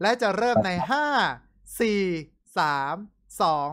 และจะเริ่มในห้าสี่สามสอง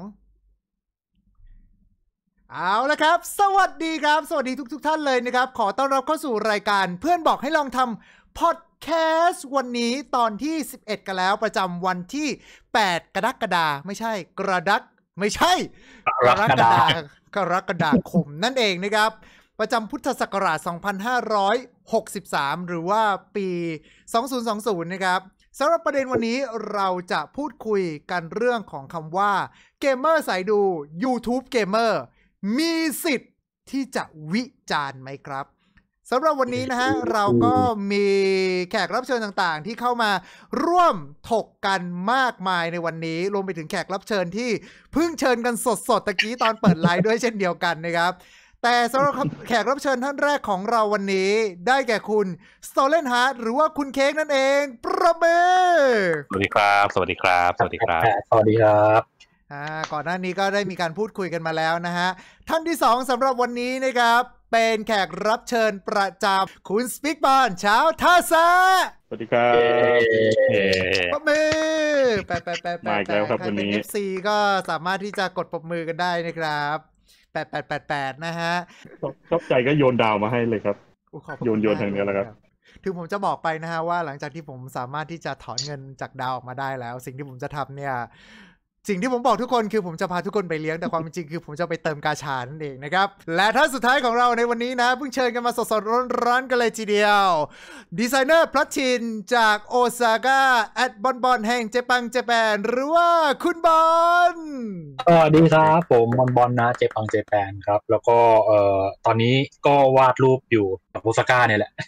เอาละครับสวัสดีครับสวัสดีทุกท่านเลยนะครับขอต้อนรับเข้าสู่รายการเพื่อนบอกให้ลองทำพอดแคสต์วันนี้ตอนที่11กันแล้วประจำวันที่8กรกฎาไม่ใช่กรกฎาคมนั่นเองนะครับประจำพุทธศักราช2563หรือว่าปี2020นะครับสำหรับประเด็นวันนี้เราจะพูดคุยกันเรื่องของคำว่าเกมเมอร์สายดู YouTube เกมเมอร์มีสิทธิ์ที่จะวิจารณ์ไหมครับสำหรับวันนี้นะฮะเราก็มีแขกรับเชิญต่างๆที่เข้ามาร่วมถกกันมากมายในวันนี้รวมไปถึงแขกรับเชิญที่เพิ่งเชิญกันสดๆตะกี้ตอนเปิดไลฟ์ด้วยเช่นเดียวกันนะครับแต่สำหรับแขกรับเชิญท่านแรกของเราวันนี้ได้แก่คุณ Stolen Heart หรือว่าคุณเค้กนั่นเองประเบสวัสดีครับสวัสดีครับสวัสดีครับสวัสดีครับก่อนหน้านี้ก็ได้มีการพูดคุยกันมาแล้วนะฮะท่านที่สองสำหรับวันนี้นะครับเป็นแขกรับเชิญประจำคุณสปิกบอลเช้าท่าซะสวัสดีครับปรบมือแปะมาอีกแล้วครับวันนี้ FC ก็สามารถที่จะกดปรบมือกันได้นะครับ8นะฮะชอบใจก็โยนดาวมาให้เลยครับโยนทางนี้แล้วครับถึงผมจะบอกไปนะฮะว่าหลังจากที่ผมสามารถที่จะถอนเงินจากดาวออกมาได้แล้วสิ่งที่ผมจะทำเนี่ยสิ่งที่ผมบอกทุกคนคือผมจะพาทุกคนไปเลี้ยงแต่ความจริงคือผมจะไปเติมกาชานั่นเองนะครับและท่านสุดท้ายของเราในวันนี้นะเพิ่งเชิญกันมาสดๆร้อนๆกันเลยทีเดียวดีไซเนอร์พลัชชินจากโอซาก้าแอดบอนแห่งเจปังเจแปนหรือว่าคุณบอลสวัสดีครับผมบอลนะเจปังเจแปนครับแล้วก็ตอนนี้ก็วาดรูปอยู่กับโอซาก้าเนี่ยแหละ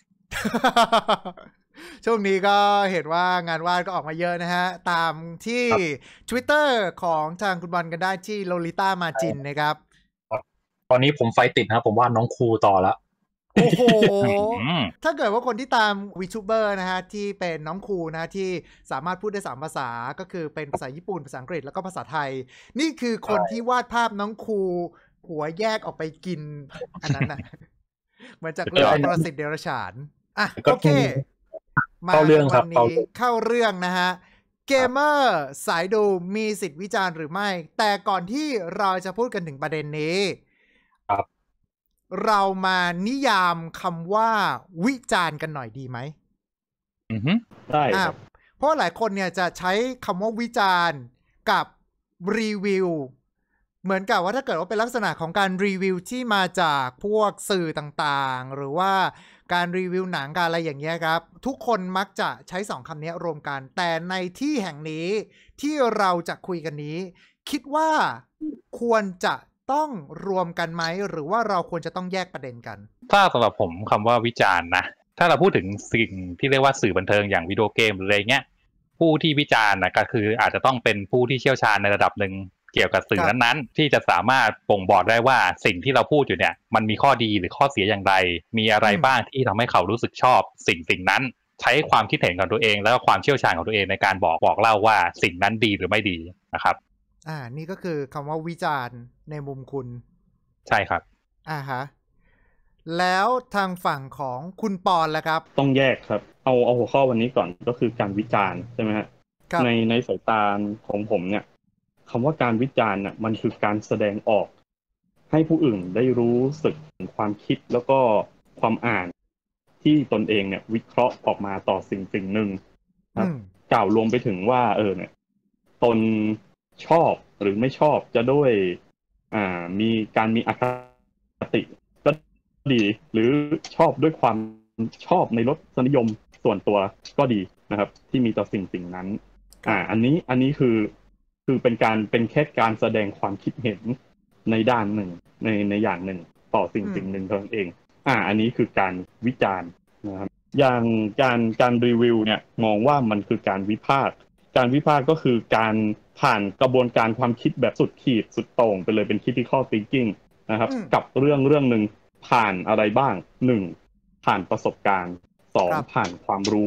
ช่วงนี้ก็เห็นว่างานวาดก็ออกมาเยอะนะฮะตามที่ Twitter ของทางคุณบอลกันได้ที่โลลิต้ามาจินนะครับตอนนี้ผมไฟติดนะผมวาดน้องครูต่อละโอ้โห ถ้าเกิดว่าคนที่ตามวีทูเบอร์นะฮะที่เป็นน้องครูนะที่สามารถพูดได้3ภาษาก็คือเป็นภาษาญี่ปุ่นภาษาอังกฤษแล้วก็ภาษาไทยนี่คือคนที่วาดภาพน้องครูหัวแยกออกไปกินอันนั้นน่ะเหมือนจากเรื่องปรสิตเดรัจฉานอ่ะโอเคเข้าเรื่องครับเข้าเรื่องนะฮะเกมเมอร์สายดูมีสิทธิ์วิจารณ์หรือไม่แต่ก่อนที่เราจะพูดกันถึงประเด็นนี้ครับเรามานิยามคำว่าวิจารณ์กันหน่อยดีไหมได้ครับเพราะหลายคนเนี่ยจะใช้คำว่าวิจารณ์กับรีวิวเหมือนกับว่าถ้าเกิดว่าเป็นลักษณะของการรีวิวที่มาจากพวกสื่อต่างๆหรือว่าการรีวิวหนังการอะไรอย่างเงี้ยครับทุกคนมักจะใช้2คำนี้รวมกันแต่ในที่แห่งนี้ที่เราจะคุยกันนี้คิดว่าควรจะต้องรวมกันไหมหรือว่าเราควรจะต้องแยกประเด็นกันถ้าสำหรับผมคำว่าวิจารณ์นะถ้าเราพูดถึงสิ่งที่เรียกว่าสื่อบันเทิงอย่างวิดีโอเกมหรืออะไรเงี้ยผู้ที่วิจารณ์นะก็คืออาจจะต้องเป็นผู้ที่เชี่ยวชาญในระดับหนึ่งเกี่ยวกับสื่อนั้นๆที่จะสามารถบ่งบอกได้ว่าสิ่งที่เราพูดอยู่เนี่ยมันมีข้อดีหรือข้อเสียอย่างไรมีอะไรบ้างที่ทำให้เขารู้สึกชอบสิ่งนั้นใช้ความคิดเห็นของตัวเองแล้วก็ความเชี่ยวชาญของตัวเองในการบอกเล่าว่าสิ่งนั้นดีหรือไม่ดีนะครับนี่ก็คือคำว่าวิจารณ์ในมุมคุณใช่ครับฮะแล้วทางฝั่งของคุณปอนล่ะครับต้องแยกครับเอาหัวข้อวันนี้ก่อนก็คือการวิจารณ์ใช่ไหมฮะในสายตาของผมเนี่ยคำว่าการวิจารณ์น่ะมันคือการแสดงออกให้ผู้อื่นได้รู้สึกถึงความคิดแล้วก็ความอ่านที่ตนเองเนี่ยวิเคราะห์ออกมาต่อสิ่งหนึ่งครับกล่าวรวมไปถึงว่าเนี่ยตนชอบหรือไม่ชอบจะด้วยมีอคติก็ดีหรือชอบด้วยความชอบในรสนิยมส่วนตัวก็ดีนะครับที่มีต่อสิ่งนั้นอันนี้คือเป็นแค่การแสดงความคิดเห็นในด้านหนึ่งในอย่างหนึ่งต่อสิ่งหนึ่งเท่านั้นเองอันนี้คือการวิจารณ์นะครับอย่างการรีวิวเนี่ยมองว่ามันคือการวิพากษ์ก็คือการผ่านกระบวนการความคิดแบบสุดขีดสุดโต่งไปเลยเป็น critical thinking นะครับกับเรื่องนึงผ่านอะไรบ้าง1ผ่านประสบการณ์2ผ่านความรู้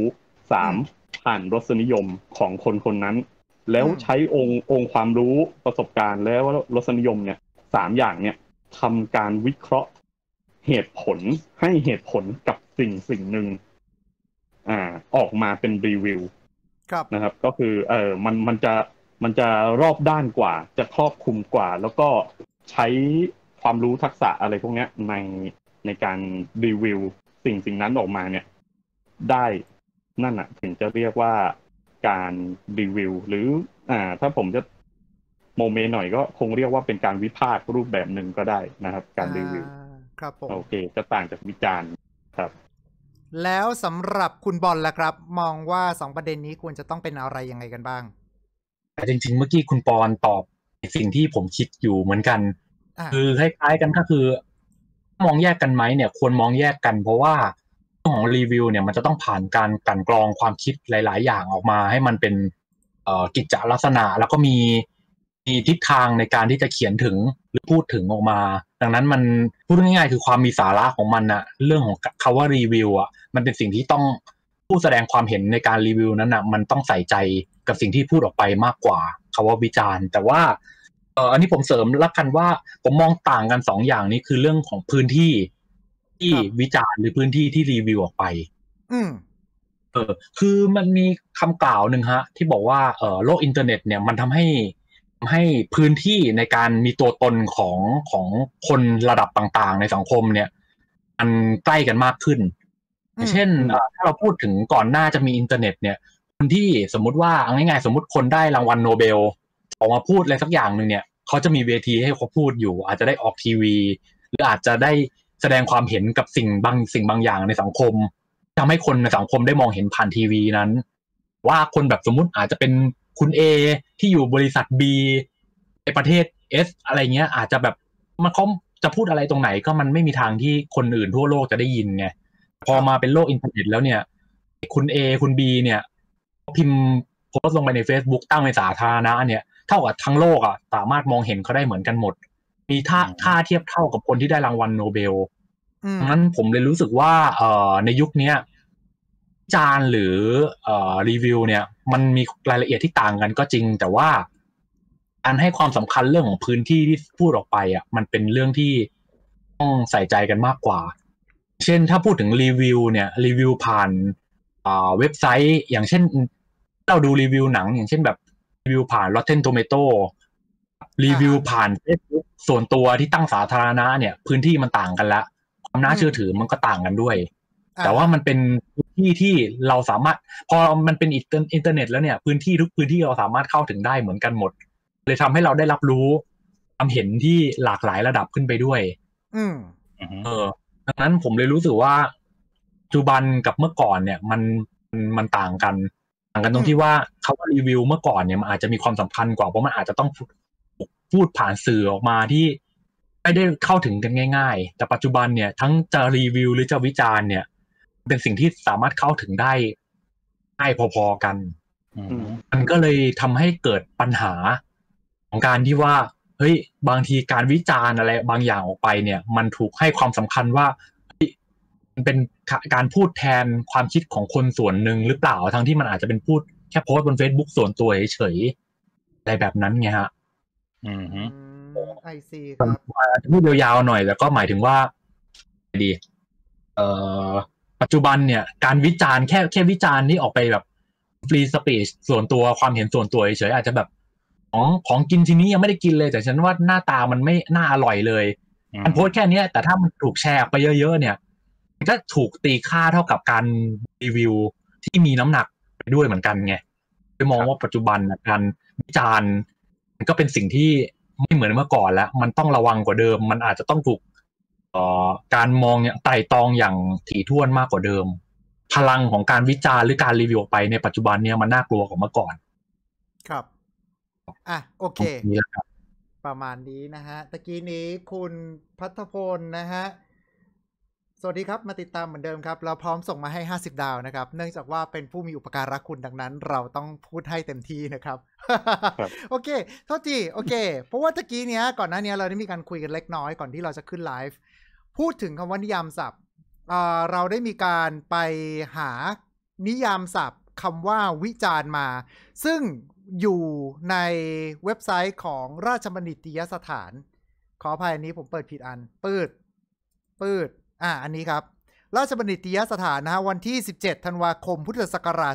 3ผ่านรสนิยมของคนนั้นแล้วใช้องค์ความรู้ประสบการณ์แล้วรสนิยมเนี่ย3อย่างเนี่ยทำการวิเคราะห์เหตุผลให้เหตุผลกับสิ่งหนึ่งออกมาเป็นรีวิวนะครับก็คือมันจะรอบด้านกว่าจะครอบคลุมกว่าแล้วก็ใช้ความรู้ทักษะอะไรพวกนี้ในการรีวิวสิ่งนั้นออกมาเนี่ยได้นั่นน่ะถึงจะเรียกว่าการรีวิวหรือถ้าผมจะโมเมหน่อยก็คงเรียกว่าเป็นการวิพากษ์รูปแบบหนึ่งก็ได้นะครับการรีวิวครับผมโอเคจะต่างจากวิจารณ์ครับแล้วสำหรับคุณบอลล่ะครับมองว่า2ประเด็นนี้ควรจะต้องเป็นอะไรยังไงกันบ้างแต่จริงๆเมื่อกี้คุณปอนตอบสิ่งที่ผมคิดอยู่เหมือนกันคือคล้ายๆกันก็คือมองแยกกันไหมเนี่ยควรมองแยกกันเพราะว่าเรื่องของรีวิวเนี่ยมันจะต้องผ่านการกลั่นกรองความคิดหลายๆอย่างออกมาให้มันเป็นกิจลักษณะแล้วก็มีทิศทางในการที่จะเขียนถึงหรือพูดถึงออกมาดังนั้นมันพูดง่ายๆคือความมีสาระของมันนะเรื่องของคำว่ารีวิวอ่ะมันเป็นสิ่งที่ต้องผู้แสดงความเห็นในการรีวิวนั้นนะมันต้องใส่ใจกับสิ่งที่พูดออกไปมากกว่าคำว่าวิจารณ์แต่ว่าอันนี้ผมเสริมละกันว่าผมมองต่างกัน2 อย่างนี้คือเรื่องของพื้นที่ที่วิจารณ์หรือพื้นที่ที่รีวิวออกไปคือมันมีคำกล่าวหนึ่งฮะที่บอกว่าโลกอินเทอร์เน็ตเนี่ยมันทำให้พื้นที่ในการมีตัวตนของคนระดับต่างๆในสังคมเนี่ยมันใกล้กันมากขึ้นเช่นถ้าเราพูดถึงก่อนหน้าจะมีอินเทอร์เน็ตเนี่ยคนที่สมมุติว่าเอาง่ายๆสมมุติคนได้รางวัลโนเบลออกมาพูดอะไรสักอย่างนึงเนี่ยเขาจะมีเวทีให้เขาพูดอยู่อาจจะได้ออกทีวีหรืออาจจะได้แสดงความเห็นกับสิ่งบางอย่างในสังคมทำให้คนในสังคมได้มองเห็นผ่านทีวีนั้นว่าคนแบบสมมุติอาจจะเป็นคุณ A ที่อยู่บริษัท B ในประเทศ S อะไรเงี้ยอาจจะแบบมันเขาจะพูดอะไรตรงไหนก็มันไม่มีทางที่คนอื่นทั่วโลกจะได้ยินไงพอมาเป็นโลกอินเทอร์เน็ตแล้วเนี่ยคุณ A คุณ B เนี่ยพิมพ์โพสต์ลงไปใน Facebook ตั้งเป็นสาธารณะเนี่ยเท่ากับทั้งโลกอ่ะสามารถมองเห็นเขาได้เหมือนกันหมดมีค่าเทียบเท่ากับคนที่ได้รางวัลโนเบลดังนั้นผมเลยรู้สึกว่าในยุคนี้จานหรือรีวิวเนี่ยมันมีรายละเอียดที่ต่างกันก็จริงแต่ว่าการให้ความสำคัญเรื่องของพื้นที่ที่พูดออกไปอ่ะมันเป็นเรื่องที่ต้องใส่ใจกันมากกว่าเช่นถ้าพูดถึงรีวิวเนี่ยรีวิวผ่านเว็บไซต์อย่างเช่นเราดูรีวิวหนังอย่างเช่นแบบรีวิวผ่าน Rotten Tomato รีวิวผ่าน Facebook ส่วนตัวที่ตั้งสาธารณะเนี่ยพื้นที่มันต่างกันละความน่าเชื่อถือมันก็ต่างกันด้วยแต่ว่ามันเป็นพื้นที่ที่เราสามารถพอมันเป็นอินเทอร์เน็ตแล้วเนี่ยพื้นที่ทุกพื้นที่เราสามารถเข้าถึงได้เหมือนกันหมดเลยทำให้เราได้รับรู้ความเห็นที่หลากหลายระดับขึ้นไปด้วยดังนั้นผมเลยรู้สึกว่าปัจจุบันกับเมื่อก่อนเนี่ยมันต่างกันตรงที่ว่าเขาว่ารีวิวเมื่อก่อนเนี่ยมันอาจจะมีความสำคัญกว่าเพราะมันอาจจะต้องพูดผ่านสื่อออกมาที่ไม่ได้เข้าถึงกันง่ายๆแต่ปัจจุบันเนี่ยทั้งจะรีวิวหรือจะวิจารณ์เนี่ยเป็นสิ่งที่สามารถเข้าถึงได้ง่ายพอๆกันมันก็เลยทำให้เกิดปัญหาของการที่ว่าเฮ้ยบางทีการวิจารณ์อะไรบางอย่างออกไปเนี่ยมันถูกให้ความสำคัญว่ามันเป็นการพูดแทนความคิดของคนส่วนหนึ่งหรือเปล่าทั้งที่มันอาจจะเป็นพูดแค่โพสต์บน Facebook ส่วนตัวเฉยๆอะไรแบบนั้นไงฮะไอซีครับพูดยาวๆหน่อยแต่ก็หมายถึงว่าดีปัจจุบันเนี่ยการวิจารณ์แค่วิจารณ์นี่ออกไปแบบฟรีสปีชส่วนตัวความเห็นส่วนตัวเฉยๆอาจจะแบบของกินทีนี้ยังไม่ได้กินเลยแต่ฉันว่าหน้าตามันไม่น่าอร่อยเลยมันโพสแค่นี้แต่ถ้ามันถูกแชร์ไปเยอะๆเนี่ยมันก็ถูกตีค่าเท่ากับการรีวิวที่มีน้ำหนักไปด้วยเหมือนกันไงไปมองว่าปัจจุบันการวิจารณ์มันก็เป็นสิ่งที่ไม่เหมือนเมื่อก่อนแล้วมันต้องระวังกว่าเดิมมันอาจจะต้องถูกการมองไต่ตองอย่างถี่ถ้วนมากกว่าเดิมพลังของการวิจารณ์หรือการรีวิวไปในปัจจุบันเนี่ยมันน่ากลัวกว่าเมื่อก่อนครับโอเคประมาณนี้นะฮะตะกี้นี้คุณภัทรพลนะฮะสวัสดีครับมาติดตามเหมือนเดิมครับเราพร้อมส่งมาให้50 ดาวนะครับเนื่องจากว่าเป็นผู้มีอุปการะคุณดังนั้นเราต้องพูดให้เต็มที่นะครับ โอเคโทษทีโอเคเพราะว่าตะกี้เนี้ยก่อนหน้านี้เราได้มีการคุยกันเล็กน้อยก่อนที่เราจะขึ้นไลฟ์พูดถึงคำว่านิยามศัพท์เราได้มีการไปหานิยามศัพท์คำว่าวิจารณ์มาซึ่งอยู่ในเว็บไซต์ของราชบัณฑิตยสถานขออภัยอันนี้ผมเปิดผิดอันปืดอันนี้ครับราชบัณฑิตยสถานนะฮะวันที่17ธันวาคมพุทธศักราช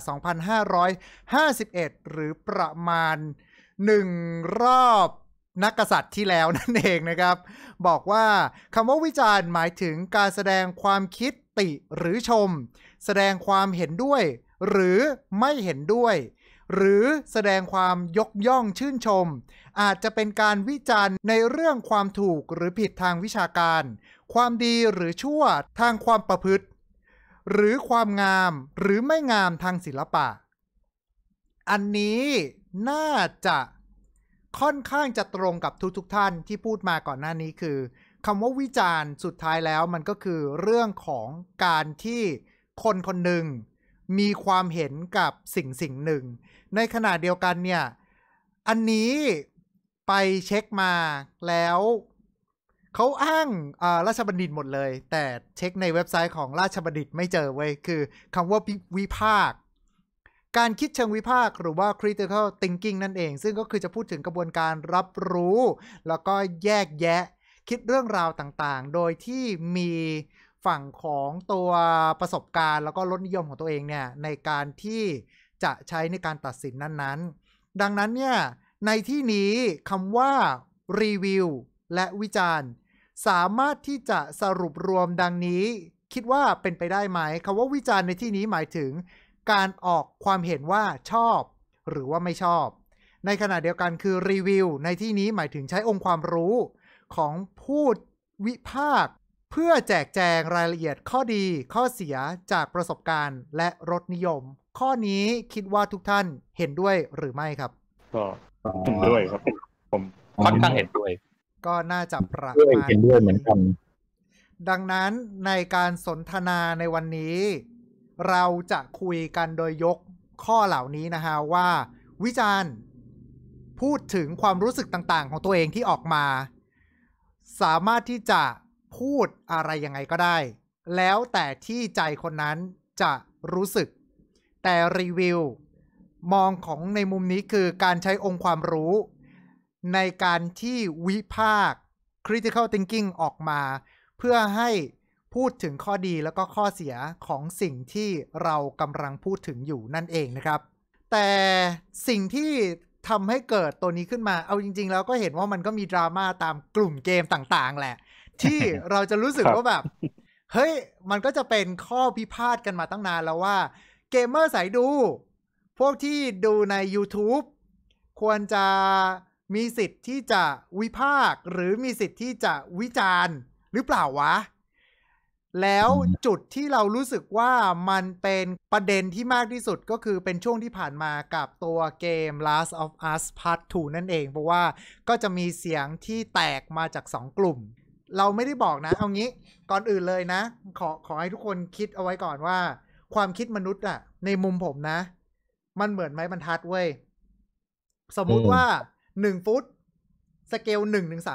2551หรือประมาณ1รอบนักกษัตริย์ที่แล้วนั่นเองนะครับบอกว่าคำว่าวิจารณ์หมายถึงการแสดงความคิดติหรือชมแสดงความเห็นด้วยหรือไม่เห็นด้วยหรือแสดงความยกย่องชื่นชมอาจจะเป็นการวิจารณ์ในเรื่องความถูกหรือผิดทางวิชาการความดีหรือชั่วทางความประพฤติหรือความงามหรือไม่งามทางศิลปะอันนี้น่าจะค่อนข้างจะตรงกับทุกท่านที่พูดมาก่อนหน้านี้คือคำว่าวิจารณ์สุดท้ายแล้วมันก็คือเรื่องของการที่คนคนหนึ่งมีความเห็นกับสิ่งหนึ่งในขณะเดียวกันเนี่ยอันนี้ไปเช็คมาแล้วเขาอ้างราชบัณฑิตหมดเลยแต่เช็คในเว็บไซต์ของราชบัณฑิตไม่เจอเว้ยคือคำว่าวิพากษ์การคิดเชิงวิพากษ์หรือว่า critical thinking นั่นเองซึ่งก็คือจะพูดถึงกระบวนการรับรู้แล้วก็แยกแยะคิดเรื่องราวต่างๆโดยที่มีฝั่งของตัวประสบการณ์แล้วก็รสนิยมของตัวเองเนี่ยในการที่จะใช้ในการตัดสินนั้นๆดังนั้นเนี่ยในที่นี้คำว่ารีวิวและวิจารณ์สามารถที่จะสรุปรวมดังนี้คิดว่าเป็นไปได้ไหมคำว่าวิจารณ์ในที่นี้หมายถึงการออกความเห็นว่าชอบหรือว่าไม่ชอบในขณะเดียวกันคือรีวิวในที่นี้หมายถึงใช้องค์ความรู้ของผู้วิพากษ์เพื่อแจกแจงรายละเอียดข้อดีข้อเสียจากประสบการณ์และรสนิยมข้อนี้คิดว่าทุกท่านเห็นด้วยหรือไม่ครับก็เห็นด้วยครับผมค่อนข้างเห็นด้วยก็น่าจะประมาณเห็นด้วยเหมือนกันดังนั้นในการสนทนาในวันนี้เราจะคุยกันโดยยกข้อเหล่านี้นะฮะว่าวิจารณ์พูดถึงความรู้สึกต่างๆของตัวเองที่ออกมาสามารถที่จะพูดอะไรยังไงก็ได้แล้วแต่ที่ใจคนนั้นจะรู้สึกแต่รีวิวมองของในมุมนี้คือการใช้องค์ความรู้ในการที่วิพากษ์ critical thinking ออกมาเพื่อให้พูดถึงข้อดีแล้วก็ข้อเสียของสิ่งที่เรากำลังพูดถึงอยู่นั่นเองนะครับแต่สิ่งที่ทำให้เกิดตัวนี้ขึ้นมาเอาจริงๆแล้วก็เห็นว่ามันก็มีดราม่าตามกลุ่มเกมต่างๆแหละที่เราจะรู้สึกว่าแบบเฮ้ยมันก็จะเป็นข้อพิพาทกันมาตั้งนานแล้วว่าเกมเมอร์สายดูพวกที่ดูใน YouTube ควรจะมีสิทธิ์ที่จะวิพากษ์หรือมีสิทธิ์ที่จะวิจารณ์หรือเปล่าวะแล้วจุดที่เรารู้สึกว่ามันเป็นประเด็นที่มากที่สุดก็คือเป็นช่วงที่ผ่านมากับตัวเกม Last of Us Part 2 นั่นเองเพราะว่าก็จะมีเสียงที่แตกมาจาก2กลุ่มเราไม่ได้บอกนะเอางี้ก่อนอื่นเลยนะขอให้ทุกคนคิดเอาไว้ก่อนว่าความคิดมนุษย์อะในมุมผมนะมันเหมือนไม้บรรทัดเว้ยสมมุติว่า1ฟุตสเกล1 ถึง 30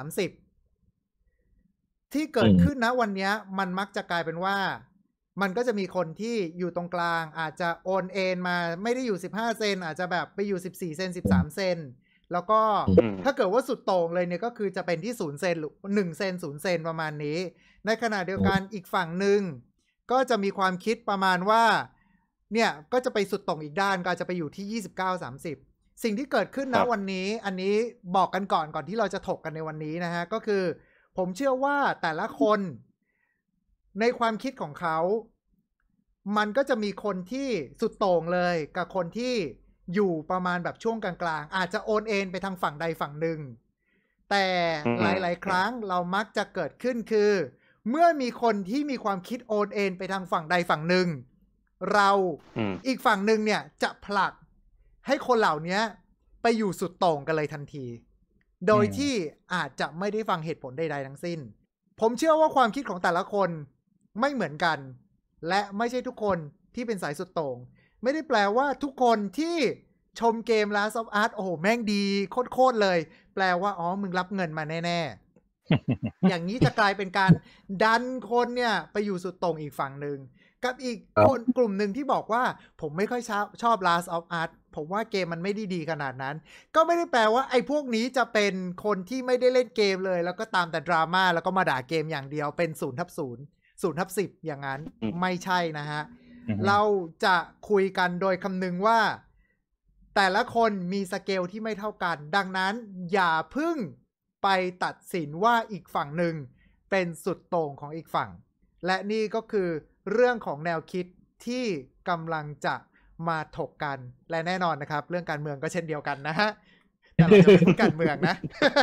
ที่เกิดขึ้นนะวันนี้มันมักจะกลายเป็นว่ามันก็จะมีคนที่อยู่ตรงกลางอาจจะโอนเอ็นมาไม่ได้อยู่15เซนอาจจะแบบไปอยู่14เซน13เซนแล้วก็ถ้าเกิดว่าสุดโต่งเลยเนี่ยก็คือจะเป็นที่0เซนหรือ1เซน0เซนประมาณนี้ในขณะเดียวกันอีกฝั่งหนึ่งก็จะมีความคิดประมาณว่าเนี่ยก็จะไปสุดโต่งอีกด้านก็จะไปอยู่ที่29-30สิ่งที่เกิดขึ้นนะวันนี้อันนี้บอกกันก่อนที่เราจะถกกันในวันนี้นะฮะก็คือผมเชื่อว่าแต่ละคนในความคิดของเขามันก็จะมีคนที่สุดโต่งเลยกับคนที่อยู่ประมาณแบบช่วงกลางๆอาจจะโอนเอ็นไปทางฝั่งใดฝั่งหนึ่งแต่หลายๆครั้งเรามักจะเกิดขึ้นคือเมื่อมีคนที่มีความคิดโอนเอ็นไปทางฝั่งใดฝั่งหนึ่งเราอีกฝั่งหนึ่งเนี่ยจะผลักให้คนเหล่านี้ไปอยู่สุดโต่งกันเลยทันทีโดยที่อาจจะไม่ได้ฟังเหตุผลใดๆทั้งสิ้นผมเชื่อว่าความคิดของแต่ละคนไม่เหมือนกันและไม่ใช่ทุกคนที่เป็นสายสุดโต่งไม่ได้แปลว่าทุกคนที่ชมเกม Last of Us โอ้โหแม่งดีโคตรเลยแปลว่าอ๋อมึงรับเงินมาแน่ๆ อย่างนี้จะกลายเป็นการดันคนเนี่ยไปอยู่สุดโต่งอีกฝั่งหนึ่งกับอีกคนกลุ่มหนึ่งที่บอกว่าผมไม่ค่อยชอบ Last of Us ผมว่าเกมมันไม่ได้ดีขนาดนั้นก็ไม่ได้แปลว่าไอ้พวกนี้จะเป็นคนที่ไม่ได้เล่นเกมเลยแล้วก็ตามแต่ดราม่าแล้วก็มาด่าเกมอย่างเดียวเป็น0/0 0/10อย่างนั้นไม่ใช่นะฮะเราจะคุยกันโดยคำนึงว่าแต่ละคนมีสเกลที่ไม่เท่ากันดังนั้นอย่าเพิ่งไปตัดสินว่าอีกฝั่งหนึ่งเป็นสุดโต่งของอีกฝั่งและนี่ก็คือเรื่องของแนวคิดที่กำลังจะมาถกกันและแน่นอนนะครับเรื่องการเมืองก็เช่นเดียวกันนะฮะแต่เราจะพูดการเมืองนะ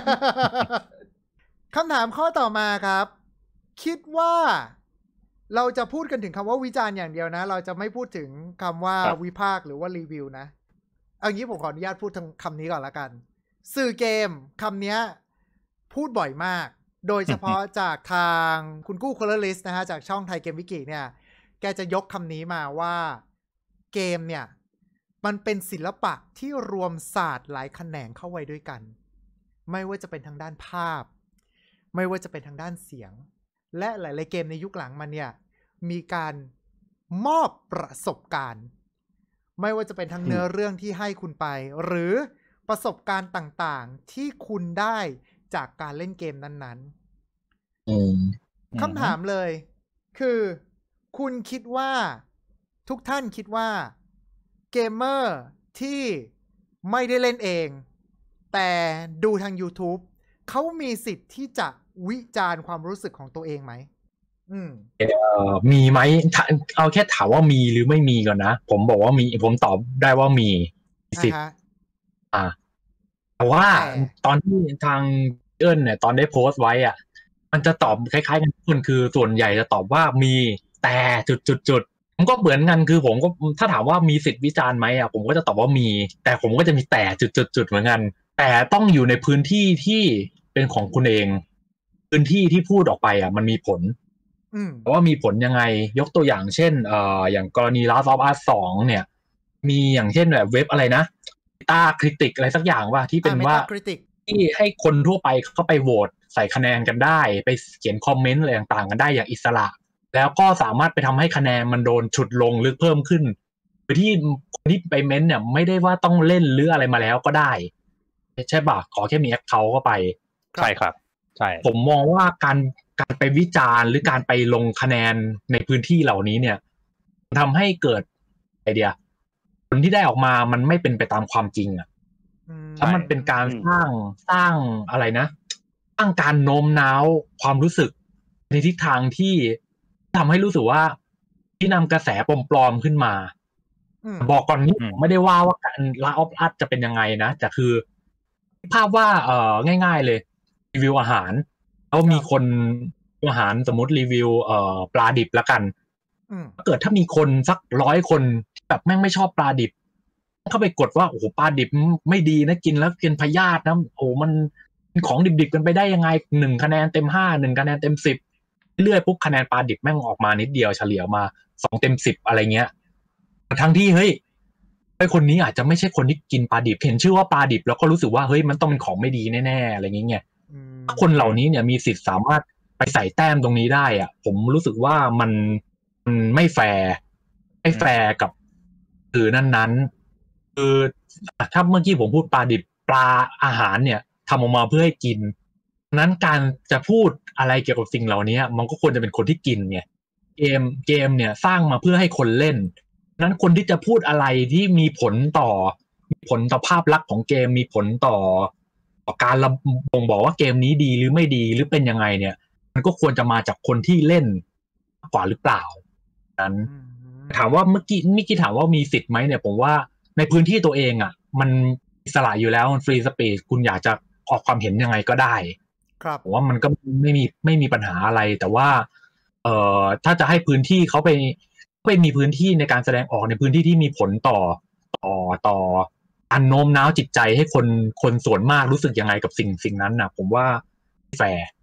คำถามข้อต่อมาครับคิดว่าเราจะพูดกันถึงคำว่าวิจารณ์อย่างเดียวนะเราจะไม่พูดถึงคำว่าวิพากษ์หรือว่ารีวิวนะเอางี้ผมขออนุญาตพูดคำนี้ก่อนละกันสื่อเกมคำนี้พูดบ่อยมากโดยเฉพาะจากทางคุณกู้คัลเลอร์ลิสต์นะฮะจากช่องไทยเกมวิกิเนี่ยแกจะยกคำนี้มาว่าเกมเนี่ยมันเป็นศิลปะที่รวมศาสตร์หลายแขนงเข้าไว้ด้วยกันไม่ว่าจะเป็นทางด้านภาพไม่ว่าจะเป็นทางด้านเสียงและหลายๆเกมในยุคหลังมันเนี่ยมีการมอบประสบการณ์ไม่ว่าจะเป็นทั้งเนื้อเรื่องที่ให้คุณไปหรือประสบการณ์ต่างๆที่คุณได้จากการเล่นเกมนั้นๆคำถามเลยคือคุณคิดว่าทุกท่านคิดว่าเกมเมอร์ที่ไม่ได้เล่นเองแต่ดูทาง YouTube เขามีสิทธิ์ที่จะวิจารณ์ความรู้สึกของตัวเองไหมมีไหมเอาแค่ถามว่ามีหรือไม่มีก่อนนะผมบอกว่ามีผมตอบได้ว่ามีสิทธิ์แต่ว่าตอนที่ทางเนี่ยตอนได้โพสต์ไว้อ่ะมันจะตอบคล้ายๆกันทุกคนคือส่วนใหญ่จะตอบว่ามีแต่จุดผมก็เหมือนกันคือผมก็ถ้าถามว่ามีสิทธิ์วิจารณ์ไหมอ่ะผมก็จะตอบว่ามีแต่ผมก็จะมีแต่จุดเหมือนกันแต่ต้องอยู่ในพื้นที่ที่เป็นของคุณเองพื้นที่ที่พูดออกไปอ่ะมันมีผลว่ามีผลยังไงยกตัวอย่างเช่นอย่างกรณี Last of Us 2เนี่ยมีอย่างเช่นแบบเว็บอะไรนะMetacritic อะไรสักอย่างว่าที่เป็นว่าที่ให้คนทั่วไปเข้าไปโหวตใส่คะแนนกันได้ไปเขียนคอมเมนต์อะไรต่างๆกันได้อย่างอิสระแล้วก็สามารถไปทำให้คะแนนมันโดนฉุดลงหรือเพิ่มขึ้นโดยที่คนที่ไปเม้นต์เนี่ยไม่ได้ว่าต้องเล่นหรืออะไรมาแล้วก็ได้ใช่ป่ะขอแค่มีแอคเคาท์เข้าไปใช่ครับใช่ผมมองว่าการไปวิจารณ์หรือการไปลงคะแนนในพื้นที่เหล่านี้เนี่ยทำให้เกิดไอเดียผลที่ได้ออกมามันไม่เป็นไปตามความจริงอ่ะแล้วมันเป็นการสร้างอะไรนะสร้างการโน้มน้าวความรู้สึกในทิศทางที่ทำให้รู้สึกว่าที่นำกระแสปลอมๆขึ้นมาบอกก่อนนี้ไม่ได้ว่าการลาออฟอัพจะเป็นยังไงนะแต่คือภาพว่าง่ายๆเลยรีวิวอาหารแล้วมีคนอาหารสมมติรีวิวปลาดิบแล้วกันเกิดถ้ามีคนสัก100 คนแบบแม่งไม่ชอบปลาดิบเข้าไปกดว่าโอ้โหปลาดิบไม่ดีนะกินแล้วเป็นพยาธินะโอ้มันของดิบๆกันไปได้ยังไง1 คะแนนเต็ม5 1 คะแนนเต็ม10เรื่อยปุ๊บคะแนนปลาดิบแม่งออกมานิดเดียวเฉลี่ยมา2 เต็ม 10อะไรเงี้ยทั้งที่เฮ้ยไอ้คนนี้อาจจะไม่ใช่คนที่กินปลาดิบเห็นชื่อว่าปลาดิบแล้วก็รู้สึกว่าเฮ้ยมันต้องเป็นของไม่ดีแน่ๆอะไรเงี้ยคนเหล่านี้เนี่ยมีสิทธิ์สามารถไปใส่แต้มตรงนี้ได้อ่ะผมรู้สึกว่ามันไม่แฟร์กับสื่อนั้นๆคือถ้าเมื่อกี้ผมพูดปลาดิบปลาอาหารเนี่ยทำออกมาเพื่อให้กินนั้นการจะพูดอะไรเกี่ยวกับสิ่งเหล่านี้มันก็ควรจะเป็นคนที่กินไงเกมเนี่ยสร้างมาเพื่อให้คนเล่นนั้นคนที่จะพูดอะไรที่มีผลต่อภาพลักษณ์ของเกมมีผลต่อการบ่งบอกว่าเกมนี้ดีหรือไม่ดีหรือเป็นยังไงเนี่ยมันก็ควรจะมาจากคนที่เล่นมากกว่าหรือเปล่านั้นถามว่าเมื่อกี้ถามว่ามีสิทธิ์ไหมเนี่ยผมว่าในพื้นที่ตัวเองอ่ะมันอิสระอยู่แล้วมันฟรีสเปซคุณอยากจะออกความเห็นยังไงก็ได้ครับผมว่ามันก็ไม่มีปัญหาอะไรแต่ว่าถ้าจะให้พื้นที่เขาไปมีพื้นที่ในการแสดงออกในพื้นที่ที่มีผลต่ออันโน้มน้าวจิตใจให้คนส่วนมากรู้สึกยังไงกับสิ่งนั้นนะผมว่าแฟร์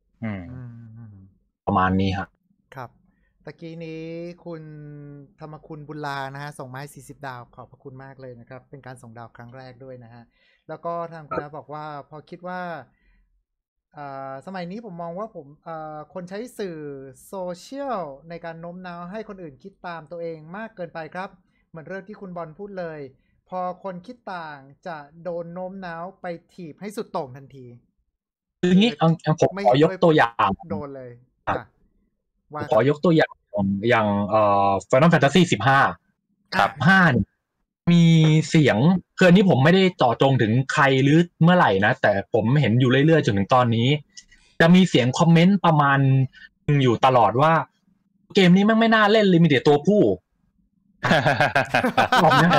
ประมาณนี้ครับตะกี้นี้คุณธรรมคุณบุญลานะฮะส่งมาให้40 ดาวขอบพระคุณมากเลยนะครับเป็นการส่งดาวครั้งแรกด้วยนะฮะแล้วก็ทางคุณบอกว่าพอคิดว่าสมัยนี้ผมมองว่าคนใช้สื่อโซเชียลในการโน้มน้าวให้คนอื่นคิดตามตัวเองมากเกินไปครับเหมือนเรื่องที่คุณบอลพูดเลยพอคนคิดต่างจะโดนโน้มน้าวไปถีบให้สุดโต่งทันทีคืองี้ผมขอยกตัวอย่างโดนเลยขอยกตัวอย่างFinal Fantasy 15ครับ5เนี่ยมีเสียงคืออันนี้ผมไม่ได้เจาะจงถึงใครหรือเมื่อไหร่นะแต่ผมเห็นอยู่เรื่อยๆจนถึงตอนนี้จะมีเสียงคอมเมนต์ประมาณอยู่ตลอดว่าเกมนี้มันไม่น่าเล่นเลยมีแต่ตัวผู้ผมเนี่ย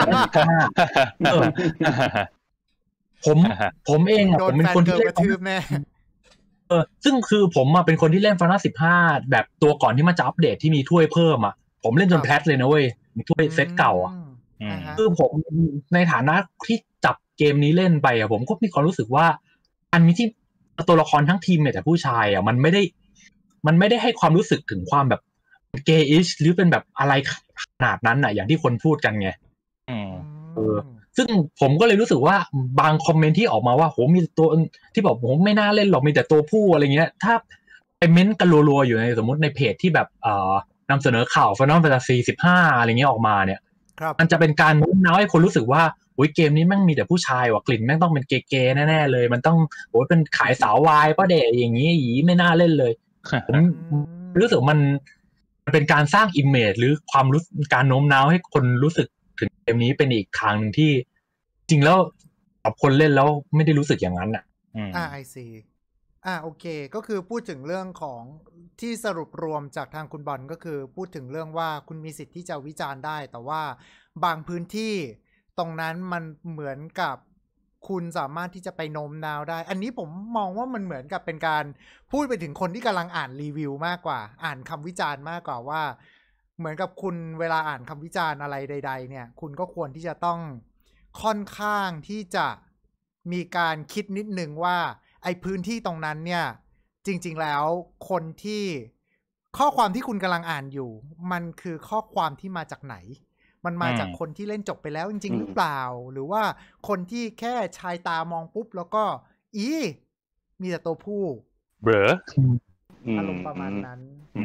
ผมเองผมเป็นคนที่เล่นซึ่งคือผมเป็นคนที่เล่น Final 15แบบตัวก่อนที่มันจะอัปเดตที่มีถ้วยเพิ่มผมเล่นจนแพทเลยนะเว้ยมีถ้วยเซตเก่าคือผมในฐานะที่จับเกมนี้เล่นไปผมก็มีความรู้สึกว่าอันนี้ที่ตัวละครทั้งทีมเนี่ยแต่ผู้ชายมันไม่ได้ให้ความรู้สึกถึงความแบบเกย์อิชหรือเป็นแบบอะไรขนาดนั้นอย่างที่คนพูดกันไงซึ่งผมก็เลยรู้สึกว่าบางคอมเมนต์ที่ออกมาว่าโหมีตัวที่บอกผมไม่น่าเล่นหรอกมีแต่ตัวผู้อะไรเงี้ยถ้าไปเม้นต์กันรัวๆอยู่ในสมมติในเพจที่แบบนำเสนอข่าว Final Fantasy 15อะไรเงี้ยออกมาเนี่ยมันจะเป็นการโน้มน้าวให้คนรู้สึกว่าโอ้ยเกมนี้แม่งมีแต่ผู้ชายว่ะกลิ่นแม่งต้องเป็นเกย์แน่ๆเลยมันต้องโอ้ยเป็นขายสาววายป่ะเด็กอย่างงี้ไม่น่าเล่นเลยผมรู้สึกมันเป็นการสร้างอิมเมจหรือความรู้การโน้มน้าวให้คนรู้สึกถึงเกมนี้เป็นอีกทางนึงที่จริงแล้วกับคนเล่นแล้วไม่ได้รู้สึกอย่างนั้นไอซีโอเคก็คือพูดถึงเรื่องของที่สรุปรวมจากทางคุณบอลก็คือพูดถึงเรื่องว่าคุณมีสิทธิ์ที่จะวิจารณ์ได้แต่ว่าบางพื้นที่ตรงนั้นมันเหมือนกับคุณสามารถที่จะไปโน้มน้าวได้อันนี้ผมมองว่ามันเหมือนกับเป็นการพูดไปถึงคนที่กำลังอ่านรีวิวมากกว่าอ่านคำวิจารณ์มากกว่าว่าเหมือนกับคุณเวลาอ่านคำวิจารณ์อะไรใดๆเนี่ยคุณก็ควรที่จะต้องค่อนข้างที่จะมีการคิดนิดนึงว่าไอ้พื้นที่ตรงนั้นเนี่ยจริงๆแล้วคนที่ข้อความที่คุณกำลังอ่านอยู่มันคือข้อความที่มาจากไหนมันมาจากคนที่เล่นจบไปแล้วจริงๆหรือเปล่าหรือว่าคนที่แค่ชายตามองปุ๊บแล้วก็มีแต่ตัวผู้เบรออารมณ์ประมาณนั้น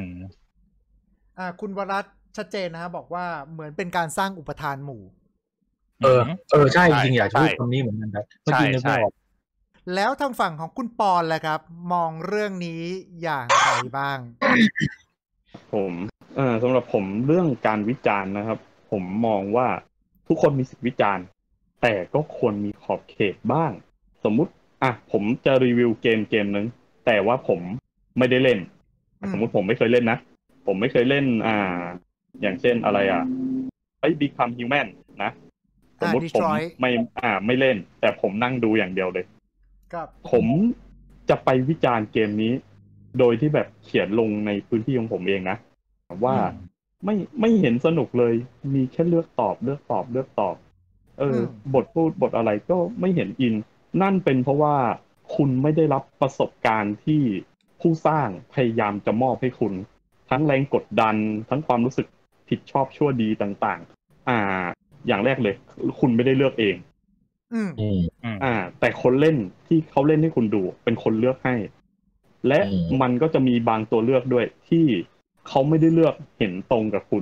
คุณวรัตน์ชัดเจนนะครับบอกว่าเหมือนเป็นการสร้างอุปทานหมู่ใช่จริงๆอยากพูดคำนี้เหมือนกันครับเมื่อกี้นึกไม่ออกแล้วทางฝั่งของคุณปอนล่ะครับมองเรื่องนี้อย่างไรบ้างผมสำหรับผมเรื่องการวิจารณ์นะครับผมมองว่าทุกคนมีสิทธิวิจารณ์แต่ก็ควรมีขอบเขตบ้างสมมุติผมจะรีวิวเกมนึงแต่ว่าผมไม่ได้เล่นสมมุติผมไม่เคยเล่นนะผมไม่เคยเล่นอย่างเช่นอะไรBecome Human นะสมมุติผมไม่เล่นแต่ผมนั่งดูอย่างเดียวเลยผมจะไปวิจารณ์เกมนี้โดยที่แบบเขียนลงในพื้นที่ของผมเองนะว่าไม่เห็นสนุกเลยมีแค่เลือกตอบบทพูดบทอะไรก็ไม่เห็นอินนั่นเป็นเพราะว่าคุณไม่ได้รับประสบการณ์ที่ผู้สร้างพยายามจะมอบให้คุณทั้งแรงกดดันทั้งความรู้สึกผิดชอบชั่วดีต่างๆอย่างแรกเลยคุณไม่ได้เลือกเองแต่คนเล่นที่เขาเล่นให้คุณดูเป็นคนเลือกให้และมันก็จะมีบางตัวเลือกด้วยที่เขาไม่ได้เลือกเห็นตรงกับคุณ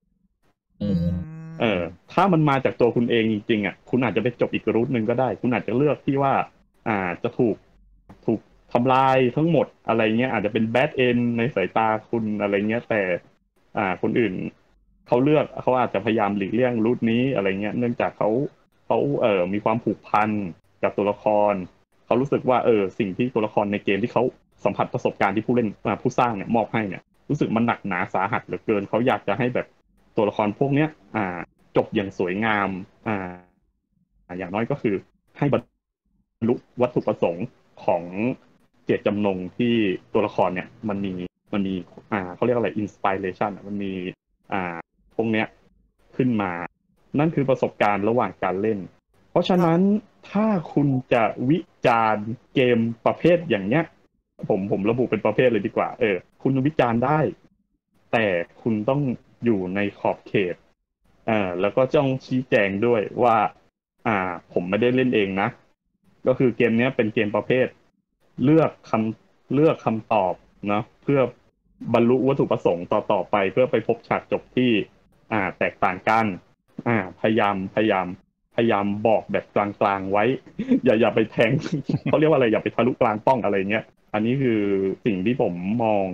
ถ้ามันมาจากตัวคุณเองจริงๆคุณอาจจะไปจบอีกรูทนึงก็ได้คุณอาจจะเลือกที่ว่าจะถูกทำลายทั้งหมดอะไรเงี้ยอาจจะเป็นแบดเอนในสายตาคุณอะไรเงี้ยแต่คนอื่นเขาเลือกเขาอาจจะพยายามหลีกเลี่ยงรูทนี้อะไรเงี้ยเนื่องจากเขามีความผูกพันกับตัวละครเขารู้สึกว่าสิ่งที่ตัวละครในเกมที่เขาสัมผัสประสบการณ์ที่ผู้เล่นผู้สร้างเนี่ยมอบให้เนี่ยรู้สึกมันหนักหนาสาหัสเหลือเกินเขาอยากจะให้แบบตัวละครพวกเนี้ยจบอย่างสวยงามอย่างน้อยก็คือให้บรรลุวัตถุประสงค์ของเจตจำนงที่ตัวละครเนี่ยมันมีเขาเรียกอะไรอินสปิเรชันมันมีพวกเนี้ยขึ้นมานั่นคือประสบการณ์ระหว่างการเล่นเพราะฉะนั้นถ้าคุณจะวิจารณ์เกมประเภทอย่างเนี้ยผมระบุเป็นประเภทเลยดีกว่าคุณวิจารณ์ได้แต่คุณต้องอยู่ในขอบเขตแล้วก็ต้องชี้แจงด้วยว่าผมไม่ได้เล่นเองนะก็คือเกมนี้เป็นเกมประเภทเลือกคำตอบเนาะเพื่อบรรลุวัตถุประสงค์ต่อไปเพื่อไปพบฉากจบที่แตกต่างกันพยายามบอกแบบกลางๆไว้อย่าไปแทง เขาเรียกว่าอะไรอย่าไปทะลุกลางป้องอะไรเงี้ยอันนี้คือสิ่งที่ผมมอง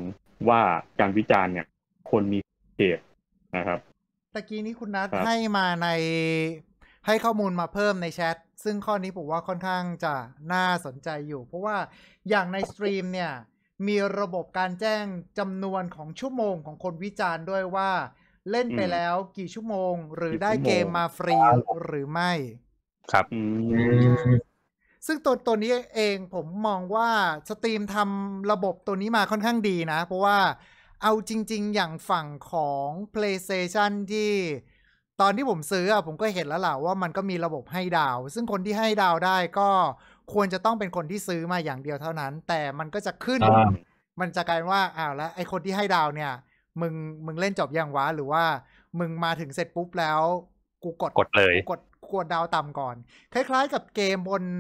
ว่าการวิจารณ์เนี่ยควรมีเหตุนะครับตะกี้นี้คุณนัทให้มาให้ข้อมูลมาเพิ่มในแชทซึ่งข้อนี้ผมว่าค่อนข้างจะน่าสนใจอยู่เพราะว่าอย่างในสตรีมเนี่ยมีระบบการแจ้งจำนวนของชั่วโมงของคนวิจารณ์ด้วยว่าเล่นไปแล้วกี่ชั่วโมงหรือได้เกมมาฟรีหรือไม่ครับซึ่งตัวนี้เองผมมองว่าสตรีมทำระบบตัวนี้มาค่อนข้างดีนะเพราะว่าเอาจริงๆอย่างฝั่งของ PlayStation ที่ตอนที่ผมซื้อผมก็เห็นแล้วล่ะว่ามันก็มีระบบให้ดาวซึ่งคนที่ให้ดาวได้ก็ควรจะต้องเป็นคนที่ซื้อมาอย่างเดียวเท่านั้นแต่มันก็จะขึ้นมันจะกลายว่าแล้วไอ้คนที่ให้ดาวเนี่ยมึงเล่นจบยังวะหรือว่ามึงมาถึงเสร็จปุ๊บแล้วกูกดเลยกดดาวต่ำก่อนคล้ายๆกับเกมบน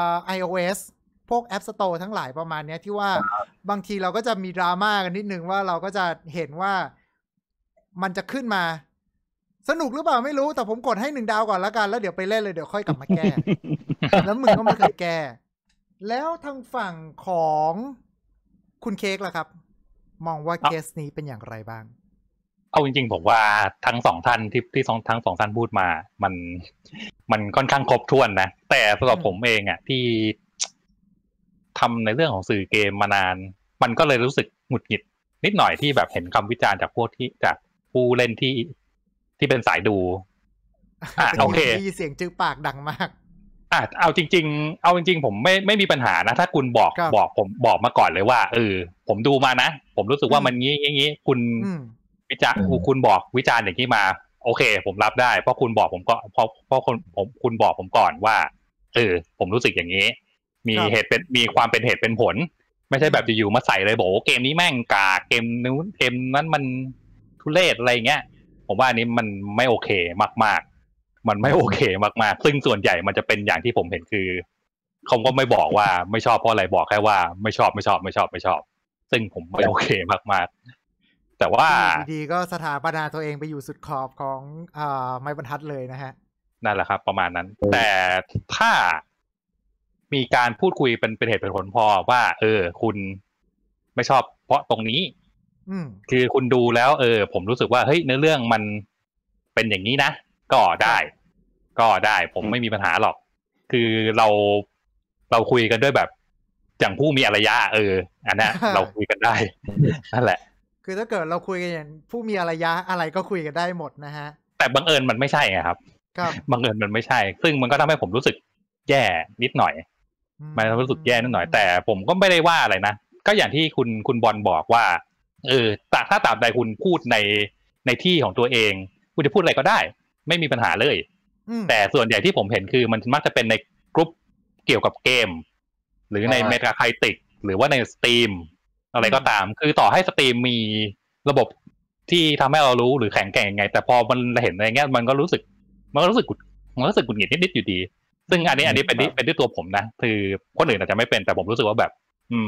iOS พวก App Store ทั้งหลายประมาณนี้ที่ว่าบางทีเราก็จะมีดราม่ากันนิดนึงว่าเราก็จะเห็นว่ามันจะขึ้นมาสนุกหรือเปล่าไม่รู้แต่ผมกดให้1 ดาวก่อนแล้วกันแล้วเดี๋ยวไปเล่นเลยเดี๋ยวค่อยกลับมาแก้ แล้วมึงก็ไม่เคยแก้แล้วทางฝั่งของคุณเค้กล่ะครับมองว่าเคสนี้เป็นอย่างไรบ้างเอาจริงๆผมว่าทั้ง2ท่านที่ทั้ง2ท่านพูดมามันค่อนข้างครบถ้วนนะแต่สำหรับผมเองที่ทำในเรื่องของสื่อเกมมานานมันก็เลยรู้สึกหงุดหงิดนิดหน่อยที่แบบเห็นคำวิจารณ์จากผู้เล่นที่เป็นสายดูโอเคที่เสียงจื้อปากดังมากเอาจริงๆผมไม่มีปัญหานะถ้าคุณผมบอกมาก่อนเลยว่าผมดูมานะผมรู้สึกว่ามันงี้คุณวิจารณ์คุณบอกวิจารณ์อย่างนี้มาโอเคผมรับได้เพราะคุณบอกผมก็เพราะคุณบอกผมก่อนว่าผมรู้สึกอย่างนี้มีเหตุเป็นมีความเป็นเหตุเป็นผลไม่ใช่แบบอยู่ๆมาใส่เลยบอกเกมนี้แม่งกากเกมนู้นเกมนั้นมันทุเรศอะไรเงี้ยผมว่าอันนี้มันไม่โอเคมากๆมันไม่โอเคมากๆซึ่งส่วนใหญ่มันจะเป็นอย่างที่ผมเห็นคือเขาก็ไม่บอกว่าไม่ชอบเพราะอะไรบอกแค่ว่าไม่ชอบซึ่งผมไม่โอเคมากๆแต่ว่าดีๆก็สถาปนาตัวเองไปอยู่สุดขอบของไม้บรรทัดเลยนะฮะนั่นแหละครับประมาณนั้นแต่ถ้ามีการพูดคุยเป็นเหตุเป็นผลพอว่าคุณไม่ชอบเพราะตรงนี้คือคุณดูแล้วผมรู้สึกว่าเฮ้ยเนื้อเรื่องมันเป็นอย่างนี้นะก็ได้ผมไม่มีปัญหาหรอกคือเราคุยกันด้วยแบบอย่างผู้มีอารยะอันนั้นเราคุยกันได้นั่นแหละคือถ้าเกิดเราคุยกันอย่างผู้มีอารยะอะไรก็คุยกันได้หมดนะฮะแต่บังเอิญมันไม่ใช่ไงครับบังเอิญมันไม่ใช่ซึ่งมันก็ทำให้ผมรู้สึกแย่นิดหน่อยมันรู้สึกแย่นิดหน่อยแต่ผมก็ไม่ได้ว่าอะไรนะก็อย่างที่คุณบอลบอกว่าแต่ถ้าตามใดคุณพูดในที่ของตัวเองคุณจะพูดอะไรก็ได้ไม่มีปัญหาเลยแต่ส่วนใหญ่ที่ผมเห็นคือมันมักจะเป็นในกลุ่มเกี่ยวกับเกมหรือในเมตาไครติกหรือว่าในสตรีมอะไรก็ตามคือต่อให้สตรีมมีระบบที่ทำให้เรารู้หรือแข็งแกร่งยังไงแต่พอมันเห็นอะไรเงี้ยมันก็รู้สึกหงุดหงิดนิดๆอยู่ดีซึ่งอันนี้เป็นด้วยตัวผมนะคือคนอื่นอาจจะไม่เป็นแต่ผมรู้สึกว่าแบบ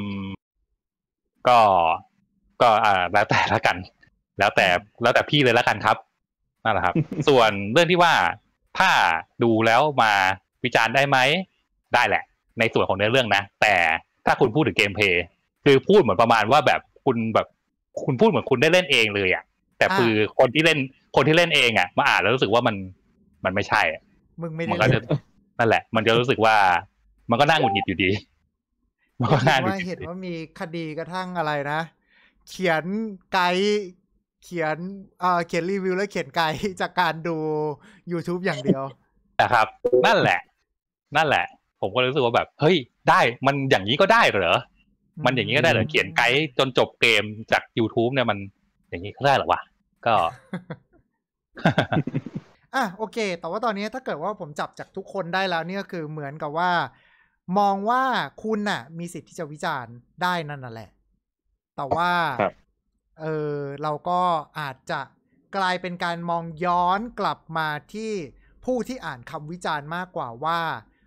ก็แล้วแต่ละกันแล้วแต่พี่เลยละกันครับนั่นแหละครับ ส่วนเรื่องที่ว่าถ้าดูแล้วมาวิจารณ์ได้ไหมได้แหละในส่วนของเนื้อเรื่องนะแต่ถ้าคุณพูดถึงเกมเพลย์คือพูดเหมือนประมาณว่าแบบคุณพูดเหมือนคุณได้เล่นเองเลยแต่คือคนที่เล่นเองมาอ่านแล้วรู้สึกว่ามันไม่ใช่มึงไม่ได้เล่นนั่นแหละมันจะรู้สึกว่ามันก็น่าหงุดหงิดอยู่ดีมันก็น่าหงุดหงิดเห็นว่ามีคดีกระทั่งอะไรนะเขียนไกด์เขียนรีวิวแล้วเขียนไกด์จากการดู YouTube อย่างเดียวนะครับนั่นแหละผมก็รู้สึกว่าแบบเฮ้ยได้มันอย่างนี้ก็ได้เหรอมันอย่างนี้ก็ได้เหรอเขียนไกด์จนจบเกมจาก YouTube เนี่ยมันอย่างนี้ก็ได้เหรอวะก็โอเคแต่ว่าตอนนี้ถ้าเกิดว่าผมจับจากทุกคนได้แล้วเนี่ยคือเหมือนกับว่ามองว่าคุณน่ะมีสิทธิ์ที่จะวิจารณ์ได้นั่นแหละแต่ว่าเราก็อาจจะกลายเป็นการมองย้อนกลับมาที่ผู้ที่อ่านคำวิจารณ์มากกว่าว่า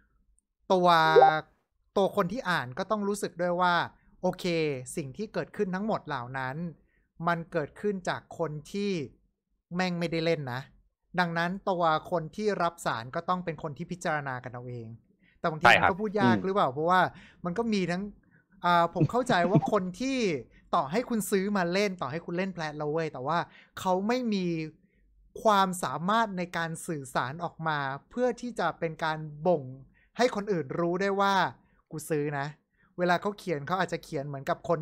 ตัวคนที่อ่านก็ต้องรู้สึกด้วยว่าโอเคสิ่งที่เกิดขึ้นทั้งหมดเหล่านั้นมันเกิดขึ้นจากคนที่แม่งไม่ได้เล่นนะดังนั้นตัวคนที่รับสารก็ต้องเป็นคนที่พิจารณากันเอาเองแต่บางทีมันก็พูดยากหรือเปล่าเพราะว่ามันก็มีทั้งผมเข้าใจว่าคนที่ต่อให้คุณซื้อมาเล่นต่อให้คุณเล่นแพลตแล้วเว้ยแต่ว่าเขาไม่มีความสามารถในการสื่อสารออกมาเพื่อที่จะเป็นการบ่งให้คนอื่นรู้ได้ว่ากูซื้อนะเวลาเขาเขียนเขาอาจจะเขียนเหมือนกับคน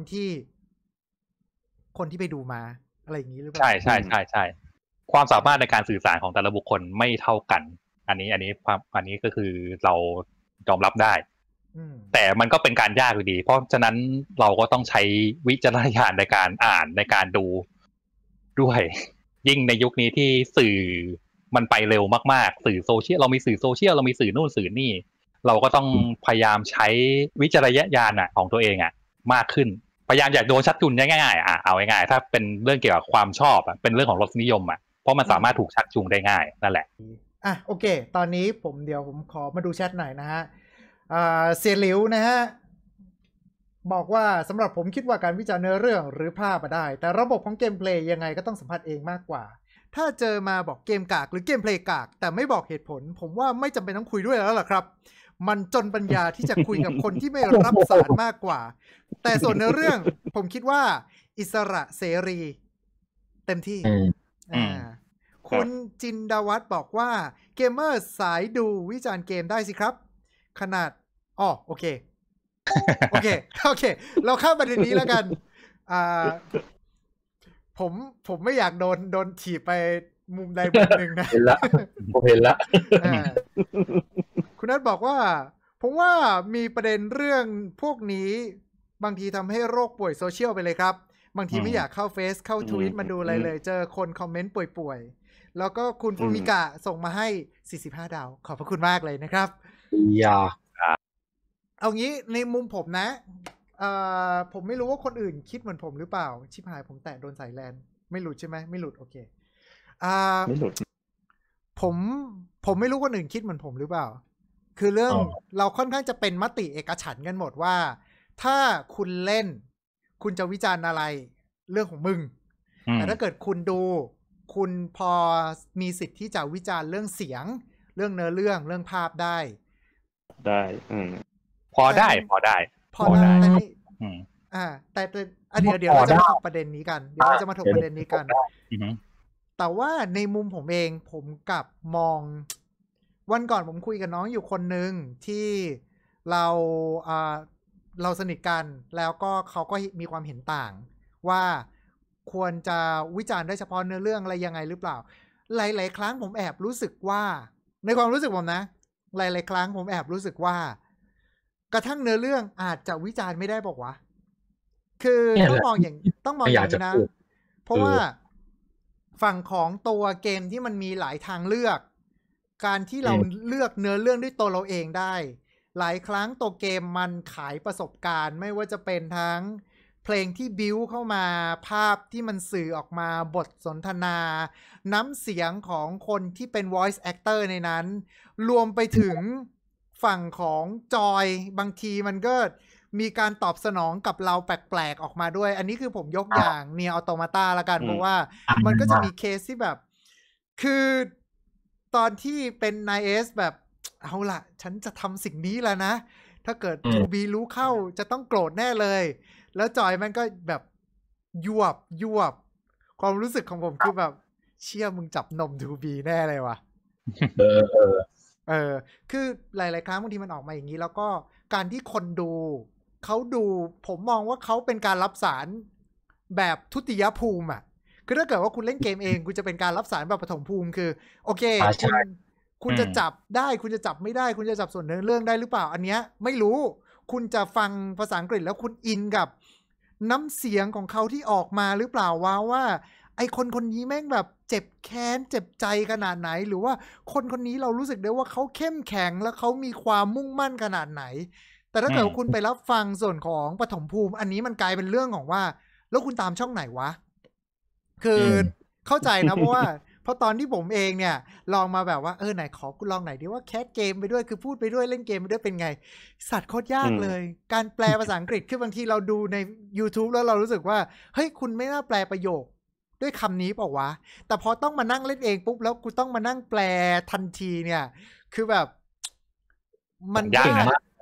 ที่ไปดูมาอะไรอย่างนี้หรือเปล่าใช่ความสามารถในการสื่อสารของแต่ละบุคคลไม่เท่ากันอันนี้ก็คือเรายอมรับได้แต่มันก็เป็นการยากอยู่ดีเพราะฉะนั้นเราก็ต้องใช้วิจารณญาณในการอ่านในการดูด้วยยิ่งในยุคนี้ที่สื่อมันไปเร็วมากๆสื่อโซเชียลเรามีสื่อโซเชียลเรามีสื่อนู่นสื่อนี่เราก็ต้องพยายามใช้วิจารณญาณของตัวเองมากขึ้นพยายามอยากโดนชักจูงง่ายๆเอาง่ายๆถ้าเป็นเรื่องเกี่ยวกับความชอบเป็นเรื่องของรสนิยมเพราะมันสามารถถูกชักจูงได้ง่ายนั่นแหละโอเคตอนนี้เดี๋ยวผมขอมาดูแชทหน่อยนะฮะเสี่ยหลิวนะฮะบอกว่าสำหรับผมคิดว่าการวิจารณ์เนื้อเรื่องหรือภาพได้แต่ระบบของเกมเพลย์ยังไงก็ต้องสัมผัสเองมากกว่าถ้าเจอมาบอกเกมกากหรือเกมเพลย์กากแต่ไม่บอกเหตุผลผมว่าไม่จำเป็นต้องคุยด้วยแล้วล่ะครับมันจนปัญญาที่จะคุยกับคนที่ไม่รับสารมากกว่าแต่ส่วนเนื้อเรื่องผมคิดว่าอิสระเสรีเต็มที่คุณจินดาวัฒน์บอกว่าเกมเมอร์สายดูวิจารณ์เกมได้สิครับขนาดโอเคเราข้ามประเด็นนี้แล้วกันผมไม่อยากโดนถีบไปมุมใดมุมหนึ่งนะผมเห็นละคุณนัทบอกว่าผมว่ามีประเด็นเรื่องพวกนี้บางทีทำให้โรคป่วยโซเชียลไปเลยครับบางทีไม่อยากเข้าเฟซเข้าทวิตมาดูอะไรเลยเจอคนคอมเมนต์ป่วยๆแล้วก็คุณฟูมิกะส่งมาให้45ดาวขอบพระคุณมากเลยนะครับเอางี้ในมุมผมนะผมไม่รู้ว่าคนอื่นคิดเหมือนผมหรือเปล่าชิบหายผมแตะโดนสายแลนไม่หลุดใช่ไหมไม่หลุดโอเคไม่หลุดผมไม่รู้คนอื่นคิดเหมือนผมหรือเปล่าคือเรื่องเราค่อนข้างจะเป็นมติเอกฉันท์กันหมดว่าถ้าคุณเล่นคุณจะวิจารณ์อะไรเรื่องของมึงแต่ถ้าเกิดคุณดูคุณพอมีสิทธิ์ที่จะวิจารณ์เรื่องเสียงเรื่องเนื้อเรื่องภาพได้พอได้แต่เดี๋ยวเราจะมาถกประเด็นนี้กันแต่ว่าในมุมผมเองผมกลับมองวันก่อนผมคุยกับน้องอยู่คนนึงที่เราสนิทกันแล้วก็เขาก็มีความเห็นต่างว่าควรจะวิจารณ์ได้เฉพาะเนื้อเรื่องอะไรยังไงหรือเปล่าหลายๆครั้งผมแอบรู้สึกว่าในความรู้สึกผมนะหลายๆครั้งผมแอบรู้สึกว่ากระทั่งเนื้อเรื่องอาจจะวิจารณ์ไม่ได้บอกว่าคือต้องมองอย่างนี้นะเพราะว่าฝั่งของตัวเกมที่มันมีหลายทางเลือกการที่เราเลือกเนื้อเรื่องด้วยตัวเราเองได้หลายครั้งตัวเกมมันขายประสบการณ์ไม่ว่าจะเป็นทั้งเพลงที่บิ้วเข้ามาภาพที่มันสื่อออกมาบทสนทนาน้ำเสียงของคนที่เป็น voice actor ในนั้นรวมไปถึงฝั่งของจอยบางทีมันก็มีการตอบสนองกับเราแปลกๆออกมาด้วยอันนี้คือผมยกอย่างNier Automataละกันเพราะว่ามันก็จะมีเคสที่แบบคือตอนที่เป็นนายเอสแบบเอาล่ะฉันจะทำสิ่งนี้แล้วนะถ้าเกิด 2B รู้เข้าจะต้องโกรธแน่เลยแล้วจอยมันก็แบบยวบความรู้สึกของผมคือแบบเชี่ยมึงจับนม 2B แน่เลยว่ะคือหลายๆครั้งบางทีมันออกมาอย่างนี้แล้วก็การที่คนดูเขาดูผมมองว่าเขาเป็นการรับสารแบบทุติยภูมิคือถ้าเกิดว่าคุณเล่นเกมเองคุณจะเป็นการรับสารแบบปฐมภูมิคือโอเคคุณจะจับได้คุณจะจับไม่ได้คุณจะจับส่วนเนื้อเรื่องได้หรือเปล่าอันเนี้ยไม่รู้คุณจะฟังภาษาอังกฤษแล้วคุณอินกับน้ำเสียงของเขาที่ออกมาหรือเปล่าว่าไอคนนี้แม่งแบบเจ็บแค้นเจ็บใจขนาดไหนหรือว่าคนนี้เรารู้สึกได้ว่าเขาเข้มแข็งและเขามีความมุ่งมั่นขนาดไหนแต่ถ้าเกิดคุณไปรับฟังส่วนของปฐมภูมิอันนี้มันกลายเป็นเรื่องของว่าแล้วคุณตามช่องไหนวะคือเข้าใจนะเพราะว่าเพราะตอนที่ผมเองเนี่ยลองมาแบบว่าไหนขอกูลองไหนดิว่าแคสเกมไปด้วยคือพูดไปด้วยเล่นเกมไปด้วยเป็นไงสัตว์โคตรยากเลยการแปลภาษาอังกฤษคือบางทีเราดูใน YouTube แล้วเรารู้สึกว่าเฮ้ยคุณไม่น่าแปลประโยคด้วยคำนี้เปล่าวะแต่พอต้องมานั่งเล่นเองปุ๊บแล้วกูต้องมานั่งแปลทันทีเนี่ยคือแบบมันยาก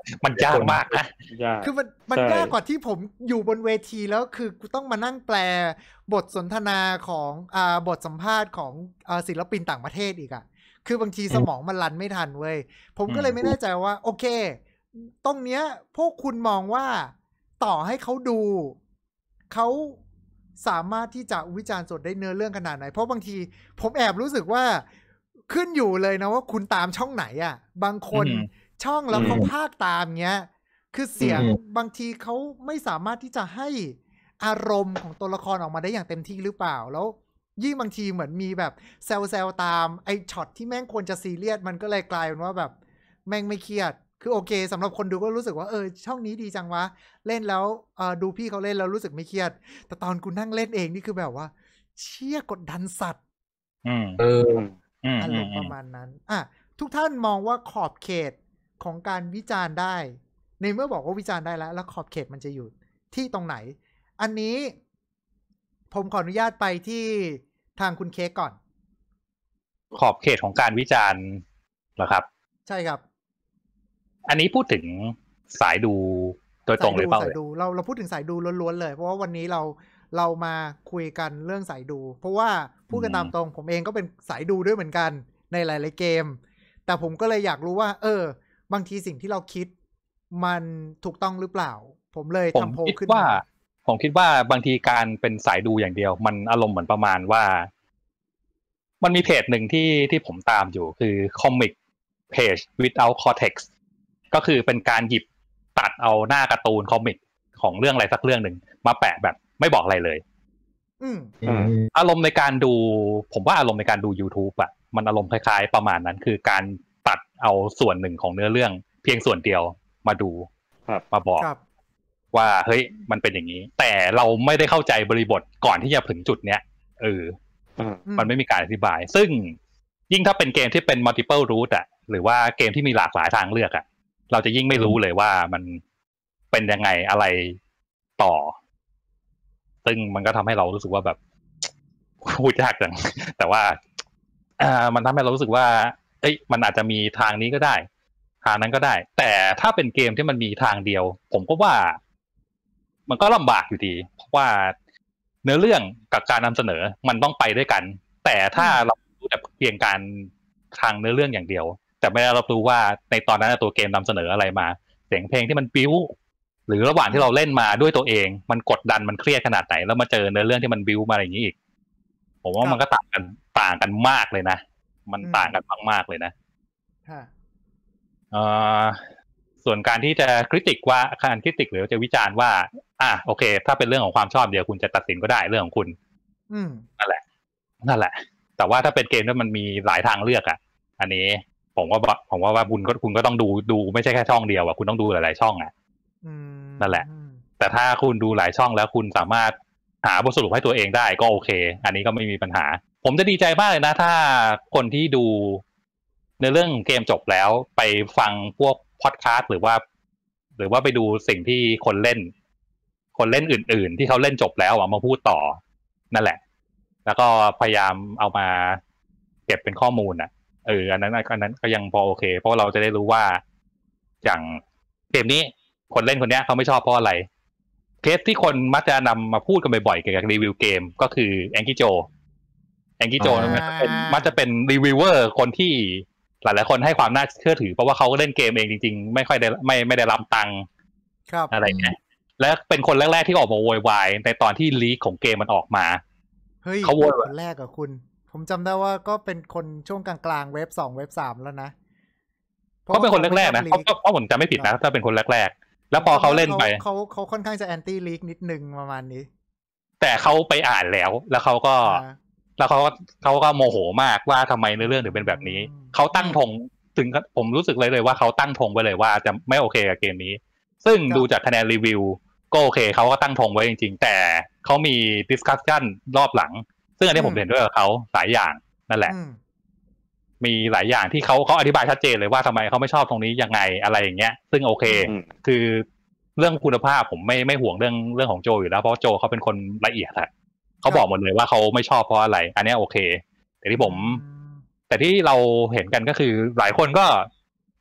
มันยากมากนะคือมันยากกว่าที่ผมอยู่บนเวทีแล้วคือกูต้องมานั่งแปลบทสนทนาของบทสัมภาษณ์ของศิลปินต่างประเทศอีกอ่ะคือบางทีสมองมันรันไม่ทันเว้ยผมก็เลยไม่แน่ใจว่าโอเคตรงเนี้ยพวกคุณมองว่าต่อให้เขาดูเขาสามารถที่จะวิจารณ์สดได้เนื้อเรื่องขนาดไหนเพราะบางทีผมแอบรู้สึกว่าขึ้นอยู่เลยนะว่าคุณตามช่องไหนอ่ะบางคนช่องแล้วเขาพากตามเงี้ยคือเสียงบางทีเขาไม่สามารถที่จะให้อารมณ์ของตัวละครออกมาได้อย่างเต็มที่หรือเปล่าแล้วยิ่งบางทีเหมือนมีแบบแซวตามไอ้ช็อตที่แม่งควรจะซีเรียสมันก็เลยกลายเป็นว่าแบบแม่งไม่เครียดคือโอเคสำหรับคนดูก็รู้สึกว่าช่องนี้ดีจังวะเล่นแล้วดูพี่เขาเล่นแล้วรู้สึกไม่เครียดแต่ตอนกูนั่งเล่นเองนี่คือแบบว่าเชี่ยกดดันสัตว์อารมณ์ประมาณนั้นทุกท่านมองว่าขอบเขตของการวิจารณ์ได้ในเมื่อบอกว่าวิจารณ์ได้แล้วขอบเขตมันจะอยู่ที่ตรงไหนอันนี้ผมขออนุญาตไปที่ทางคุณเค้กก่อนขอบเขตของการวิจารณ์เหรอครับใช่ครับอันนี้พูดถึงสายดูโดยตรงเลยเปล่าเราพูดถึงสายดูล้วนๆเลยเพราะว่าวันนี้เรามาคุยกันเรื่องสายดูเพราะว่าพูดกันตามตรงผมเองก็เป็นสายดูด้วยเหมือนกันในหลายๆเกมแต่ผมก็เลยอยากรู้ว่าบางทีสิ่งที่เราคิดมันถูกต้องหรือเปล่าผมเลยทำโพลขึ้นมาผมคิดว่าบางทีการเป็นสายดูอย่างเดียวมันอารมณ์เหมือนประมาณว่ามันมีเพจหนึ่งที่ผมตามอยู่คือ Comic Page Without Context ก็คือเป็นการหยิบตัดเอาหน้าการ์ตูนคอมิกของเรื่องอะไรสักเรื่องหนึ่งมาแปะแบบไม่บอกอะไรเลยอารมณ์ในการดูผมว่าอารมณ์ในการดู YouTube อ่ะมันอารมณ์คล้ายๆประมาณนั้นคือการตัดเอาส่วนหนึ่งของเนื้อเรื่องเพียงส่วนเดียวมาดูมาบอกว่าเฮ้ยมันเป็นอย่างนี้แต่เราไม่ได้เข้าใจบริบทก่อนที่จะถึงจุดเนี้ยมันไม่มีการอธิบายซึ่งยิ่งถ้าเป็นเกมที่เป็น multiple route อ่ะหรือว่าเกมที่มีหลากหลายทางเลือกอ่ะเราจะยิ่งไม่รู้เลยว่ามันเป็นยังไงอะไรต่อซึ่งมันก็ทำให้เรารู้สึกว่าแบบพูดยากจังแต่ว่ามันทำให้เรารู้สึกว่ามันอาจจะมีทางนี้ก็ได้ทางนั้นก็ได้แต่ถ้าเป็นเกมที่มันมีทางเดียวผมก็ว่ามันก็ลำบากอยู่ดีเพราะว่าเนื้อเรื่องกับการนำเสนอมันต้องไปด้วยกันแต่ถ้าเรารู้แต่เพียงการทางเนื้อเรื่องอย่างเดียวแต่ไม่ได้รับรู้ว่าในตอนนั้นตัวเกมนำเสนออะไรมาเสียงเพลงที่มันบิ้วหรือระหว่างที่เราเล่นมาด้วยตัวเองมันกดดันมันเครียดขนาดไหนแล้วมาเจอเนื้อเรื่องที่มันบิ้วมาอย่างนี้อีกผมว่ามันก็ต่างกันมากเลยนะมันต่างกันมากๆเลยนะส่วนการที่จะคริติกว่าการคริติกหรือจะวิจารณ์ว่าโอเคถ้าเป็นเรื่องของความชอบเดียวคุณจะตัดสินก็ได้เรื่องของคุณนั่นแหละแต่ว่าถ้าเป็นเกมที่มันมีหลายทางเลือกอันนี้ผมว่าคุณก็ต้องดูไม่ใช่แค่ช่องเดียวคุณต้องดูหลายๆช่องนั่นแหละแต่ถ้าคุณดูหลายช่องแล้วคุณสามารถหาบทสรุปให้ตัวเองได้ก็โอเคอันนี้ก็ไม่มีปัญหาผมจะดีใจมากเลยนะถ้าคนที่ดูในเรื่องเกมจบแล้วไปฟังพวกพอดคาสต์หรือว่าไปดูสิ่งที่คนเล่นอื่นๆที่เขาเล่นจบแล้วมาพูดต่อนั่นแหละแล้วก็พยายามเอามาเก็บเป็นข้อมูลอันนั้นก็ยังพอโอเคเพราะเราจะได้รู้ว่าอย่างเกมนี้คนเล่นคนนี้เขาไม่ชอบเพราะอะไรเคสที่คนมักจะนำมาพูดกันบ่อยๆเกี่ยวกับรีวิวเกมก็คือแองกี้โจมักจะเป็นรีวิวเวอร์คนที่หลายๆคนให้ความน่าเชื่อถือเพราะว่าเขาเล่นเกมเองจริงๆไม่ค่อยได้ไม่ได้รับตังค์อะไรเงี้ยและเป็นคนแรกๆที่ออกมาโวยวายในตอนที่ลีกของเกมมันออกมาเขาโวยคนแรกกับคุณผมจำได้ว่าก็เป็นคนช่วงกลางๆเว็บ2เว็บ3แล้วนะเขาเป็นคนแรกๆนะเพราะผมจำไม่ผิดนะถ้าเป็นคนแรกๆแล้วพอเขาเล่นไปเขาค่อนข้างจะแอนตี้ลีกนิดนึงประมาณนี้แต่เขาไปอ่านแล้วเขาก็โมโหมากว่าทำไมในเรื่องถึงเป็นแบบนี้เขาตั้งธงถึงผมรู้สึกเลยว่าเขาตั้งธงไว้เลยว่าจะไม่โอเคกับเกมนี้ซึ่งดูจากคะแนนรีวิวก็โอเคเขาก็ตั้งธงไว้จริงๆแต่เขามีดิสคัสชั่นรอบหลังซึ่งอันนี้ผมเห็นด้วยกับเขาหลายอย่างนั่นแหละมีหลายอย่างที่เขาอธิบายชัดเจนเลยว่าทำไมเขาไม่ชอบตรงนี้ยังไงอะไรอย่างเงี้ยซึ่งโอเคคือเรื่องคุณภาพผมไม่ห่วงเรื่องของโจอยู่แล้วเพราะโจเขาเป็นคนละเอียดเขาบอกหมดเลยว่าเขาไม่ชอบเพราะอะไรอันนี้โอเคแต่ที่เราเห็นกันก็คือหลายคนก็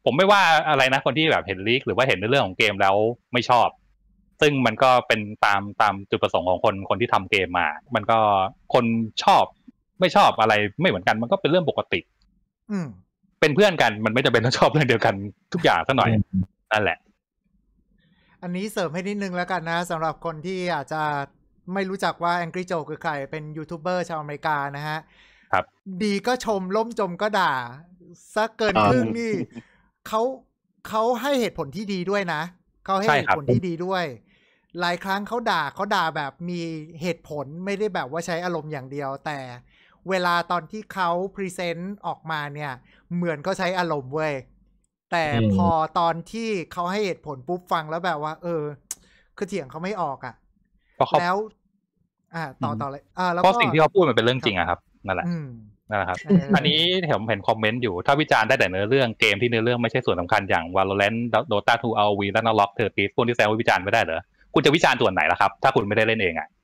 ผมไม่ว่าอะไรนะคนที่แบบเห็นลีกหรือว่าเห็นในเรื่องของเกมแล้วไม่ชอบซึ่งมันก็เป็นตามจุดประสงค์ของคนที่ทำเกมมามันก็คนชอบไม่ชอบอะไรไม่เหมือนกันมันก็เป็นเรื่องปกติเป็นเพื่อนกันมันไม่จำเป็นต้องชอบเรื่องเดียวกันทุกอย่างซะหน่อยนั่นแหละอันนี้เสริมให้นิดนึงแล้วกันนะสำหรับคนที่อาจจะไม่รู้จักว่า Angry Joe คือใครเป็นยูทูบเบอร์ชาวอเมริกานะฮะครับดีก็ชมล่มจมก็ด่าซะเกินครึ่งนี่เขาให้เหตุผลที่ดีด้วยนะเขาให้เหตุผลที่ดีด้วยหลายครั้งเขาด่าแบบมีเหตุผลไม่ได้แบบว่าใช้อารมณ์อย่างเดียวแต่เวลาตอนที่เขาพรีเซนต์ออกมาเนี่ยเหมือนก็ใช้อารมณ์เว้ยแต่พอตอนที่เขาให้เหตุผลปุ๊บฟังแล้วแบบว่าคือเถียงเขาไม่ออกอ่ะแล้วต่อเลยแล้วเพราะสิ่งที่เขาพูดมันเป็นเรื่องจริงอะครับนั่นแหละครับอันนี้ผมเห็นคอมเมนต์อยู่ถ้าวิจารณ์ได้แต่เนื้อเรื่องเกมที่เนื้อเรื่องไม่ใช่ส่วนสำคัญอย่าง Valorant Dota 2 ROV และ Ragnarok 30พวกที่แซววิจารณ์ไม่ได้เหรอคุณจะวิจารณ์ส่วนไหนล่ะครับถ้าคุณไม่ได้เล่นเองอ่ะ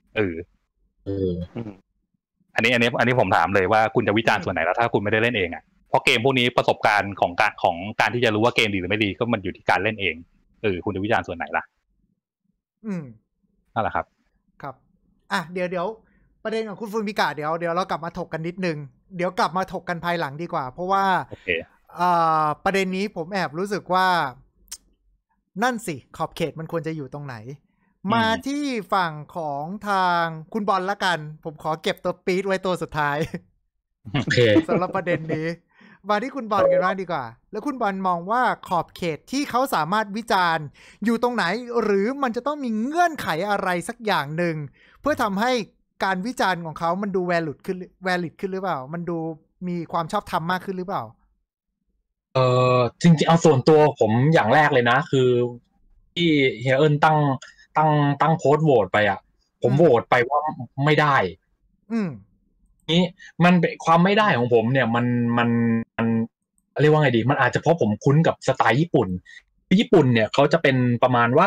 อันนี้ผมถามเลยว่าคุณจะวิจารณ์ส่วนไหนแล้วถ้าคุณไม่ได้เล่นเองอ่ะเพราะเกมพวกนี้ประสบการณ์ของการที่จะรู้ว่าเกมดีหรือไม่ดีก็มันอยู่ที่การเล่นเองคุณจะวิจารณ์ส่วนไหนล่ะนั่นแหละครับครับเดี๋ยวประเด็นของคุณฟูมิกะเดี๋ยวเรากลับมาถกกันนิดนึงเดี๋ยวกลับมาถกกันภายหลังดีกว่าเพราะว่าประเด็นนี้ผมแอบรู้สึกว่านั่นสิขอบเขตมันควรจะอยู่ตรงไหนมาที่ฝั่งของทางคุณบอลละกันผมขอเก็บตัวปี๊ดไว้ตัวสุดท้ายสำหรับประเด็นนี้มาที่คุณบอลกันบ้างดีกว่าแล้วคุณบอลมองว่าขอบเขตที่เขาสามารถวิจารณ์อยู่ตรงไหนหรือมันจะต้องมีเงื่อนไขอะไรสักอย่างหนึ่งเพื่อทำให้การวิจารณ์ของเขามันดูvalid ขึ้นหรือเปล่ามันดูมีความชอบธรรมมากขึ้นหรือเปล่าจริงๆเอาส่วนตัวผมอย่างแรกเลยนะคือที่เฮียเอิญตั้งโพสต์โหวตไปอ่ะผมโหวตไปว่าไม่ได้นี้มันเป็นความไม่ได้ของผมเนี่ยมันเรียกว่าไงดีมันอาจจะเพราะผมคุ้นกับสไตล์ญี่ปุ่นเนี่ยเขาจะเป็นประมาณว่า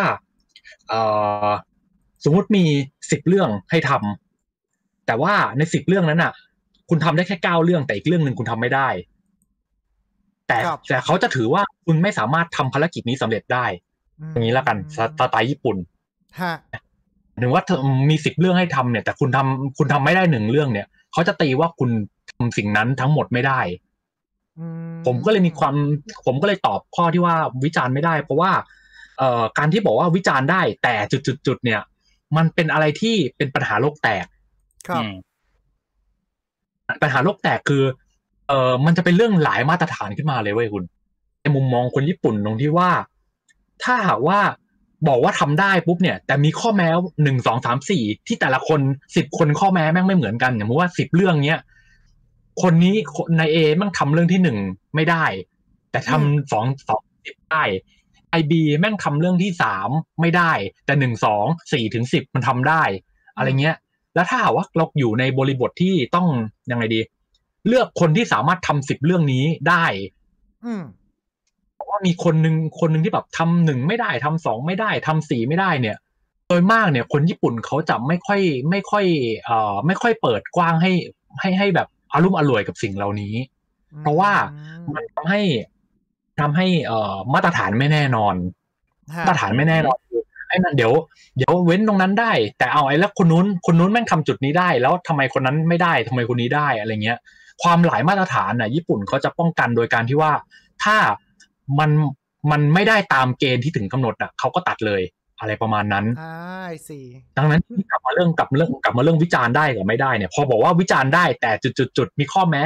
สมมติมี10เรื่องให้ทำแต่ว่าใน10เรื่องนั้นน่ะคุณทำได้แค่9เรื่องแต่อีกเรื่องนึงคุณทำไม่ได้แต่เขาจะถือว่าคุณไม่สามารถทำภารกิจนี้สำเร็จได้อย่างนี้ละกันสไตล์ญี่ปุ่นถึงว่ามี10เรื่องให้ทำเนี่ยแต่คุณทำไม่ได้1เรื่องเนี่ยเขาจะตีว่าคุณทำสิ่งนั้นทั้งหมดไม่ได้ผมก็เลยตอบข้อที่ว่าวิจารณ์ไม่ได้เพราะว่าการที่บอกว่าวิจารณ์ได้แต่จุดเนี่ยมันเป็นอะไรที่เป็นปัญหาโลกแตกครับปัญหาโลกแตกคือมันจะเป็นเรื่องหลายมาตรฐานขึ้นมาเลยเว้ยคุณในมุมมองคนญี่ปุ่นตรงที่ว่าถ้าหากว่าบอกว่าทำได้ปุ๊บเนี่ยแต่มีข้อแม้1 2 3 4ที่แต่ละคน10คนข้อแม้แม่งไม่เหมือนกันอย่างว่า10เรื่องเนี้ยคนนี้ใน A แม่งทำเรื่องที่1ไม่ได้แต่ทำ2 10ได้ไอ B แม่งทำเรื่องที่3ไม่ได้แต่1 2 4ถึง10มันทำได้อะไรเงี้ยแล้วถ้าหากว่าเราอยู่ในบริบทที่ต้องยังไงดีเลือกคนที่สามารถทำ10เรื่องนี้ได้เพราะว่ามีคนนึงที่แบบทำ1ไม่ได้ทำ2ไม่ได้ทำ4ไม่ได้เนี่ยโดยมากเนี่ยคนญี่ปุ่นเขาจะไม่ค่อยเปิดกว้างให้แบบอารมณ์อร่วยกับสิ่งเหล่านี้เพราะว่ามันทำให้มาตรฐานไม่แน่นอนมาตรฐานไม่แน่นอนไอ้นั่นเดี๋ยวเว้นตรงนั้นได้แต่เอาไอ้แล้วคนนู้นแม่งทำจุดนี้ได้แล้วทำไมคนนั้นไม่ได้ทำไมคนนี้ได้อะไรเงี้ยความหลายมาตรฐานน่ะญี่ปุ่นเขาจะป้องกันโดยการที่ว่าถ้ามันไม่ได้ตามเกณฑ์ที่ถึงกำหนดอ่ะเขาก็ตัดเลยอะไรประมาณนั้นสิดังนั้นกลับมาเรื่องวิจารณ์ได้กับไม่ได้เนี่ยพอบอกว่าวิจารณ์ได้แต่จุดมีข้อแม้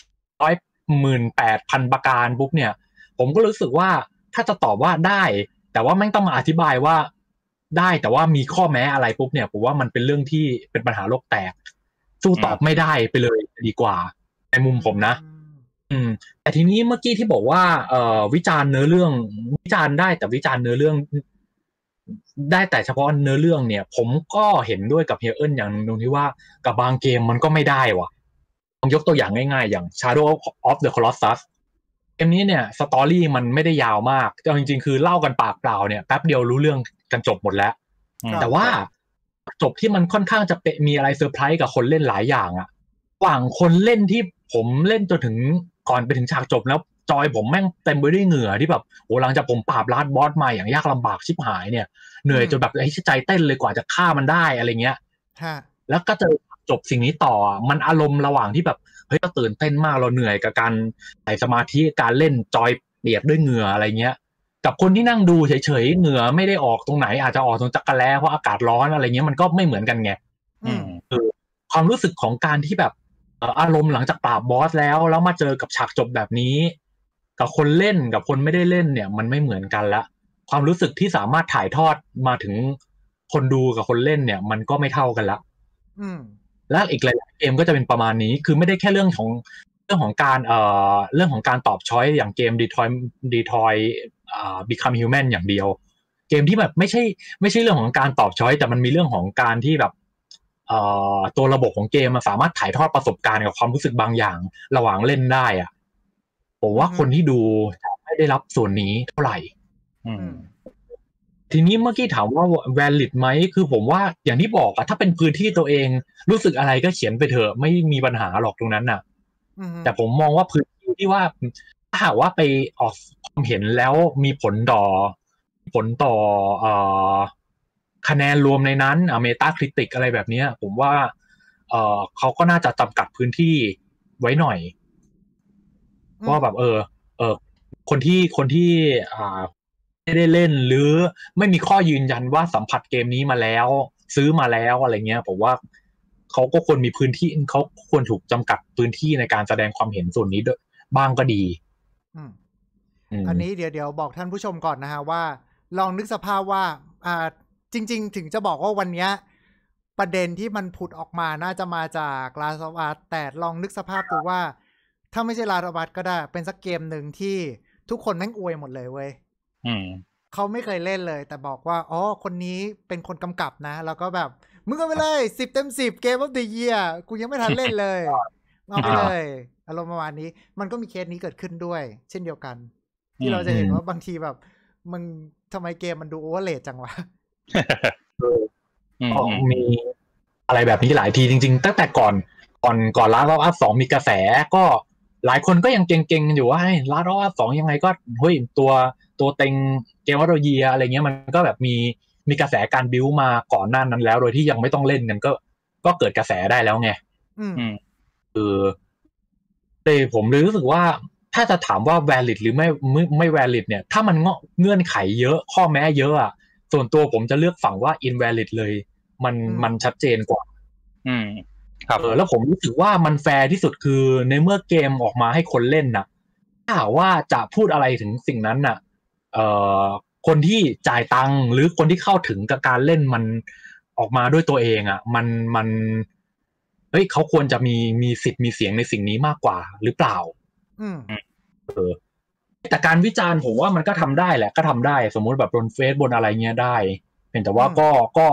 118,000ประการปุ๊บเนี่ยผมก็รู้สึกว่าถ้าจะตอบว่าได้แต่ว่าแม่งต้องมาอธิบายว่าได้แต่ว่ามีข้อแม้อะไรปุ๊บเนี่ยผมว่ามันเป็นเรื่องที่เป็นปัญหาโลกแตกสู้ตอบไม่ได้ไปเลยดีกว่าในมุมผมนะแต่ทีนี้เมื่อกี้ที่บอกว่าวิจารณ์เนื้อเรื่องวิจารณ์ได้แต่วิจารณ์เนื้อเรื่องได้แต่เฉพาะเนื้อเรื่องเนี่ยผมก็เห็นด้วยกับเฮียเอิ้นอย่างนึงที่ว่ากับบางเกมมันก็ไม่ได้ว่ะผมยกตัวอย่างง่ายๆอย่าง Shadow of the Colossus เกมนี้เนี่ยสตอรี่มันไม่ได้ยาวมากแต่จริงๆคือเล่ากันปากเปล่าเนี่ยแป๊บเดียวรู้เรื่องกันจบหมดแล้วแต่ว่าจบที่มันค่อนข้างจะมีอะไรเซอร์ไพรส์กับคนเล่นหลายอย่างอะระหว่างคนเล่นที่ผมเล่นจนถึงก่อนไปถึงฉากจบแล้วจอยผมแม่งเต็มไปด้วยเหงื่อที่แบบโหหลังจากผมปราบลาดบอสมาอย่างยากลำบากชิบหายเนี่ยเหนื่อยจนแบบไอ้ใจเต้นเลยกว่าจะฆ่ามันได้อะไรเงี้ยแล้วก็จะจบสิ่งนี้ต่อมันอารมณ์ระหว่างที่แบบเฮ้ยเราตื่นเต้นมากเราเหนื่อยกับการใส่สมาธิการเล่นจอยเปียกด้วยเหงื่ออะไรเงี้ยกับคนที่นั่งดูเฉยๆเหงื่อไม่ได้ออกตรงไหนอาจจะออกตรงจักรแล้เพราะอากาศร้อนอะไรเงี้ยมันก็ไม่เหมือนกันไงคือความรู้สึกของการที่แบบอารมณ์หลังจากปราบบอสแล้วมาเจอกับฉากจบแบบนี้กับคนเล่นกับคนไม่ได้เล่นเนี่ยมันไม่เหมือนกันละความรู้สึกที่สามารถถ่ายทอดมาถึงคนดูกับคนเล่นเนี่ยมันก็ไม่เท่ากันละและอีกหลายๆเกมก็จะเป็นประมาณนี้คือไม่ได้แค่เรื่องของการตอบช้อยอย่างเกม Detroit Become Human อย่างเดียวเกมที่แบบไม่ใช่เรื่องของการตอบช้อยแต่มันมีเรื่องของการที่แบบตัวระบบของเกมมันสามารถถ่ายทอดประสบการณ์กับความรู้สึกบางอย่างระหว่างเล่นได้อะผมว่าคนที่ดูไม่ได้รับส่วนนี้เท่าไหร่ทีนี้เมื่อกี้ถามว่า valid ไหมคือผมว่าอย่างที่บอกอะถ้าเป็นพื้นที่ตัวเองรู้สึกอะไรก็เขียนไปเถอะไม่มีปัญหาหรอกตรงนั้นน่ะแต่ผมมองว่าพื้นที่ที่ว่าถ้าหากว่าไปออกความเห็นแล้วมีผลต่อคะแนนรวมในนั้นเมตาคริติกอะไรแบบนี้ผมว่าเขาก็น่าจะจำกัดพื้นที่ไว้หน่อยว่าแบบคนที่ไม่ได้เล่นหรือไม่มีข้อยืนยันว่าสัมผัสเกมนี้มาแล้วซื้อมาแล้วอะไรเงี้ยผมว่าเขาก็ควรมีพื้นที่เขาควรถูกจำกัดพื้นที่ในการแสดงความเห็นส่วนนี้บ้างก็ดีอันนี้เดี๋ยวบอกท่านผู้ชมก่อนนะฮะว่าลองนึกสภาพว่าจริงๆถึงจะบอกว่าวันนี้ประเด็นที่มันผุดออกมาน่าจะมาจากลาสวัสแต่ลองนึกสภาพดูว่าถ้าไม่ใช่ลาสวัสก็ได้เป็นสักเกมหนึ่งที่ทุกคนแม่งอวยหมดเลยเว้ยเขาไม่เคยเล่นเลยแต่บอกว่าอ๋อคนนี้เป็นคนกำกับนะแล้วก็แบบมึงเอาไปเลย10 เต็ม 10เกมออฟเดอะเยียร์กูยังไม่ทันเล่นเลยเอาไปเลยอารมณ์ประมาณนี้มันก็มีเคสนี้เกิดขึ้นด้วยเช่นเดียวกันที่เราจะเห็นว่าบางทีแบบมึงทำไมเกมมันดูโอเวอร์เรทจังวะมีอะไรแบบนี้หลายทีจริงๆตั้งแต่ก่อนลาสต์ออฟ2มีกระแสก็หลายคนก็ยังเก่งๆอยู่ว่าลาสต์ออฟ2ยังไงก็เฮ้ยตัวเต็งเกมออฟเดอะเยียร์อะไรเงี้ยมันก็แบบมีกระแสการบิ้วมาก่อนหน้านั้นแล้วโดยที่ยังไม่ต้องเล่นกันก็เกิดกระแสได้แล้วไงแต่ผมเลยรู้สึกว่าถ้าจะถามว่า valid หรือไม่ valid เนี่ยถ้ามันเงื่อนไขเยอะข้อแม้เยอะอ่ะส่วนตัวผมจะเลือกฝั่งว่า invalid เลยมันชัดเจนกว่าครับแล้วผมรู้สึกว่ามันแฟร์ที่สุดคือในเมื่อเกมออกมาให้คนเล่นน่ะถ้าว่าจะพูดอะไรถึงสิ่งนั้นน่ะคนที่จ่ายตังค์หรือคนที่เข้าถึงกับการเล่นมันออกมาด้วยตัวเองอ่ะมันเฮ้ยเขาควรจะมีสิทธิ์มีเสียงในสิ่งนี้มากกว่าหรือเปล่าแต่การวิจารณ์ผมว่ามันก็ทำได้แหละก็ทำได้สมมุติแบบบนเฟซบนอะไรเงี้ยได้เพียงแต่ว่าก็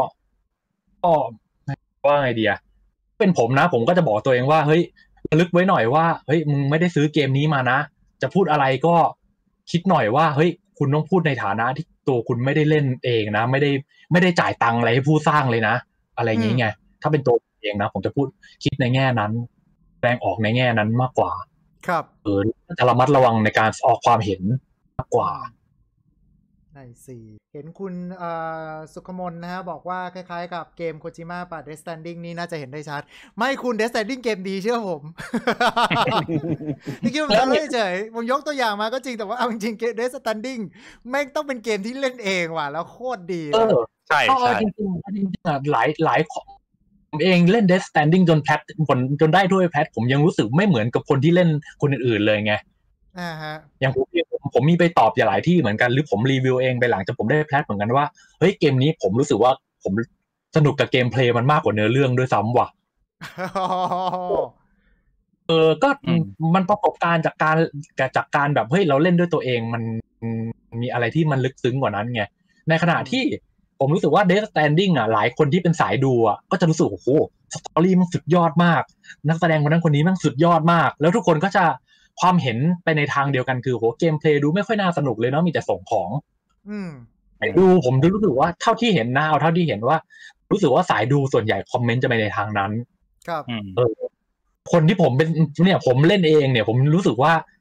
ว่าไงดีอะเป็นผมนะผมก็จะบอกตัวเองว่าเฮ้ยระลึกไว้หน่อยว่าเฮ้ยมึงไม่ได้ซื้อเกมนี้มานะจะพูดอะไรก็คิดหน่อยว่าเฮ้ยคุณต้องพูดในฐานะที่ตัวคุณไม่ได้เล่นเองนะไม่ได้จ่ายตังค์อะไรให้ผู้สร้างเลยนะอะไรอย่างงี้ไงถ้าเป็นตัวเองนะผมจะพูดคิดในแง่นั้นแสดงออกในแง่นั้นมากกว่าครับจะระมัดระวังในการออกความเห็นมากกว่าได้สิเห็นคุณสุขมนนะฮะบอกว่าคล้ายๆกับเกมโคจิมะป่ะ Death Stranding นี่น่าจะเห็นได้ชัดไม่คุณ Death Stranding เกมดีเชื่อผมนี่คิดว่าผมไม่เฉยผมยกตัวอย่างมาก็จริงแต่ว่าเอาจริงๆ Death Stranding แม่งต้องเป็นเกมที่เล่นเองว่ะแล้วโคตรดีใช่จริงๆหลายผมเองเล่น Death Stranding จนได้ด้วยแพทผมยังรู้สึกไม่เหมือนกับคนที่เล่นคนอื่นๆเลยไงอย่างผมมีไปตอบอย่างหลายที่เหมือนกันหรือผมรีวิวเองไปหลังจากผมได้แพทเหมือนกันว่าเฮ้ยเกมนี้ผมรู้สึกว่าผมสนุกกับเกมเพลย์มันมากกว่าเนื้อเรื่องด้วยซ้ำว่ะก็มันประกอบการจากการแบบเฮ้ยเราเล่นด้วยตัวเองมันมีอะไรที่มันลึกซึ้งกว่านั้นไงในขณะที่ผมรู้สึกว่า Death Stranding อ่ะหลายคนที่เป็นสายดูอ่ะก็จะรู้สึกโอ้โหสตอรี่มันสุดยอดมากนักแสดงคนนั้นคนนี้มันสุดยอดมากแล้วทุกคนก็จะความเห็นไปในทางเดียวกันคือโหเกมเพลย์ดูไม่ค่อยน่าสนุกเลยเนาะมีแต่ส่งของดูผมรู้สึกว่าเท่าที่เห็นนะเอาเท่าที่เห็นว่ารู้สึกว่าสายดูส่วนใหญ่คอมเมนต์จะไปในทางนั้นครับคนที่ผมเป็นเนี่ยผมเล่นเองเนี่ยผมรู้สึกว่า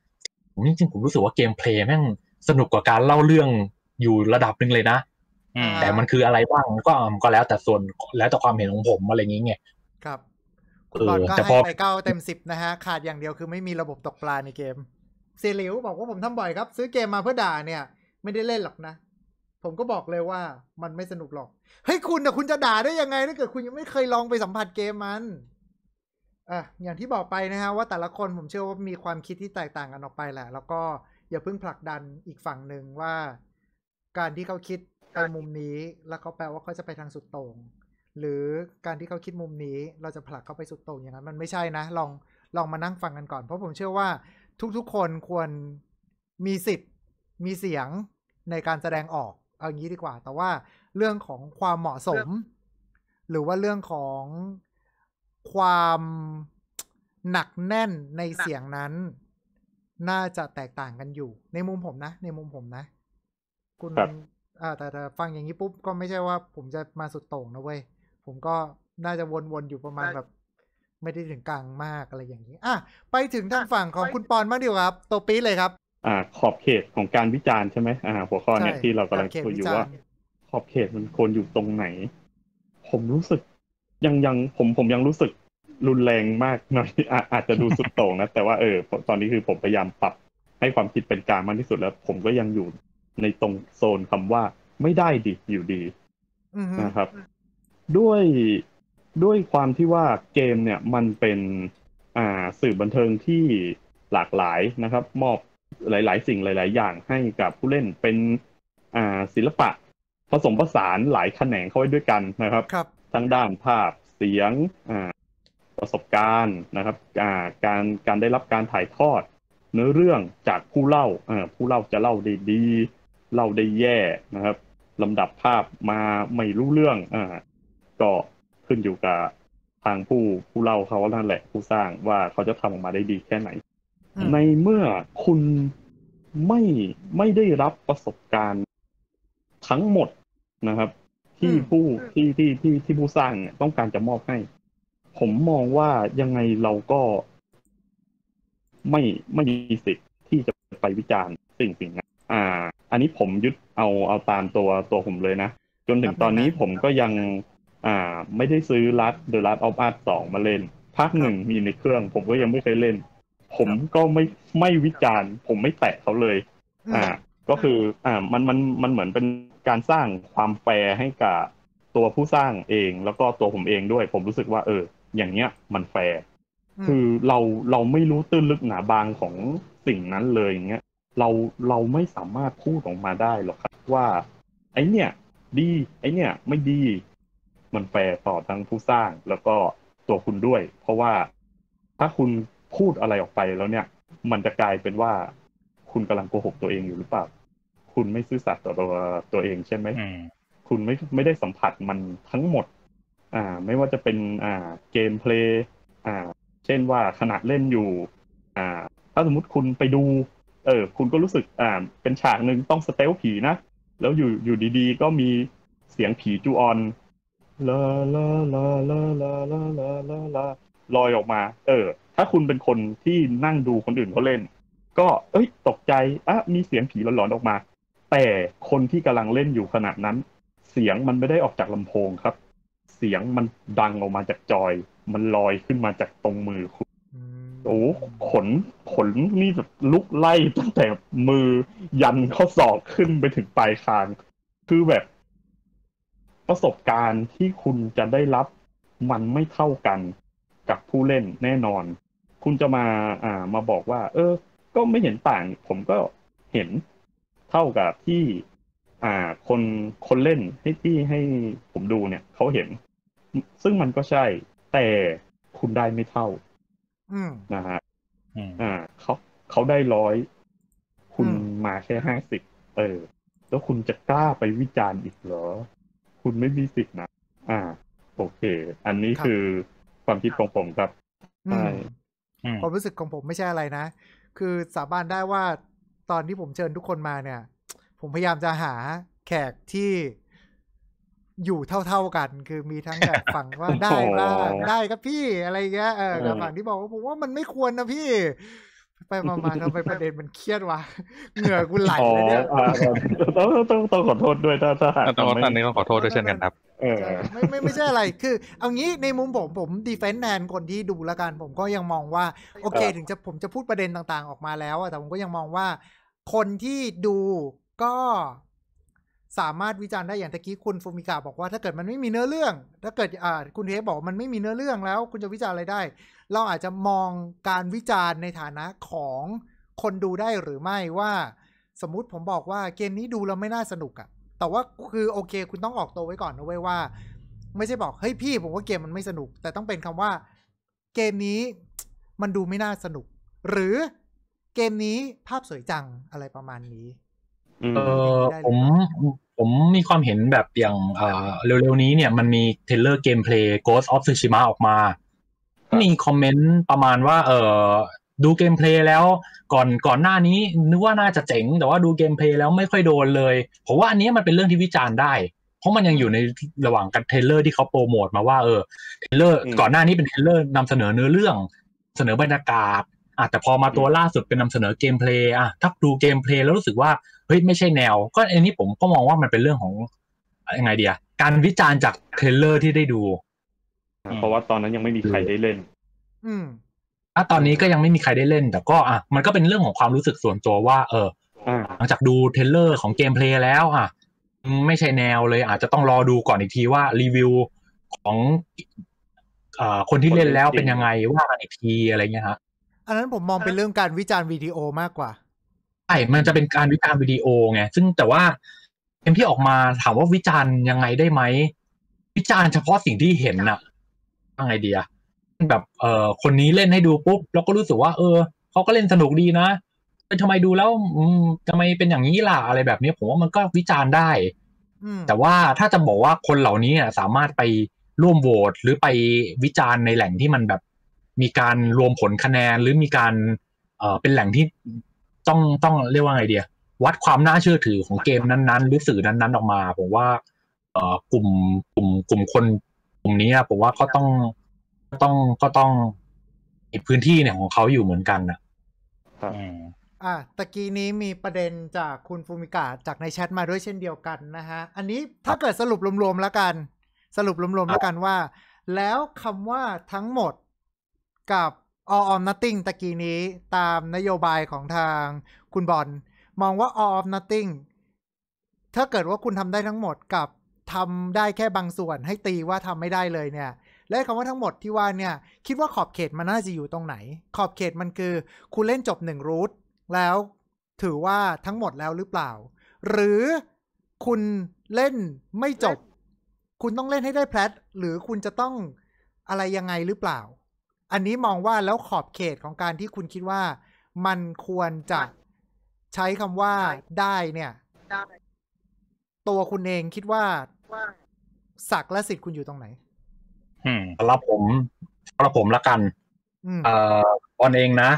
จริงๆผมรู้สึกว่าเกมเพลย์แม่งสนุกกว่าการเล่าเรื่องอยู่ระดับนึงเลยนะแต่มันคืออะไรบ้างก็แล้วแต่ส่วนแล้วแต่ความเห็นของผมอะไรอย่างเงี้ยครับคุณบอลก็ให้ไป9 เต็ม 10นะฮะขาดอย่างเดียวคือไม่มีระบบตกปลาในเกมเซริวบอกว่าผมทำบ่อยครับซื้อเกมมาเพื่อด่าเนี่ยไม่ได้เล่นหรอกนะผมก็บอกเลยว่ามันไม่สนุกหรอกเฮ้ยคุณแต่คุณจะด่าได้ยังไงถ้าเกิดคุณยังไม่เคยลองไปสัมผัสเกมมันอย่างที่บอกไปนะฮะว่าแต่ละคนผมเชื่อว่ามีความคิดที่แตกต่างกันออกไปแหละแล้วก็อย่าเพิ่งผลักดันอีกฝั่งหนึ่งว่าการที่เขาคิดไปมุมนี้แล้วเขาแปลว่าเขาจะไปทางสุดโต่งหรือการที่เขาคิดมุมนี้เราจะผลักเขาไปสุดโต่งอย่างนั้นมันไม่ใช่นะลองมานั่งฟังกันก่อนเพราะผมเชื่อว่าทุกคนควรมีสิทธิ์มีเสียงในการแสดงออกเอางี้ดีกว่าแต่ว่าเรื่องของความเหมาะสมหรือว่าเรื่องของความหนักแน่นในเสียงนั้นน่าจะแตกต่างกันอยู่ในมุมผมนะคุณแต่ฟังอย่างนี้ปุ๊บก็ไม่ใช่ว่าผมจะมาสุดโต่งนะเว้ยผมก็น่าจะวนๆอยู่ประมาณแบบไม่ได้ถึงกลางมากอะไรอย่างนี้ไปถึงทางฝั่งของคุณปอนบ้างดีกว่าครับตัวปี๊ดเลยครับขอบเขตของการวิจารณ์ใช่ไหมหัวข้อเนี่ยที่เรากำลังคุยอยู่ว่าขอบเขตมันควรอยู่ตรงไหนผมรู้สึกผมยังรู้สึกรุนแรงมากหน่อยอาจจะดูสุดโต่งนะแต่ว่าตอนนี้คือผมพยายามปรับให้ความคิดเป็นกลางมากที่สุดแล้วผมก็ยังอยู่ในตรงโซนคำว่าไม่ได้ดิอยู่ดีนะครับด้วยความที่ว่าเกมเนี่ยมันเป็นสื่อบันเทิงที่หลากหลายนะครับมอบหลายๆสิ่งหลายๆอย่างให้กับผู้เล่นเป็นศิลปะผสมผสานหลายแขนงเข้าไว้ด้วยกันนะครับทั้งด้านภาพเสียงประสบการณ์นะครับการได้รับการถ่ายทอดเนื้อเรื่องจากผู้เล่าจะเล่าได้ดีเล่าได้แย่นะครับลำดับภาพมาไม่รู้เรื่องก็ขึ้นอยู่กับทางผู้เล่าเขานั่นแหละผู้สร้างว่าเขาจะทำออกมาได้ดีแค่ไหนในเมื่อคุณไม่ได้รับประสบการณ์ทั้งหมดนะครับที่ผู้สร้างเนี่ยต้องการจะมอบให้ผมมองว่ายังไงเราก็ไม่มีสิทธิ์ที่จะไปวิจารณ์สิ่งนั้นอันนี้ผมยึดเอาตามตัวผมเลยนะจนถึงตอนนี้ผมก็ยังไม่ได้ซื้อThe Last of Us 2 มาเล่นภาคหนึ่งมีในเครื่องผมก็ยังไม่เคยเล่นผมก็ไม่วิจารณ์ผมไม่แตะเขาเลยก็คือมันเหมือนเป็นการสร้างความแฟร์ให้กับตัวผู้สร้างเองแล้วก็ตัวผมเองด้วยผมรู้สึกว่าอย่างเงี้ยมันแฟร์คือเราไม่รู้ตื้นลึกหนาบางของสิ่งนั้นเลยอย่างเงี้ยเราไม่สามารถพูดออกมาได้หรอกครับว่าไอเนี้ยดีไอเนี้ยไม่ดีมันแฟร์ต่อทั้งผู้สร้างแล้วก็ตัวคุณด้วยเพราะว่าถ้าคุณพูดอะไรออกไปแล้วเนี่ยมันจะกลายเป็นว่าคุณกำลังโกหกตัวเองอยู่หรือเปล่าคุณไม่ซื่อสัตย์ต่อตัวเองใช่ไหมคุณไม่ได้สัมผัสมันทั้งหมดไม่ว่าจะเป็นเกมเพลย์เช่นว่าขณะเล่นอยู่ถ้าสมมติคุณไปดูคุณก็รู้สึกเป็นฉากนึงต้องสเตลผีนะแล้วอยู่ดีๆก็มีเสียงผีจูออนลาลาลาลาลาลาลาลาลาลอยออกมาถ้าคุณเป็นคนที่นั่งดูคนอื่นเขาเล่นก็ตกใจมีเสียงผีหลอนๆออกมาแต่คนที่กำลังเล่นอยู่ขณะนั้นเสียงมันไม่ได้ออกจากลำโพงครับเสียงมันดังออกมาจากจอยมันลอยขึ้นมาจากตรงมือคุณขนนี่แบบลุกไล่ตั้งแต่มือยันข้อศอกขึ้นไปถึงปลายคางคือแบบประสบการณ์ที่คุณจะได้รับมันไม่เท่ากันกับผู้เล่นแน่นอนคุณจะมาบอกว่าก็ไม่เห็นต่างผมก็เห็นเท่ากับที่คนเล่นให้ผมดูเนี่ยเขาเห็นซึ่งมันก็ใช่แต่คุณได้ไม่เท่านะฮะเขาได้100คุณมาแค่50แล้วคุณจะกล้าไปวิจารณ์อีกเหรอคุณไม่มีสิทธิ์นะโอเคอันนี้คือความคิดของผมครับใช่ความรู้สึกของผมไม่ใช่อะไรนะคือสาบานได้ว่าตอนที่ผมเชิญทุกคนมาเนี่ยผมพยายามจะหาแขกที่อยู่เท่าๆกันคือมีทั้งแบบฝั่งว่าได้บ้างได้ครับพี่อะไรเงี้ยกับฝั่งที่บอกว่าผมว่ามันไม่ควรนะพี่ไปมาทำไมประเด็นมันเครียดวะเหงื่อกูไหลแล้วเนี่ยต้องขอโทษด้วยถ้าตอนนี้ต้องขอโทษด้วยเช่นกันครับไม่ใช่อะไรคือเอางี้ในมุมผมดีเฟนส์แทนคนที่ดูแล้วกันผมก็ยังมองว่าโอเคถึงจะผมจะพูดประเด็นต่างๆออกมาแล้วแต่ผมก็ยังมองว่าคนที่ดูก็สามารถวิจารณ์ได้อย่างตะกี้คุณฟูมิกะบอกว่าถ้าเกิดมันไม่มีเนื้อเรื่องถ้าเกิดคุณเทปบอกมันไม่มีเนื้อเรื่องแล้วคุณจะวิจารณ์อะไรได้เราอาจจะมองการวิจารณ์ในฐานะของคนดูได้หรือไม่ว่าสมมุติผมบอกว่าเกมนี้ดูแล้วไม่น่าสนุกอะแต่ว่าคือโอเคคุณต้องออกตัวไว้ก่อนนะเว้ยว่าไม่ใช่บอกเฮ้ยพี่ผมว่าเกมมันไม่สนุกแต่ต้องเป็นคำว่าเกมนี้มันดูไม่น่าสนุกหรือเกมนี้ภาพสวยจังอะไรประมาณนี้ผมมีความเห็นแบบอย่างเร็วๆนี้เนี่ยมันมีเทรลเลอร์เกมเพลย์ Ghost of Tsushima ออกมามีคอมเมนต์ประมาณว่าดูเกมเพลย์แล้วก่อนหน้านี้นึกว่าน่าจะเจ๋งแต่ว่าดูเกมเพลย์แล้วไม่ค่อยโดนเลยผมว่าอันนี้มันเป็นเรื่องที่วิจารณ์ได้เพราะมันยังอยู่ในระหว่างการเทรลเลอร์ที่เขาโปรโมทมาว่าเทรลเลอร์ก่อนหน้านี้เป็นเทรลเลอร์นำเสนอเนื้อเรื่องเสนอบรรยากาศแต่พอมาตัวล่าสุดเป็นนำเสนอเกมเพลย์ถ้าดูเกมเพลย์แล้วรู้สึกว่าเฮ้ยไม่ใช่แนวก็อันนี้ผมก็มองว่ามันเป็นเรื่องของยังไงเดียการวิจารณ์จากเทรลเลอร์ที่ได้ดูเพราะว่าตอนนั้นยังไม่มีใครได้เล่นตอนนี้ก็ยังไม่มีใครได้เล่นแต่ก็มันก็เป็นเรื่องของความรู้สึกส่วนตัวว่าหลังจากดูเทรลเลอร์ของเกมเพลย์แล้วไม่ใช่แนวเลยอาจจะต้องรอดูก่อนอีกทีว่ารีวิวของคนที่เล่นแล้วเป็นยังไงว่ากันอีกทีอะไรเงี้ยฮะอันนั้นผมมองเป็นเรื่องการวิจารณ์วิดีโอมากกว่าใช่มันจะเป็นการวิจารณ์วิดีโอไงซึ่งแต่ว่าเกมที่ออกมาถามว่าวิจารณ์ยังไงได้ไหมวิจารณ์เฉพาะสิ่งที่เห็นน่ะยังไงดีแบบคนนี้เล่นให้ดูปุ๊บแล้วก็รู้สึกว่าเขาก็เล่นสนุกดีนะทำไมดูแล้วทำไมเป็นอย่างนี้ล่ะอะไรแบบนี้ผมว่ามันก็วิจารณ์ได้แต่ว่าถ้าจะบอกว่าคนเหล่านี้สามารถไปร่วมโหวตหรือไปวิจารณ์ในแหล่งที่มันแบบมีการรวมผลคะแนนหรือมีการเป็นแหล่งที่ต้องเรียกว่าไงเดียวัดความน่าเชื่อถือของเกมนั้นๆหรือสื่อนั้นๆออกมาผมว่ากลุ่มคนกลุ่มนี้ผมว่าก็ต้องมีพื้นที่เนี่ยของเขาอยู่เหมือนกันตะกี้นี้มีประเด็นจากคุณฟูมิกะจากในแชทมาด้วยเช่นเดียวกันนะฮะอันนี้ถ้าเกิดสรุปรวมๆแล้วกันว่าแล้วคำว่าทั้งหมดกับ all or nothing ตะกี้นี้ตามนโยบายของทางคุณบอลมองว่า all or nothing ถ้าเกิดว่าคุณทำได้ทั้งหมดกับทำได้แค่บางส่วนให้ตีว่าทำไม่ได้เลยเนี่ยและคำว่าทั้งหมดที่ว่าเนี่ยคิดว่าขอบเขตมันน่าจะอยู่ตรงไหนขอบเขตมันคือคุณเล่นจบ1รูทแล้วถือว่าทั้งหมดแล้วหรือเปล่าหรือคุณเล่นไม่จบคุณต้องเล่นให้ได้แพลตหรือคุณจะต้องอะไรยังไงหรือเปล่าอันนี้มองว่าแล้วขอบเขตของการที่คุณคิดว่ามันควรจะใช้คำว่าได้เนี่ยตัวคุณเองคิดว่าศักดิ์และสิทธิ์คุณอยู่ตรงไหนสำหรับผมละกันออนเองนะ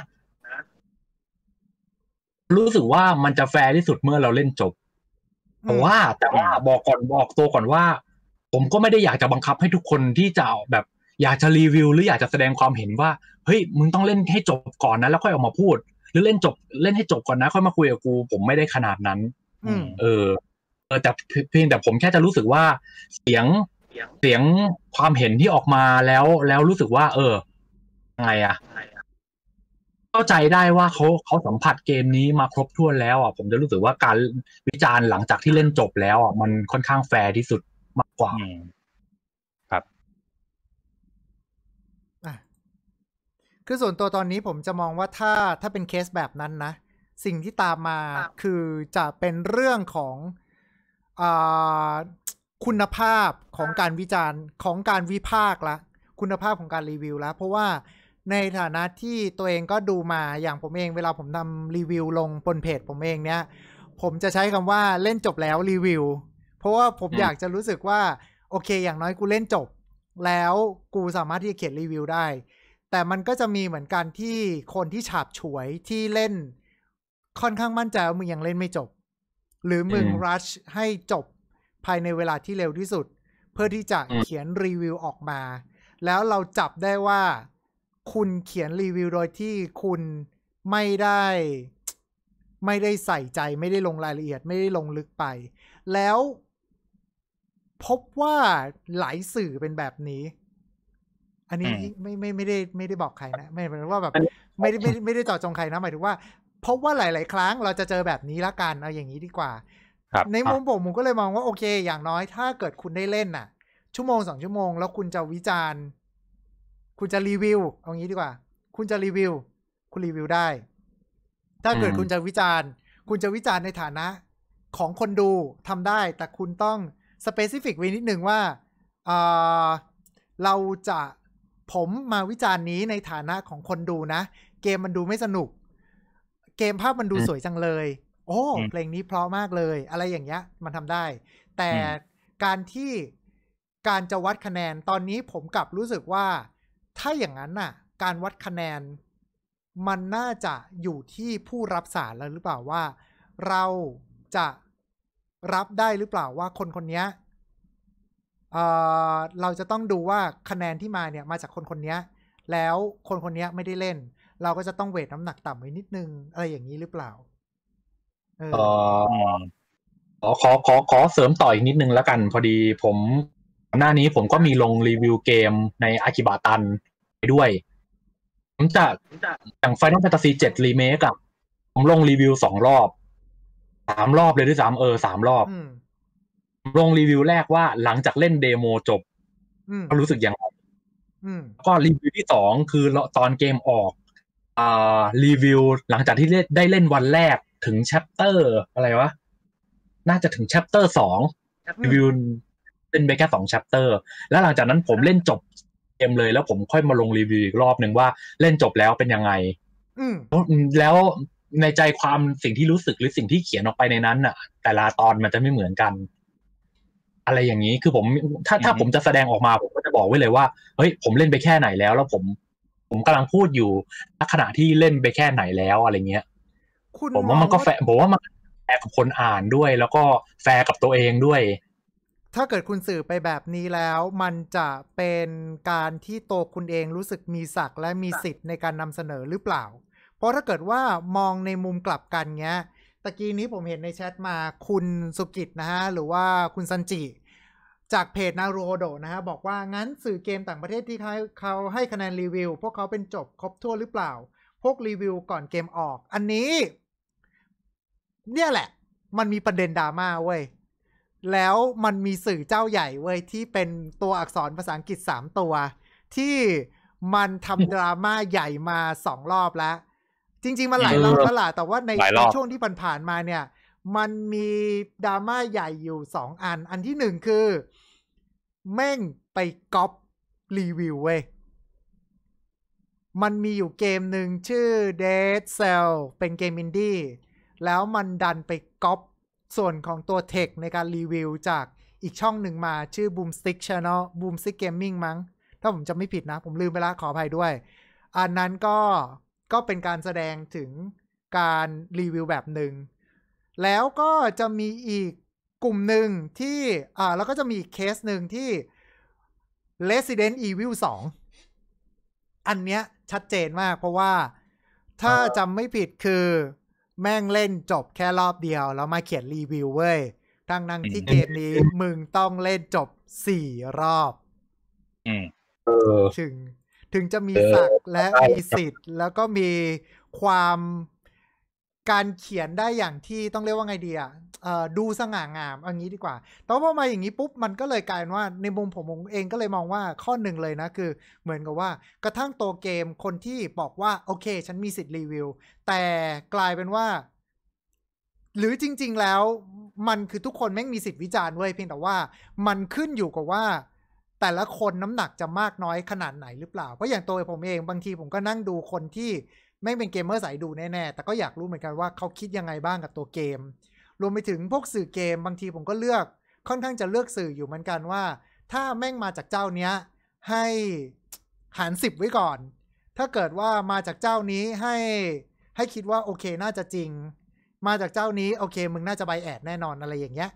รู้สึกว่ามันจะแฟร์ที่สุดเมื่อเราเล่นจบแต่ว่าบอกตัวก่อนว่าผมก็ไม่ได้อยากจะบังคับให้ทุกคนที่จะแบบอยากจะรีวิวหรืออยากจะแสดงความเห็นว่าเฮ้ยมึงต้องเล่นให้จบก่อนนะแล้วค่อยออกมาพูดหรือเล่นให้จบก่อนนะค่อยมาคุยกับกูผมไม่ได้ขนาดนั้นแต่เพียงแต่ผมแค่จะรู้สึกว่าเสียงความเห็นที่ออกมาแล้วรู้สึกว่าไงเข้าใจได้ว่าเขาสัมผัสเกมนี้มาครบถ้วนแล้วผมจะรู้สึกว่าการวิจารณ์หลังจากที่เล่นจบแล้วมันค่อนข้างแฟร์ที่สุดมากกว่าครับคือส่วนตัวตอนนี้ผมจะมองว่าถ้าเป็นเคสแบบนั้นนะสิ่งที่ตามมาคือจะเป็นเรื่องของคุณภาพของการวิจารณ์ของการวิพากษ์ละคุณภาพของการรีวิวแล้วเพราะว่าในฐานะที่ตัวเองก็ดูมาอย่างผมเองเวลาผมทำรีวิวลงบนเพจผมเองเนี่ยผมจะใช้คำว่าเล่นจบแล้วรีวิวเพราะว่าผมอยากจะรู้สึกว่าโอเคอย่างน้อยกูเล่นจบแล้วกูสามารถที่จะเขียนรีวิวได้แต่มันก็จะมีเหมือนกันที่คนที่ฉาบฉวยที่เล่นค่อนข้างมั่นใจว่ามึงยังเล่นไม่จบหรือมึงรัชให้จบภายในเวลาที่เร็วที่สุดเพื่อที่จะเขียนรีวิวออกมาแล้วเราจับได้ว่าคุณเขียนรีวิวโดยที่คุณไม่ได้ใส่ใจไม่ได้ลงรายละเอียดไม่ได้ลงลึกไปแล้วพบว่าหลายสื่อเป็นแบบนี้อันนี้ไม่ได้บอกใครนะไม่หมายถึงว่าแบบไม่ได้เจาะจงใครนะหมายถึงว่าพบว่าหลายๆครั้งเราจะเจอแบบนี้ละกันเอาอย่างนี้ดีกว่าในมุมผมก็เลยมองว่าโอเคอย่างน้อยถ้าเกิดคุณได้เล่นน่ะชั่วโมง2ชั่วโมงแล้วคุณจะวิจารณ์คุณจะรีวิวเอางี้ดีกว่าคุณจะรีวิวคุณรีวิวได้ถ้าเกิดคุณจะวิจารณ์ในฐานะของคนดูทำได้แต่คุณต้องสเปซิฟิกไว้นิดนึงว่าผมมาวิจารณ์นี้ในฐานะของคนดูนะเกมมันดูไม่สนุกเกมภาพมันดูสวยจังเลยโอ้เพลงนี้เพราะมากเลยอะไรอย่างเงี้ยมันทำได้แต่การจะวัดคะแนนตอนนี้ผมกลับรู้สึกว่าถ้าอย่างนั้นน่ะการวัดคะแนนมันน่าจะอยู่ที่ผู้รับสารแล้วหรือเปล่าว่าเราจะรับได้หรือเปล่าว่าคนนี้เราจะต้องดูว่าคะแนนที่มาเนี่ยมาจากคนนี้แล้วคนนี้ไม่ได้เล่นเราก็จะต้องเวทน้ำหนักต่ำไว้นิดนึงอะไรอย่างนี้หรือเปล่าขอเสริมต่ออีกนิดนึงแล้วกันพอดีผมหน้านี้ผมก็มีลงรีวิวเกมในอากิบะตันไปด้วยผมจะอย่าง Final Fantasy 7 Remake อะผมลงรีวิว2 รอบ3 รอบเลยด้วยซ้ำ3 รอบลงรีวิวแรกว่าหลังจากเล่นเดโมจบก็รู้สึกยังไงก็รีวิวที่2คือตอนเกมออกรีวิวหลังจากที่ได้เล่นวันแรกถึง chapter อะไรวะน่าจะถึง chapter 2รีวิวเล่นไปแค่2 chapter แล้วหลังจากนั้นผมเล่นจบเกมเลยแล้วผมค่อยมาลงรีวิวอีกรอบนึงว่าเล่นจบแล้วเป็นยังไงแล้วในใจความสิ่งที่รู้สึกหรือสิ่งที่เขียนออกไปในนั้นน่ะแต่ละตอนมันจะไม่เหมือนกันอะไรอย่างนี้คือผมถ้าผมจะแสดงออกมาผมก็จะบอกไว้เลยว่าเฮ้ยผมเล่นไปแค่ไหนแล้วผมกำลังพูดอยู่ขณะที่เล่นไปแค่ไหนแล้วอะไรเงี้ยผมว่ามันก็แฟร์ผมว่ามันแฟร์กับคนอ่านด้วยแล้วก็แฟร์กับตัวเองด้วยถ้าเกิดคุณสื่อไปแบบนี้แล้วมันจะเป็นการที่ตัวคุณเองรู้สึกมีศักดิ์และมีสิทธิ์ในการนำเสนอหรือเปล่าเพราะถ้าเกิดว่ามองในมุมกลับกันเงี้ยตะกี้นี้ผมเห็นในแชทมาคุณสุกิจนะฮะหรือว่าคุณซันจิจากเพจนารูโฮโดะนะฮะบอกว่างั้นสื่อเกมต่างประเทศที่เขาให้คะแนนรีวิวพวกเขาเป็นจบครบถ้วนหรือเปล่าพวกรีวิวก่อนเกมออกอันนี้เนี่ยแหละมันมีประเด็นดราม่าเว้ยแล้วมันมีสื่อเจ้าใหญ่เว้ยที่เป็นตัวอักษรภาษาอังกฤษ3 ตัวที่มันทำดราม่าใหญ่มา2 รอบแล้วจริงๆมันหลายรอบแล้วล่ะแต่ว่าในช่วงที่ผ่านมาเนี่ยมันมีดราม่าใหญ่อยู่2 อันที่1คือแม่งไปก๊อปรีวิวเว้ยมันมีอยู่เกมหนึ่งชื่อ Dead Cell เป็นเกมอินดี้แล้วมันดันไปก๊อปส่วนของตัวเทคในการรีวิวจากอีกช่องหนึ่งมาชื่อ Boomstick Channel Boomstick Gaming มั้งถ้าผมจำไม่ผิดนะผมลืมไปแล้วขออภัยด้วยอันนั้นก็เป็นการแสดงถึงการรีวิวแบบหนึ่งแล้วก็จะมีอีกกลุ่มหนึ่งที่แล้วก็จะมีเคสหนึ่งที่ Resident Evil 2อันเนี้ยชัดเจนมากเพราะว่าถ้าจำไม่ผิดคือแม่งเล่นจบแค่รอบเดียวแล้วมาเขียนรีวิวเว้ยทั้งที่เกมนี้มึงต้องเล่นจบ4 รอบถึงจะมีศักดิ์และมีสิทธิ์แล้วก็มีความการเขียนได้อย่างที่ต้องเรียกว่าไงดีดูสง่างามอย่างนี้ดีกว่าแต่พอมาอย่างนี้ปุ๊บมันก็เลยกลายว่าในมุมผมเองก็เลยมองว่าข้อหนึ่งเลยนะคือเหมือนกับว่ากระทั่งตัวเกมคนที่บอกว่าโอเคฉันมีสิทธิ์รีวิวแต่กลายเป็นว่าหรือจริงๆแล้วมันคือทุกคนแม่งมีสิทธิ์วิจารณ์เว้ยเพียงแต่ว่ามันขึ้นอยู่กับว่าแต่ละคนน้ำหนักจะมากน้อยขนาดไหนหรือเปล่าเพราะอย่างตัวผมเองบางทีผมก็นั่งดูคนที่ไม่เป็นเกมเมอร์สายดูแน่ๆแต่ก็อยากรู้เหมือนกันว่าเขาคิดยังไงบ้างกับตัวเกมรวมไปถึงพวกสื่อเกมบางทีผมก็ค่อนข้างจะเลือกสื่ออยู่เหมือนกันว่าถ้าแม่งมาจากเจ้าเนี้ยให้หาร10ไว้ก่อนถ้าเกิดว่ามาจากเจ้านี้ให้คิดว่าโอเคน่าจะจริงมาจากเจ้านี้โอเคมึงน่าจะไบแอดแน่นอนอะไรอย่างเงี้ย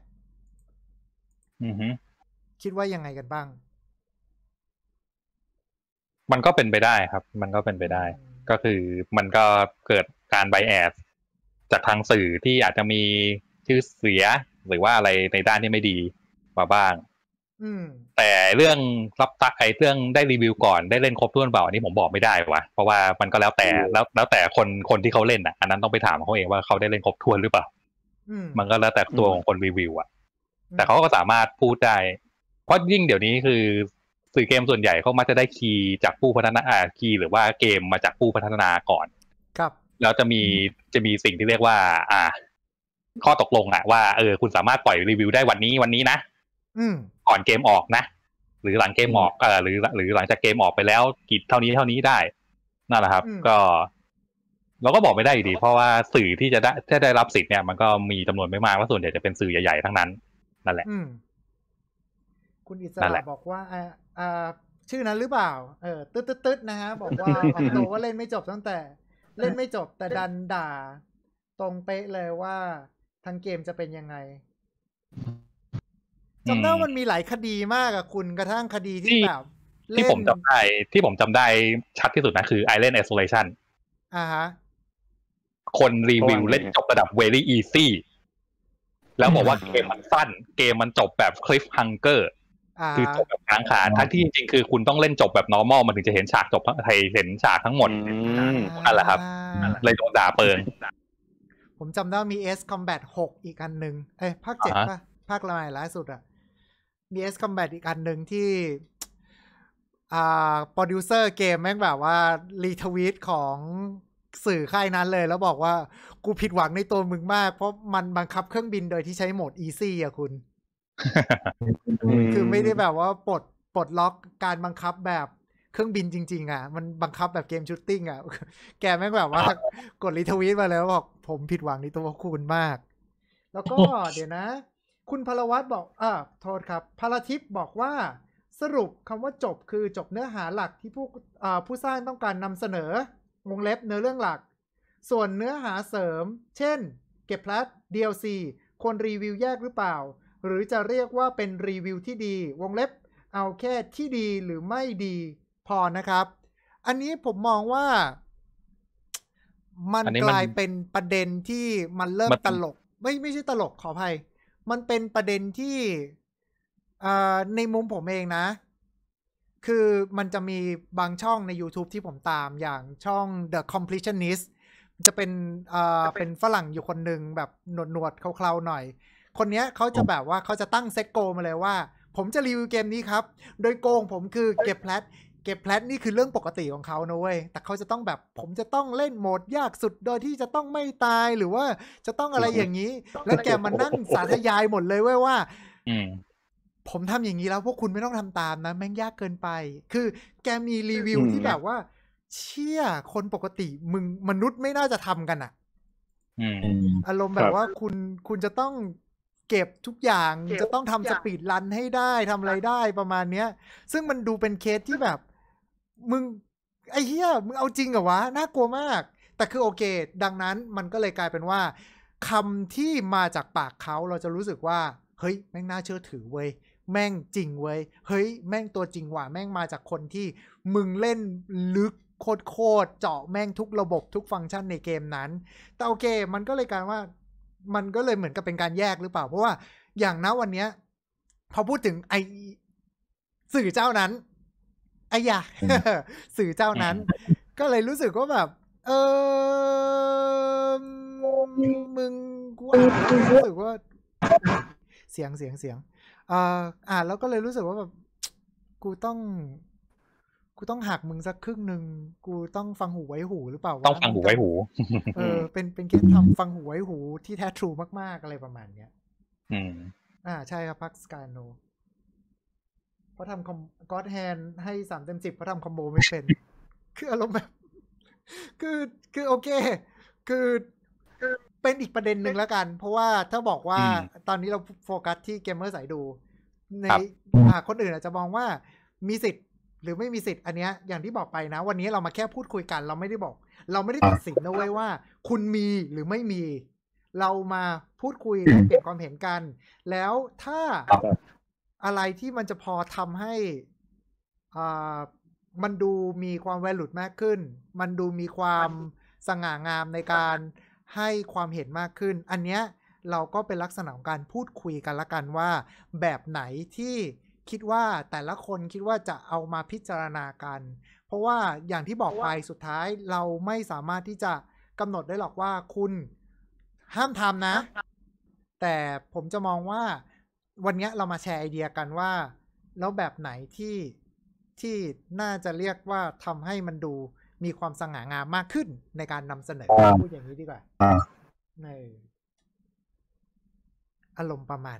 คิดว่ายังไงกันบ้างมันก็เป็นไปได้ครับมันก็เป็นไปได้ก็คือมันก็เกิดการไบแอสจากทางสื่อที่อาจจะมีชื่อเสียหรือว่าอะไรในด้านที่ไม่ดีมาบ้างแต่เรื่องรับตาเรื่องได้รีวิวก่อนได้เล่นครบถ้วนเปล่าอันนี้ผมบอกไม่ได้ว่ะเพราะว่ามันก็แล้วแต่คนที่เขาเล่นอ่ะอันนั้นต้องไปถามเขาเองว่าเขาได้เล่นครบถ้วนหรือเปล่ามันก็แล้วแต่ตัวของคนรีวิวอ่ะแต่เขาก็สามารถพูดได้เพราะยิ่งเดี๋ยวนี้คือสื่อเกมส่วนใหญ่เขามักจะได้คีย์จากผู้พัฒนาคีย์หรือว่าเกมมาจากผู้พัฒนาก่อนครับแล้วจะมีสิ่งที่เรียกว่าข้อตกลงอ่ะว่าคุณสามารถปล่อยรีวิวได้วันนี้นะก่อนเกมออกนะหรือหลังเกมออกหรือหลังจากเกมออกไปแล้วกี่เท่านี้ได้นั่นแหละครับก็เราก็บอกไม่ได้อยู่ดีเพราะว่าสื่อที่จะได้รับสิทธิ์เนี่ยมันก็มีจำนวนไม่มากและส่วนใหญ่จะเป็นสื่อใหญ่ๆทั้งนั้นนั่นแหละคุณอิสระบอกว่าชื่อนั้นหรือเปล่าตึ๊ดนะฮะบอกว่าออกตัวว่าเล่นไม่จบตั้งแต่เล่นไม่จบแต่ดันด่าตรงเป๊ะเลยว่าทั้งเกมจะเป็นยังไงจำได้มันมีหลายคดีมากอะคุณกระทั่งคดีที่แบบที่ผมจำได้ชัดที่สุดนะคือ Island Isolation ฮะคนรีวิวเล่นจบระดับ very easy แล้วบอกว่าเกมมันสั้นเกมมันจบแบบ cliffhanger คือจบแบบค้างคาทั้งที่จริงๆคือคุณต้องเล่นจบแบบ normal มันถึงจะเห็นฉากจบเห็นฉากทั้งหมดนั่นแหละครับเลยโดนด่าเปิงผมจำได้มี S Combat 6อีกอันนึงภาค7ป่ะภาคล่าสุดอ่ะมี S Combat อีกอันนึงที่โปรดิวเซอร์เกมแม่งแบบว่ารีทวีตของสื่อค่ายนั้นเลยแล้วบอกว่ากูผิดหวังในตัวมึงมากเพราะมันบังคับเครื่องบินโดยที่ใช้โหมด easy อ่ะคุณ คือไม่ได้แบบว่าปลดล็อกการบังคับแบบเครื่องบินจริงๆอ่ะมันบังคับแบบเกมชูตติ้งอ่ะแกแม่งแบบว่ากดรีทวีตมาแล้วบอกผมผิดหวังในตัวคุณมากแล้วก็เดี๋ยวนะคุณพลวัตบอกโทษครับพลทิพย์บอกว่าสรุปคำว่าจบคือจบเนื้อหาหลักที่ผู้สร้างต้องการนำเสนอวงเล็บเนื้อเรื่องหลักส่วนเนื้อหาเสริมเช่นเก็บพลัส DLC ควรรีวิวแยกหรือเปล่าหรือจะเรียกว่าเป็นรีวิวที่ดีวงเล็บเอาแค่ที่ดีหรือไม่ดีพอนะครับอันนี้ผมมองว่ามันกลายเป็นประเด็นที่มันเริ่มตลกไม่ใช่ตลกขออภัยมันเป็นประเด็นที่ในมุมผมเองนะคือมันจะมีบางช่องใน YouTube ที่ผมตามอย่างช่อง The Completionist จะเป็นฝรั่งอยู่คนหนึ่งแบบหนวดเคราๆหน่อยคนนี้เขาจะแบบว่าเขาจะตั้งเซตโกมาเลยว่าผมจะรีวิวเกมนี้ครับโดยโกงผมคือเก็บแพลตนี่คือเรื่องปกติของเขานะเว้ยแต่เขาจะต้องแบบผมจะต้องเล่นโหมดยากสุดโดยที่จะต้องไม่ตายหรือว่าจะต้องอะไรอย่างนี้แล้วแกมานั่งสาธยายหมดเลยเว้ยว่าผมทำอย่างนี้แล้วพวกคุณไม่ต้องทำตามนะแม่งยากเกินไปคือแกมีรีวิวที่แบบว่าเชี่ยคนปกติมึงมนุษย์ไม่น่าจะทำกันอ่ะอารมณ์แบบว่าคุณจะต้องเก็บทุกอย่างจะต้องทำสปีดรันให้ได้ทำอะไรได้ประมาณเนี้ยซึ่งมันดูเป็นเคสที่แบบมึงไอ้เหี้ยมึงเอาจริงเหรอวะน่ากลัวมากแต่คือโอเคดังนั้นมันก็เลยกลายเป็นว่าคำที่มาจากปากเขาเราจะรู้สึกว่าเฮ้ยแม่งน่าเชื่อถือเว้ยแม่งจริงเว้ยเฮ้ยแม่งตัวจริงว่ะแม่งมาจากคนที่มึงเล่นลึกโคตรเจาะแม่งทุกระบบทุกฟังก์ชันในเกมนั้นแต่โอเคมันก็เลยกลายว่ามันก็เลยเหมือนกับเป็นการแยกหรือเปล่าเพราะว่าอย่างณวันเนี้ยพอพูดถึงไอสื่อเจ้านั้นไอ้ยา สื่อเจ้านั้นก็เลยรู้สึกว่าแบบมึงกูรู้สึกว่าเสียงแล้วก็เลยรู้สึกว่าแบบกูต้องหักมึงสักครึ่งนึงกูต้องฟังหูไว้หูหรือเปล่าต้องฟังหูไว้หูเป็นเคสทำฟังหูไว้หูที่แท้ทรูมากๆอะไรประมาณเนี้ยใช่ครับพักสกาโนเพราะทำก็อดแฮนด์ให้3/10เพราะทำคอมโบไม่เป็น คืออารมณ์แบบคือโอเคคือเป็นอีกประเด็นหนึ่งแล้วกันเพราะว่าถ้าบอกว่าตอนนี้เราโฟกัสที่เกมเมอร์สายดูในคนอื่นอาจจะมองว่ามีสิทธิ์หรือไม่มีสิทธิ์อันเนี้ยอย่างที่บอกไปนะวันนี้เรามาแค่พูดคุยกันเราไม่ได้ตัดสินนะเว้ยว่าคุณมีหรือไม่มีเรามาพูดคุยและเปลี่ยนความเห็นกันแล้วถ้าอะไรที่มันจะพอทำให้มันดูมีความแวลูมากขึ้นมันดูมีความสง่างามในการให้ความเห็นมากขึ้นอันเนี้ยเราก็เป็นลักษณะของการพูดคุยกันละกันว่าแบบไหนที่คิดว่าแต่ละคนคิดว่าจะเอามาพิจารณากันเพราะว่าอย่างที่บอกไปสุดท้ายเราไม่สามารถที่จะกำหนดได้หรอกว่าคุณห้ามทำนะแต่ผมจะมองว่าวันนี้เรามาแชร์ไอเดียกันว่าแล้วแบบไหนที่น่าจะเรียกว่าทำให้มันดูมีความสง่างามมากขึ้นในการนำเสนอพูดอย่างนี้ดีกว่าในอารมณ์ประมาณ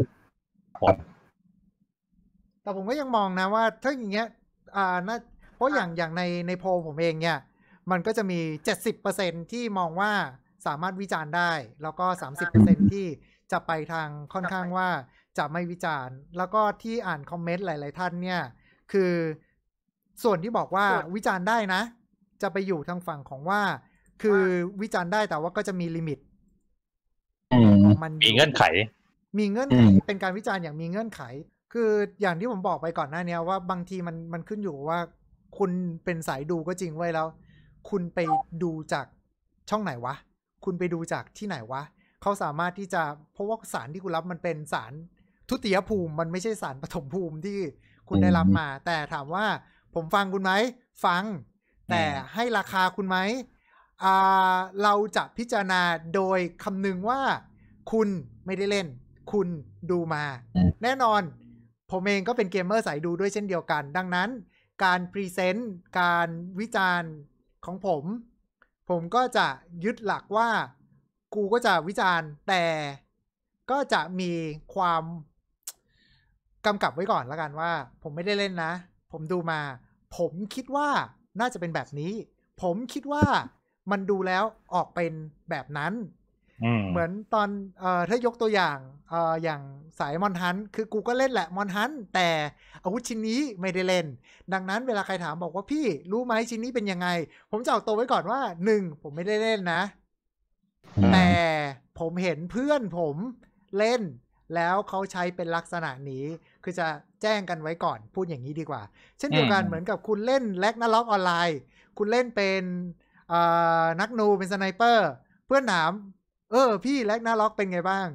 แต่ผมก็ยังมองนะว่าถ้าอย่างเงี้ยน่าเพราะอย่างในโพลผมเองเนี่ยมันก็จะมี 70% ที่มองว่าสามารถวิจารณ์ได้แล้วก็ 30% ที่จะไปทางค่อนข้างว่าจะไม่วิจารณ์แล้วก็ที่อ่านคอมเมนต์หลายๆท่านเนี่ยคือส่วนที่บอกว่าวิจารณ์ได้นะจะไปอยู่ทางฝั่งของว่าคือวิจารณ์ได้แต่ว่าก็จะมีลิมิตมันมีเงื่อนไขเป็นการวิจารณ์อย่างมีเงื่อนไขคืออย่างที่ผมบอกไปก่อนหน้านี้ว่าบางทีมันขึ้นอยู่ว่าคุณเป็นสายดูก็จริงไว้แล้วคุณไปดูจากช่องไหนวะคุณไปดูจากที่ไหนวะเขาสามารถที่จะเพราะว่าสารที่คุณรับมันเป็นสารทุติยภูมิมันไม่ใช่สารปฐมภูมิที่คุณได้รับมาแต่ถามว่าผมฟังคุณไหมฟังแต่ให้ราคาคุณไหมเราจะพิจารณาโดยคำนึงว่าคุณไม่ได้เล่นคุณดูมาแน่นอนผมเองก็เป็นเกมเมอร์สายดูด้วยเช่นเดียวกันดังนั้นการพรีเซนต์การวิจารณ์ของผมก็จะยึดหลักว่ากูก็จะวิจารณ์แต่ก็จะมีความกำกับไว้ก่อนแล้วกันว่าผมไม่ได้เล่นนะผมดูมาผมคิดว่าน่าจะเป็นแบบนี้ผมคิดว่ามันดูแล้วออกเป็นแบบนั้นเหมือนตอนถ้ายกตัวอย่างสายมอนฮันคือกูก็เล่นแหละมอนฮันแต่อาวุธชิ้นนี้ไม่ได้เล่นดังนั้นเวลาใครถามบอกว่าพี่รู้ไหมชิ้นนี้เป็นยังไงผมจะออกตัวไว้ก่อนว่า1ผมไม่ได้เล่นนะแต่ผมเห็นเพื่อนผมเล่นแล้วเขาใช้เป็นลักษณะนี้คือจะแจ้งกันไว้ก่อนพูดอย่างนี้ดีกว่าเช่นเดียวกันเหมือนกับคุณเล่นแร็กนาร็อกออนไลน์คุณเล่นเป็นนักนูเป็นสไนเปอร์เพื่อนถามพี่แร็กนาร็อกเป็นไงบ้าง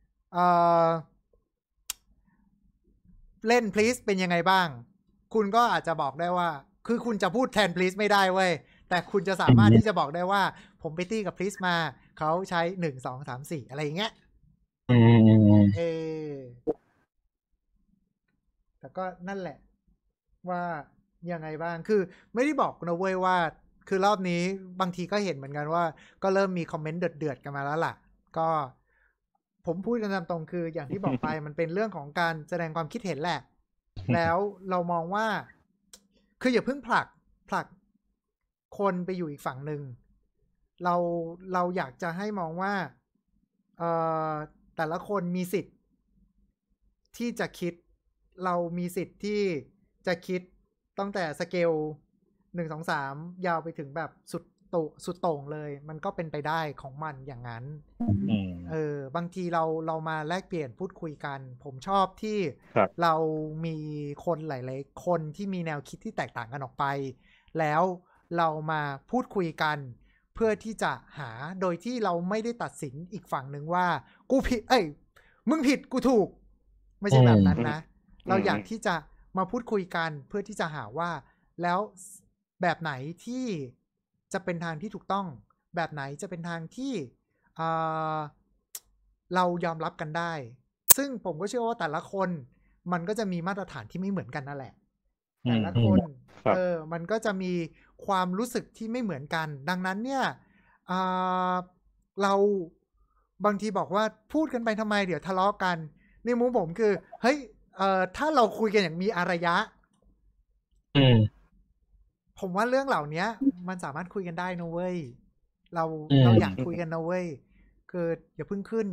เล่นพลีสเป็นยังไงบ้างคุณก็อาจจะบอกได้ว่าคือคุณจะพูดแทนพลีสไม่ได้เว้ยแต่คุณจะสามารถที่จะบอกได้ว่าผมไปตี้กับพลีสมาเขาใช้1 2 3 4อะไรอย่างเงี้ยแต่ก็นั่นแหละว่ายังไงบ้างคือไม่ได้บอกนะเว้ยว่าคือรอบนี้บางทีก็เห็นเหมือนกันว่าก็เริ่มมีคอมเมนต์เดือดๆกันมาแล้วล่ะก็ผมพูดกันตามตรงคืออย่างที่บอกไป มันเป็นเรื่องของการแสดงความคิดเห็นแหละ แล้วเรามองว่าคืออย่าเพิ่งผลักคนไปอยู่อีกฝั่งหนึ่งเราอยากจะให้มองว่าแต่ละคนมีสิทธิ์ที่จะคิดเรามีสิทธิ์ที่จะคิดตั้งแต่สเกล1 2 3ยาวไปถึงแบบสุดโต่งเลยมันก็เป็นไปได้ของมันอย่างนั้นบางทีเรามาแลกเปลี่ยนพูดคุยกันผมชอบที่เรามีคนหลายๆคนที่มีแนวคิดที่แตกต่างกันออกไปแล้วเรามาพูดคุยกันเพื่อที่จะหาโดยที่เราไม่ได้ตัดสินอีกฝั่งหนึ่งว่ากูผิดมึงผิดกูถูกไม่ใช่แบบนั้นนะเราอยากที่จะมาพูดคุยกันเพื่อที่จะหาว่าแล้วแบบไหนที่จะเป็นทางที่ถูกต้องแบบไหนจะเป็นทางที่เรายอมรับกันได้ซึ่งผมก็เชื่อว่าแต่ละคนมันก็จะมีมาตรฐานที่ไม่เหมือนกันนั่นแหละแต่ละคนมันก็จะมีความรู้สึกที่ไม่เหมือนกันดังนั้นเนี่ยเราบางทีบอกว่าพูดกันไปทำไมเดี๋ยวทะเลาะกันในมุมผมคือเฮ้ยถ้าเราคุยกันอย่างมีอารยะผมว่าเรื่องเหล่านี้มันสามารถคุยกันได้นะเว้ยเราอยากคุยกันนะเว้ยคืออย่าเพิ่งขึ้น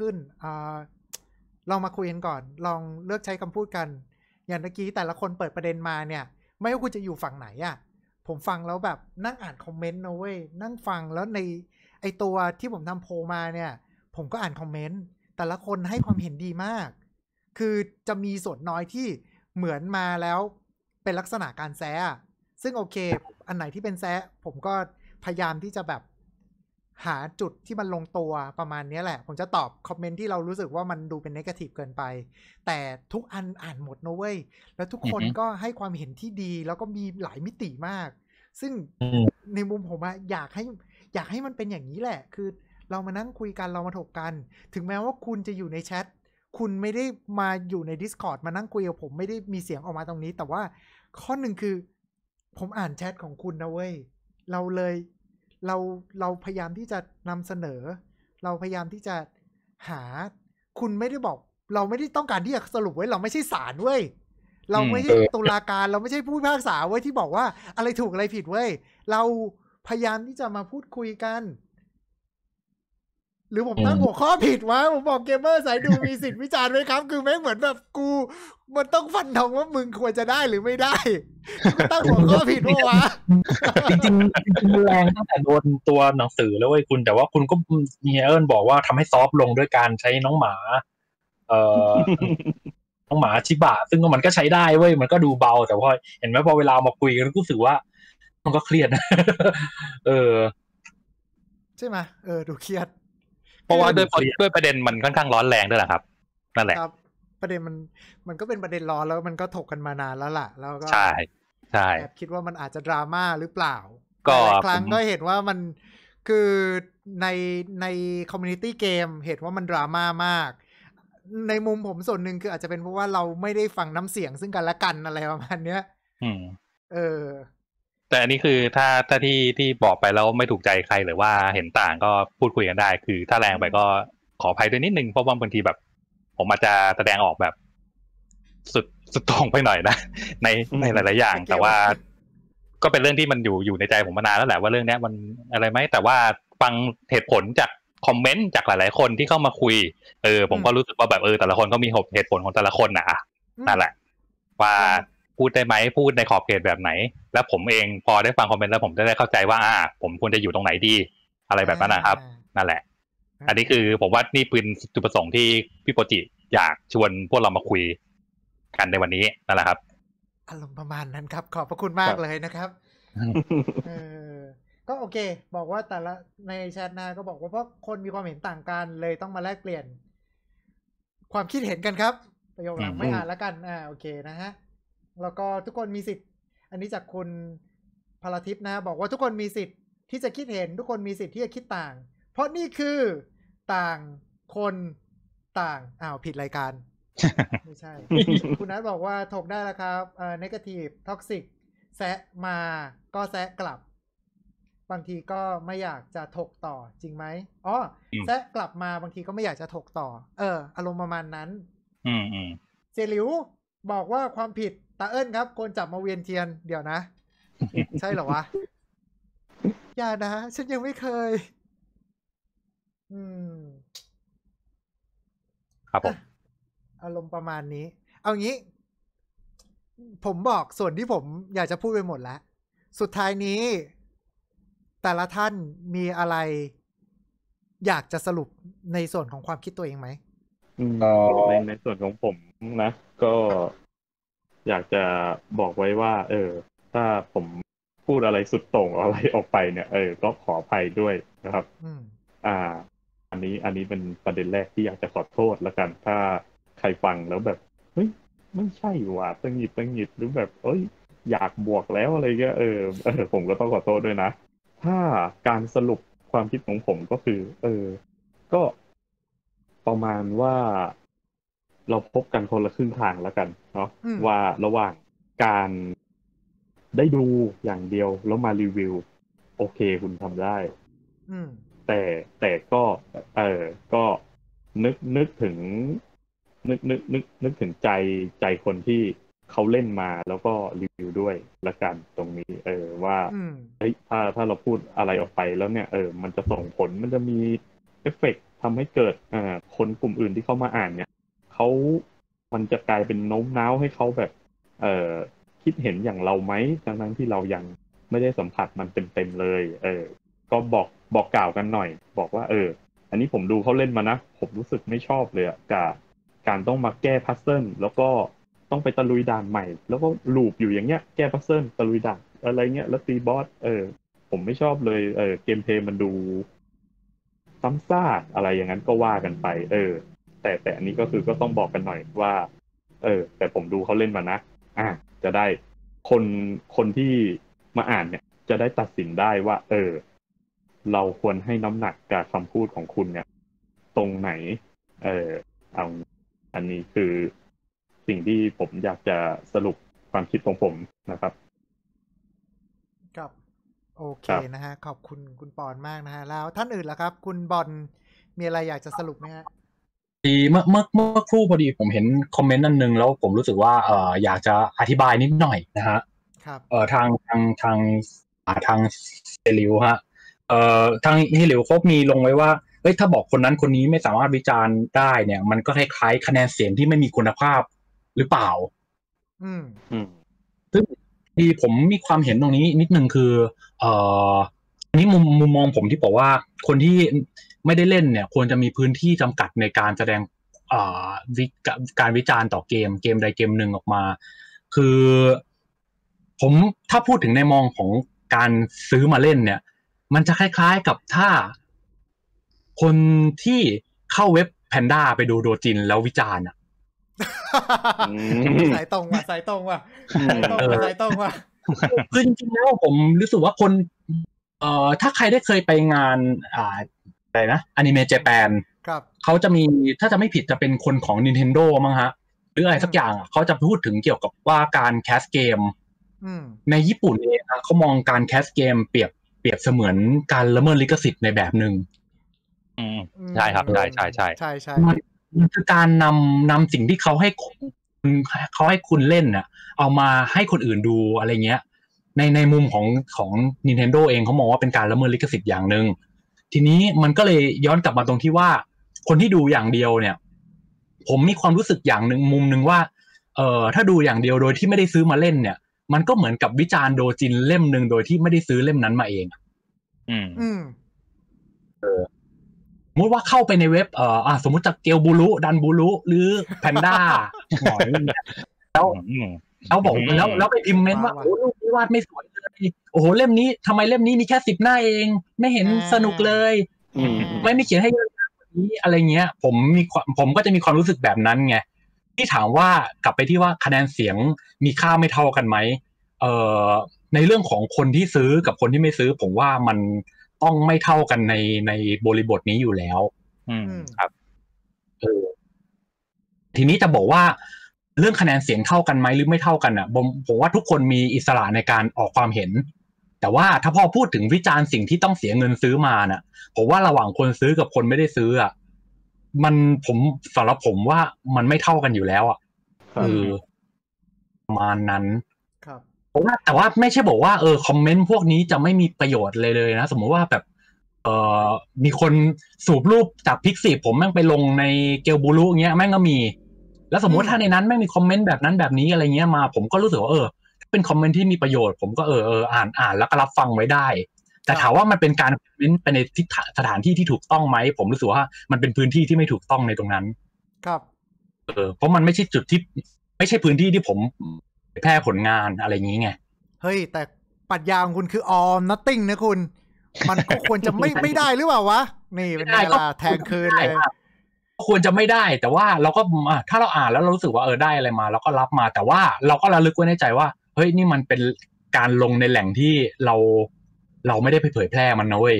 ลองมาคุยกันก่อนลองเลือกใช้คำพูดกันอย่างเมื่อกี้แต่ละคนเปิดประเด็นมาเนี่ยไม่ว่าคุณจะอยู่ฝั่งไหนอ่ะผมฟังแล้วแบบนั่งอ่านคอมเมนต์นะเว้ยนั่งฟังแล้วในไอตัวที่ผมทำโพลมาเนี่ยผมก็อ่านคอมเมนต์แต่ละคนให้ความเห็นดีมากคือจะมีส่วนน้อยที่เหมือนมาแล้วเป็นลักษณะการแซะซึ่งโอเคอันไหนที่เป็นแซะผมก็พยายามที่จะแบบหาจุดที่มันลงตัวประมาณนี้แหละผมจะตอบคอมเมนต์ที่เรารู้สึกว่ามันดูเป็นเนกาทีฟเกินไปแต่ทุกอันอ่านหมดนะเว้ยแล้วทุกคนก็ให้ความเห็นที่ดีแล้วก็มีหลายมิติมากซึ่งในมุมผมอะอยากให้มันเป็นอย่างนี้แหละคือเรามานั่งคุยกันเรามาถกกันถึงแม้ว่าคุณจะอยู่ในแชทคุณไม่ได้มาอยู่ใน Discord มานั่งคุยกับผมไม่ได้มีเสียงออกมาตรงนี้แต่ว่าข้อหนึ่งคือผมอ่านแชทของคุณนะเว้ยเราพยายามที่จะนำเสนอเราพยายามที่จะหาคุณไม่ได้บอกเราไม่ได้ต้องการที่จะสรุปไว้เราไม่ใช่ศาลเว้ยเราไม่ใช่ตุลาการเราไม่ใช่ผู้พิพากษาเว้ยที่บอกว่าอะไรถูกอะไรผิดเว้ยเราพยายามที่จะมาพูดคุยกันหรือผมตั้งหัวข้อผิดวะผมบอกเกมเมอร์สายดูมีสิทธิ์วิจารณ์ไหมครับคือแม่งเหมือนแบบกูมันต้องฟันธงว่ามึงควรจะได้หรือไม่ได้ตั้งหัวข้อผิดวะจริงแรงตั้งแต่โดนตัวหนังสือแล้วเว้ยคุณแต่ว่าคุณก็มีเอิญบอกว่าทำให้ซอฟลงด้วยการใช้น้องหมาน้องหมาชิบะซึ่งมันก็ใช้ได้เว้ยมันก็ดูเบาแต่พอเห็นไหมพอเวลามาคุยกันก็รู้สึกว่ามันก็เครียดใช่ไหมดูเครียดเพราะว่าด้วยประเด็นมันค่อนข้างร้อนแรงด้วยแหละครับนั่นแหละครับประเด็นมันก็เป็นประเด็นร้อนแล้วมันก็ถกกันมานานแล้วล่ะแล้วก็ใช่แอบคิดว่ามันอาจจะดราม่าหรือเปล่าก็หลายครั้งก็เห็นว่ามันคือในคอมมูนิตี้เกมเห็นว่ามันดราม่ามากในมุมผมส่วนหนึ่งคืออาจจะเป็นเพราะว่าเราไม่ได้ฟังน้ำเสียงซึ่งกันและกันอะไรประมาณเนี้ยแต่อันนี้คือถ้าที่บอกไปแล้วไม่ถูกใจใครหรือว่าเห็นต่างก็พูดคุยกันได้คือถ้าแรงไปก็ขออภัยด้วยนิดนึงเพราะว่าบางทีแบบผมอาจจะแสดงออกแบบสุดตรงไปหน่อยนะในหลายๆอย่างแต่ว่าก็เป็นเรื่องที่มันอยู่ในใจผมมานานแล้วแหละว่าเรื่องนี้มันอะไรไหมแต่ว่าฟังเหตุผลจากคอมเมนต์จากหลายๆคนที่เข้ามาคุยผมก็รู้สึกว่าแบบแต่ละคนก็มีเหตุผลของแต่ละคนนะนั่นแหละว่าพูดได้ไหมพูดในขอบเขตแบบไหนแล้วผมเองพอได้ฟังคอมเมนต์แล้วผมจะได้เข้าใจว่าผมควรจะอยู่ตรงไหนดีอะไรแบบนั้นนะครับนั่นแหละอันนี้คือผมว่านี่เป็นจุดประสงค์ที่พี่โปจิอยากชวนพวกเรามาคุยกันในวันนี้นั่นแหละครับอารมณ์ประมาณนั้นครับขอบพระคุณมากเลยนะครับก็โอเคบอกว่าแต่ละในแชทนะก็บอกว่าเพราะคนมีความเห็นต่างกันเลยต้องมาแลกเปลี่ยนความคิดเห็นกันครับประโยคหลังไม่อ่านแล้วกันโอเคนะฮะแล้วก็ทุกคนมีสิทธิ์อันนี้จากคุณพลทิพย์นะบอกว่าทุกคนมีสิทธิ์ที่จะคิดเห็นทุกคนมีสิทธิ์ที่จะคิดต่างเพราะนี่คือต่างคนต่างผิดรายการ ไม่ใช่ คุณนัทบอกว่าถกได้แล้วครับnegative toxic แซะมาก็แซะกลับบางทีก็ไม่อยากจะถกต่อจริงไหมแซะกลับมาบางทีก็ไม่อยากจะถกต่ออารมณ์ประมาณนั้นเสี่ยหลิวบอกว่าความผิดตาเอิ้นครับคนจับมาเวียนเทียนเดี๋ยวนะ ใช่เหรอวะอย่านะฉันยังไม่เคยครับผมอารมณ์ประมาณนี้เอางี้ผมบอกส่วนที่ผมอยากจะพูดไปหมดแล้วสุดท้ายนี้แต่ละท่านมีอะไรอยากจะสรุปในส่วนของความคิดตัวเองไหมในส่วนของผมนะก็อยากจะบอกไว้ว่าถ้าผมพูดอะไรสุดโต่งอะไรออกไปเนี่ยก็ขออภัยด้วยนะครับอันนี้เป็นประเด็นแรกที่อยากจะขอโทษแล้วกันถ้าใครฟังแล้วแบบเฮ้ยไม่ใช่ว่ะตั้งหงิดหรือแบบอยากบวกแล้วอะไรเงี้ยผมก็ต้องขอโทษด้วยนะถ้าการสรุปความคิดของผมก็คือก็ประมาณว่าเราพบกันคนละครึ่งทางแล้วกันเนาะว่าระหว่างการได้ดูอย่างเดียวแล้วมารีวิวโอเคคุณทำได้แต่ก็ก็นึกถึงนึกถึงใจคนที่เขาเล่นมาแล้วก็รีวิวด้วยละกันตรงนี้ว่าถ้าเราพูดอะไรออกไปแล้วเนี่ยมันจะส่งผลมันจะมีเอฟเฟกต์ทำให้เกิดคนกลุ่มอื่นที่เขามาอ่านเนี่ยมันจะกลายเป็นโน้มน้าวให้เขาแบบคิดเห็นอย่างเราไหมทั้งที่เรายังไม่ได้สัมผัสมันเต็มเลยก็บอกกล่าวกันหน่อยบอกว่าอันนี้ผมดูเขาเล่นมานะผมรู้สึกไม่ชอบเลยกับการต้องมาแก้พัซเซิลแล้วก็ต้องไปตะลุยด่านใหม่แล้วก็ลูปอยู่อย่างเงี้ยแก้พัซเซิลตะลุยด่านอะไรเงี้ยแล้วตีบอสผมไม่ชอบเลยเกมเพลย์มันดูซ้ำซากอะไรอย่างนั้นก็ว่ากันไปแต่อันนี้ก็คือก็ต้องบอกกันหน่อยว่าแต่ผมดูเขาเล่นมานะจะได้คนที่มาอ่านเนี่ยจะได้ตัดสินได้ว่าเราควรให้น้ำหนักกับคำพูดของคุณเนี่ยตรงไหนเอาอันนี้คือสิ่งที่ผมอยากจะสรุปความคิดของผมนะครับครับโอเคนะฮะขอบคุณคุณปอนมากนะฮะแล้วท่านอื่นล่ะครับคุณบอลมีอะไรอยากจะสรุปไหมฮะเมื่อครู่พอดีผมเห็นคอมเมนต์อันนึงแล้วผมรู้สึกว่าอยากจะอธิบายนิดหน่อยนะฮะครับทางเฮลิวฮะทางเฮลิวเขามีลงไว้ว่าเฮ้ยถ้าบอกคนนั้นคนนี้ไม่สามารถวิจารณ์ได้เนี่ยมันก็คล้ายๆคะแนนเสียงที่ไม่มีคุณภาพหรือเปล่าซึ่งที่ผมมีความเห็นตรงนี้นิดนึงคือนี่มุมมองผมที่บอกว่าคนที่ไม่ได้เล่นเนี่ยควรจะมีพื้นที่จำกัดในการแสดงการวิจารณ์ต่อเกมใดเกมหนึ่งออกมาคือผมถ้าพูดถึงในมองของการซื้อมาเล่นเนี่ยมันจะคล้ายๆกับถ้าคนที่เข้าเว็บแพนด้าไปดูโดจินแล้ววิจารณ์อ่ะสายตรงว่ะสายตรงว่ะคือจริงๆแล้วผมรู้สึกว่าคนถ้าใครได้เคยไปงานอะไรนะอนิเมะเจแปนเขาจะมีถ้าจะไม่ผิดจะเป็นคนของ Nintendo มั้งฮะหรืออะไรสักอย่างเขาจะพูดถึงเกี่ยวกับว่าการแคสเกมในญี่ปุ่นเองเขามองการแคสเกมเปรียบเสมือนการละเมิดลิขสิทธิ์ในแบบนึงใช่ครับใช่มันคือการนำสิ่งที่เขาให้คุณเล่นน่ะเอามาให้คนอื่นดูอะไรเงี้ยในมุมของ Nintendo เองเขามองว่าเป็นการละเมิดลิขสิทธิ์อย่างนึงทีนี้มันก็เลยย้อนกลับมาตรงที่ว่าคนที่ดูอย่างเดียวเนี่ยผมมีความรู้สึกอย่างนึงมุมนึงว่าถ้าดูอย่างเดียวโดยที่ไม่ได้ซื้อมาเล่นเนี่ยมันก็เหมือนกับวิจารณ์โดจินเล่มนึงโดยที่ไม่ได้ซื้อเล่มนั้นมาเองสมมติว่าเข้าไปในเว็บสมมติจากเกลบูรุดันบูรุหรือแพนด้าหน่อยแล้วบอกแล้วไปพิมพ์เมนต์ว่าโอ้รูปนี้วาดไม่สวยเลยโอ้โหเล่มนี้ทำไมเล่มนี้มีแค่10 หน้าเองไม่เห็นสนุกเลยไม่เขียนให้เยอะแบบนี้อะไรเงี้ยผมก็จะมีความรู้สึกแบบนั้นไงที่ถามว่ากลับไปที่ว่าคะแนนเสียงมีค่าไม่เท่ากันไหมในเรื่องของคนที่ซื้อกับคนที่ไม่ซื้อผมว่ามันต้องไม่เท่ากันในบริบทนี้อยู่แล้วครับทีนี้จะบอกว่าเรื่องคะแนนเสียงเท่ากันไหมหรือไม่เท่ากันอ่ะผมว่าทุกคนมีอิสระในการออกความเห็นแต่ว่าถ้าพอพูดถึงวิจารณ์สิ่งที่ต้องเสียเงินซื้อมาน่ะผมว่าระหว่างคนซื้อกับคนไม่ได้ซื้ออ่ะสำหรับผมว่ามันไม่เท่ากันอยู่แล้วอ่ะประมาณนั้นครับแต่ว่าไม่ใช่บอกว่าคอมเมนต์พวกนี้จะไม่มีประโยชน์เลยนะสมมติว่าแบบมีคนสูบรูปจากพิกซี่ผมแม่งไปลงในเกลบูรุเงี้ยแม่งก็มีแล้วสมมติถ้าในนั้นไม่มีคอมเมนต์แบบนั้นแบบนี้อะไรเงี้ยมาผมก็รู้สึกว่าถ้าเป็นคอมเมนต์ที่มีประโยชน์ผมก็อ่านแล้วก็รับฟังไว้ได้แต่ถามว่ามันเป็นการคอมเมนต์ไปในสถานที่ที่ถูกต้องไหมผมรู้สึกว่ามันเป็นพื้นที่ที่ไม่ถูกต้องในตรงนั้นครับเพราะมันไม่ใช่จุดที่ไม่ใช่พื้นที่ที่ผมแพร่ผลงานอะไรอย่างนี้ไงเฮ้ยแต่ปรัชญาของคุณคือ all nothing นะคุณมันก็ควรจะไม่ได้หรือเปล่าวะนี่เป็นไงล่ะแทงคืนเลยควรจะไม่ได้แต่ว่าเราก็ถ้าเราอ่านแล้วเรารู้สึกว่าได้อะไรมาเราก็รับมาแต่ว่าเราก็ระลึกไว้ในใจว่าเฮ้ยนี่มันเป็นการลงในแหล่งที่เราไม่ได้ไปเผยแพร่มันนะเว้ย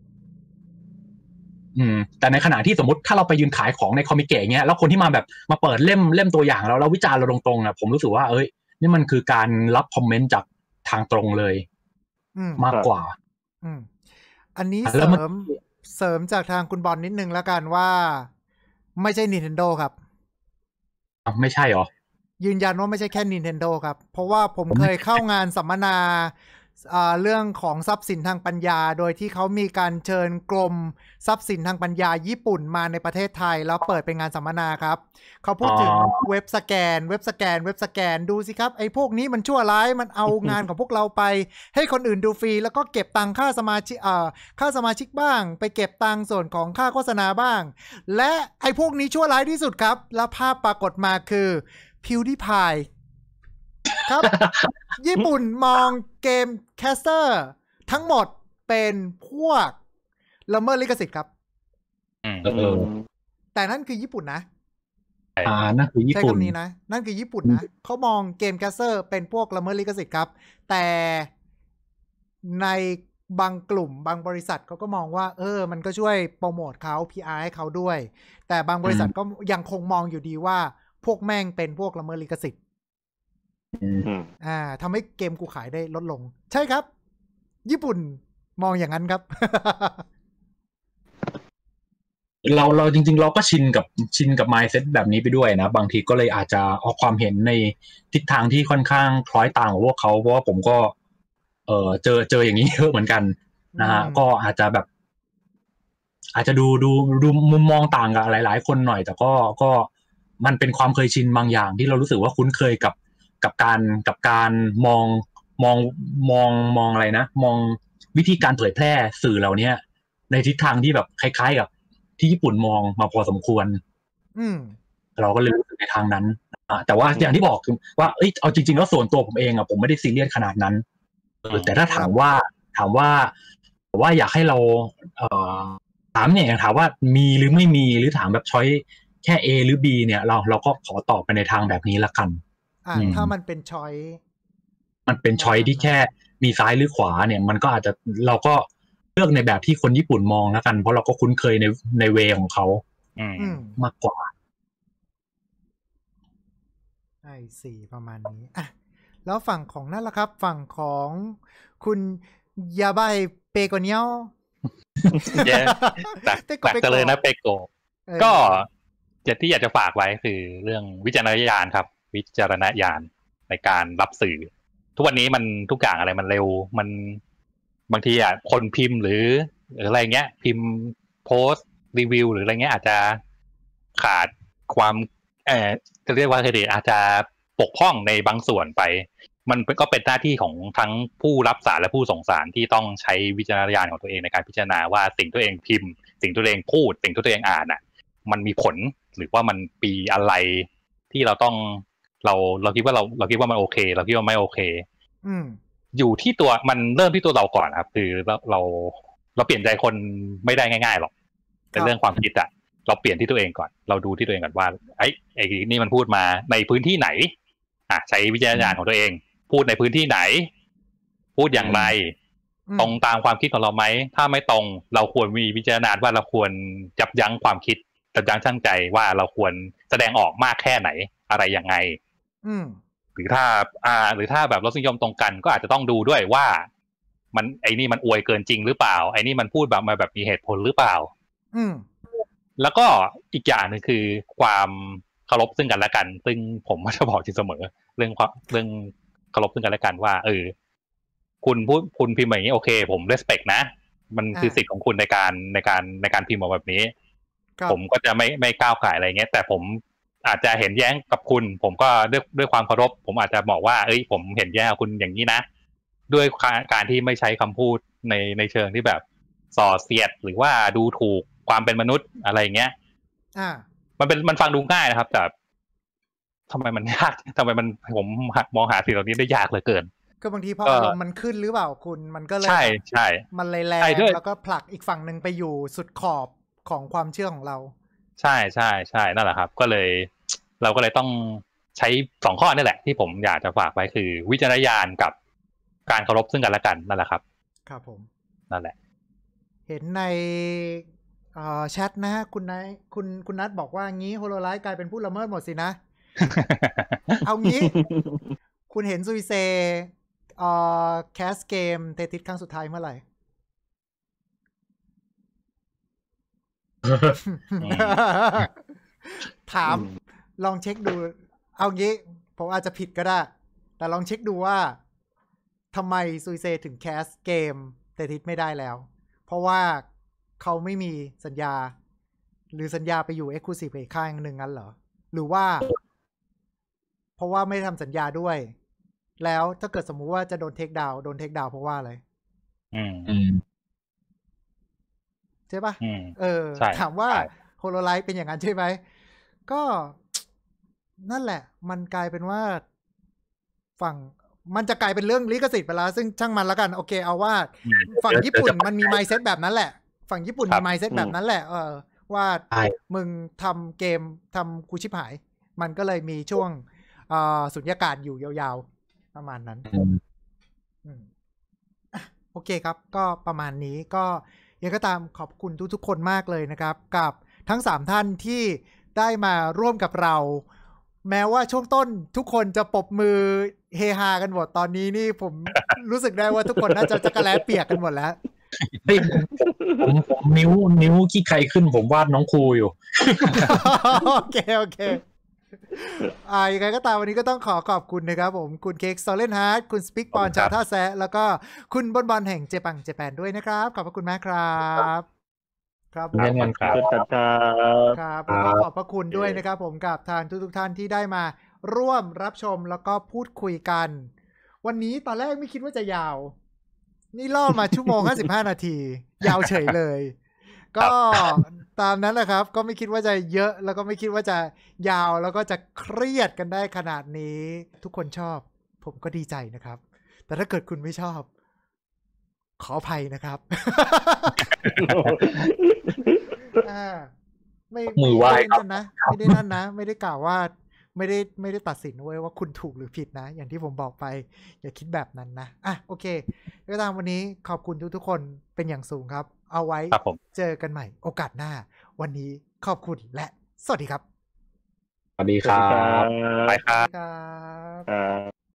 แต่ในขณะที่สมมติถ้าเราไปยืนขายของในคอมิเกะเงี้ยแล้วคนที่มาเปิดเล่มตัวอย่างแล้ววิจารณ์เราตรงๆนะผมรู้สึกว่านี่มันคือการรับคอมเมนต์จากทางตรงเลยมากกว่าอันนี้เสริมจากทางคุณบอลนิดนึงแล้วกันว่าไม่ใช่ Nintendo ครับไม่ใช่หรอยืนยันว่าไม่ใช่แค่ Nintendo ครับเพราะว่าผมเคยเข้างานสัมมนาเรื่องของทรัพย์สินทางปัญญาโดยที่เขามีการเชิญกรมทรัพย์สินทางปัญญาญี่ปุ่นมาในประเทศไทยแล้วเปิดเป็นงานสัมมนาครับเขาพูดถึงเว็บสแกนดูสิครับไอ้พวกนี้มันชั่วร้ายมันเอางานของพวกเราไปให้คนอื่นดูฟรีแล้วก็เก็บตังค่าสมาชิกบ้างไปเก็บตังส่วนของค่าโฆษณาบ้างและไอ้พวกนี้ชั่วร้ายที่สุดครับแล้วภาพปรากฏมาคือPewDiePie ครับ ญี่ปุ่นมองเกมแคสเตอร์ทั้งหมดเป็นพวกละเมิดลิขสิทธิ์ครับแต่นั่นคือญี่ปุ่นนะนั่นคือญี่ปุ่นใช้คำนี้นะนั่นคือญี่ปุ่นนะเขามองเกมแคสเตอร์เป็นพวกละเมิดลิขสิทธิ์ครับแต่ในบางกลุ่มบางบริษัทเขาก็มองว่ามันก็ช่วยโปรโมทเขา PR ให้เขาด้วยแต่บางบริษัทก็ยังคงมองอยู่ดีว่าพวกแม่งเป็นพวกละเมิดลิขสิทธิ์ทำให้เกมกูขายได้ลดลงใช่ครับญี่ปุ่นมองอย่างนั้นครับเราจริงๆเราก็ชินกับ mindset แบบนี้ไปด้วยนะบางทีก็เลยอาจจะออกความเห็นในทิศทางที่ค่อนข้างคล้อยต่างกับพวกเขาเพราะว่าผมก็เจออย่างนี้เยอะเหมือนกันนะฮะก็อาจจะแบบอาจจะดูมุมมองต่างกับหลายๆคนหน่อยแต่ก็มันเป็นความเคยชินบางอย่างที่เรารู้สึกว่าคุ้นเคยกับการมองอะไรนะมองวิธีการเผยแพร่สื่อเหล่านี้ในทิศทางที่แบบคล้ายๆกับที่ญี่ปุ่นมองมาพอสมควรเราก็เลยรู้สึกในทางนั้นแต่ว่าอย่างที่บอกคือว่าเอาจริงๆแล้วส่วนตัวผมเองผมไม่ได้ซีเรียสขนาดนั้นแต่ถ้าถามว่าอยากให้เราถามเนี่ยถามว่ามีหรือไม่มีหรือถามแบบช้อยแค่ A หรือ B เนี่ยเราก็ขอตอบไปในทางแบบนี้ละกันถ้ามันเป็นช้อยที่แค่มีซ้ายหรือขวาเนี่ยมันก็อาจจะเราก็เลือกในแบบที่คนญี่ปุ่นมองแล้วกันเพราะเราก็คุ้นเคยในเวของเขามากกว่าไอ้สี่ประมาณนี้แล้วฝั่งของนั่นล่ะครับฝั่งของคุณยาบายเปโกเนียวตักเลยนะเปโกก็ที่อยากจะฝากไว้คือเรื่องวิจารณญาณครับวิจารณญาณในการรับสื่อทุกวันนี้มันทุกอย่างอะไรมันเร็วมันบางทีคนพิมพ์หรืออะไรเงี้ยพิมพ์โพสต์รีวิวหรืออะไรเงี้ยอาจจะขาดความจะเรียกว่าอาจจะปกพร่องในบางส่วนไปมันก็เป็นหน้าที่ของทั้งผู้รับสารและผู้ส่งสารที่ต้องใช้วิจารณญาณของตัวเองในการพิจารณาว่าสิ่งตัวเองพิมพ์สิ่งตัวเองพูดสิ่งตัวเองอ่านมันมีผลหรือว่ามันปีอะไรที่เราต้องเราคิดว่าเราคิดว่ามันโอเคเราคิดว่าไม่โอเคอยู่ที่ตัวมันเริ่มที่ตัวเราก่อนครับคือเราเปลี่ยนใจคนไม่ได้ง่ายๆหรอกเป็นเรื่องความคิดเราเปลี่ยนที่ตัวเองก่อนเราดูที่ตัวเองก่อนว่าไอ้นี่มันพูดมาในพื้นที่ไหนใช้วิจารณญาณของตัวเองพูดในพื้นที่ไหนพูดอย่างไรตรงตามความคิดของเราไหมถ้าไม่ตรงเราควรมีวิจารณญาณว่าเราควรยับยั้งความคิดยับยั้งชั่งใจว่าเราควรแสดงออกมากแค่ไหนอะไรยังไงหรือถ้าแบบรสนิยมตรงกันก็อาจจะต้องดูด้วยว่ามันไอ้นี่มันอวยเกินจริงหรือเปล่าไอ้นี่มันพูดแบบมาแบบมีเหตุผลหรือเปล่าแล้วก็อีกอย่างนึงคือความเคารพซึ่งกันและกันซึ่งผมจะบอกเสมอเรื่องเคารพซึ่งกันและกันว่าคุณพิมพ์อย่างนี้โอเคผม respect นะมันคือสิทธิ์ของคุณในการพิมพ์ออกแบบนี้ผมก็จะไม่ก้าวก่ายอะไรเงี้ยแต่ผมอาจจะเห็นแย้งกับคุณผมก็ด้วยความเคารพผมอาจจะบอกว่าผมเห็นแย้งกับคุณอย่างนี้นะด้วยการที่ไม่ใช้คำพูดในเชิงที่แบบส่อเสียดหรือว่าดูถูกความเป็นมนุษย์อะไรเงี้ยมันฟังดูง่ายนะครับแต่ทำไมมันยากทำไมผมมองหาสิ่งเหล่านี้ได้ยากเหลือเกินก็บางทีพออารมณ์มันขึ้นหรือเปล่าคุณมันก็เลยใช่มันเลยแรงแล้วก็ผลักอีกฝั่งนึงไปอยู่สุดขอบของความเชื่อของเราใช่นั่นแหละครับก็เลยเราก็เลยต้องใช้2ข้อนี่แหละที่ผมอยากจะฝากไว้คือวิจารณญาณกับการเคารพซึ่งกันและกันนั่นแหละครับครับผมนั่นแหละเห็นในแชทนะฮะคุณนัทบอกว่างี้โฮโลไลท์กลายเป็นผู้ละเมิดหมดสินะ เอางี้ คุณเห็นซุยเซแคสเกมเทติสครั้งสุดท้ายเมื่อไหร่ ถามลองเช็คดูเอางี้ผมอาจจะผิดก็ได้แต่ลองเช็คดูว่าทำไมซุยเซถึงแคสเกมเทติสไม่ได้แล้วเพราะว่าเขาไม่มีสัญญาหรือสัญญาไปอยู่ Exclusive อีกค่ายหนึ่งงั้นเหรอหรือว่าเพราะว่าไม่ทำสัญญาด้วยแล้วถ้าเกิดสมมุติว่าจะโดนเทคดาวเพราะว่าอะไรใช่ปะถามว่าโฮโลไลท์เป็นอย่างนั้นใช่ไหมก็นั่นแหละมันกลายเป็นว่าฝั่งมันจะกลายเป็นเรื่องลิขสิทธิ์ไปแล้วซึ่งช่างมันแล้วกันโอเคเอาว่าฝั่งญี่ปุ่นมันมี mindset แบบนั้นแหละฝั่งญี่ปุ่นมี mindset แบบนั้นแหละว่ามึงทำเกมทำกูชิบหายมันก็เลยมีช่วงสุญญากาศอยู่ยาวๆประมาณนั้นโอเคครับก็ประมาณนี้ก็ยังก็ตามขอบคุณทุกๆคนมากเลยนะครับกับทั้ง3ท่านที่ได้มาร่วมกับเราแม้ว่าช่วงต้นทุกคนจะปรบมือเฮฮากันหมดตอนนี้นี่ผมรู้สึกได้ว่าทุกคนน่าจะจักรแล้เปียกกันหมดแล้วผมนิ้วขี้ใครขึ้นผมวาดน้องครูอยู่โอเคยังไงก็ตามวันนี้ก็ต้องขอบคุณนะครับผมคุณเค้กโซเลนฮาร์ดคุณสปิกปอนชาวท่าแซะแล้วก็คุณบอลแห่งเจปังเจแปนด้วยนะครับขอบพระคุณมากครับครับเช่นกันครับครับแล้วก็ขอบพระคุณด้วยนะครับผมกับทางทุกท่านที่ได้มาร่วมรับชมแล้วก็พูดคุยกันวันนี้ตอนแรกไม่คิดว่าจะยาวนี่ล่อมา1 ชั่วโมง 55 นาทียาวเฉยเลยก็ตามนั้นแหละครับก็ไม่คิดว่าจะเยอะแล้วก็ไม่คิดว่าจะยาวแล้วก็จะเครียดกันได้ขนาดนี้ทุกคนชอบผมก็ดีใจนะครับแต่ถ้าเกิดคุณไม่ชอบขออภัยนะครับไม่ได้นั่นนะไม่ได้นั่นนะไม่ได้กล่าวว่าไม่ได้ตัดสินไว้ว่าคุณถูกหรือผิดนะอย่างที่ผมบอกไปอย่าคิดแบบนั้นนะโอเคก็ตามวันนี้ขอบคุณทุกคนเป็นอย่างสูงครับเอาไว้เจอกันใหม่โอกาสหน้าวันนี้ขอบคุณและสวัสดีครับสวัสดีครับไปครับ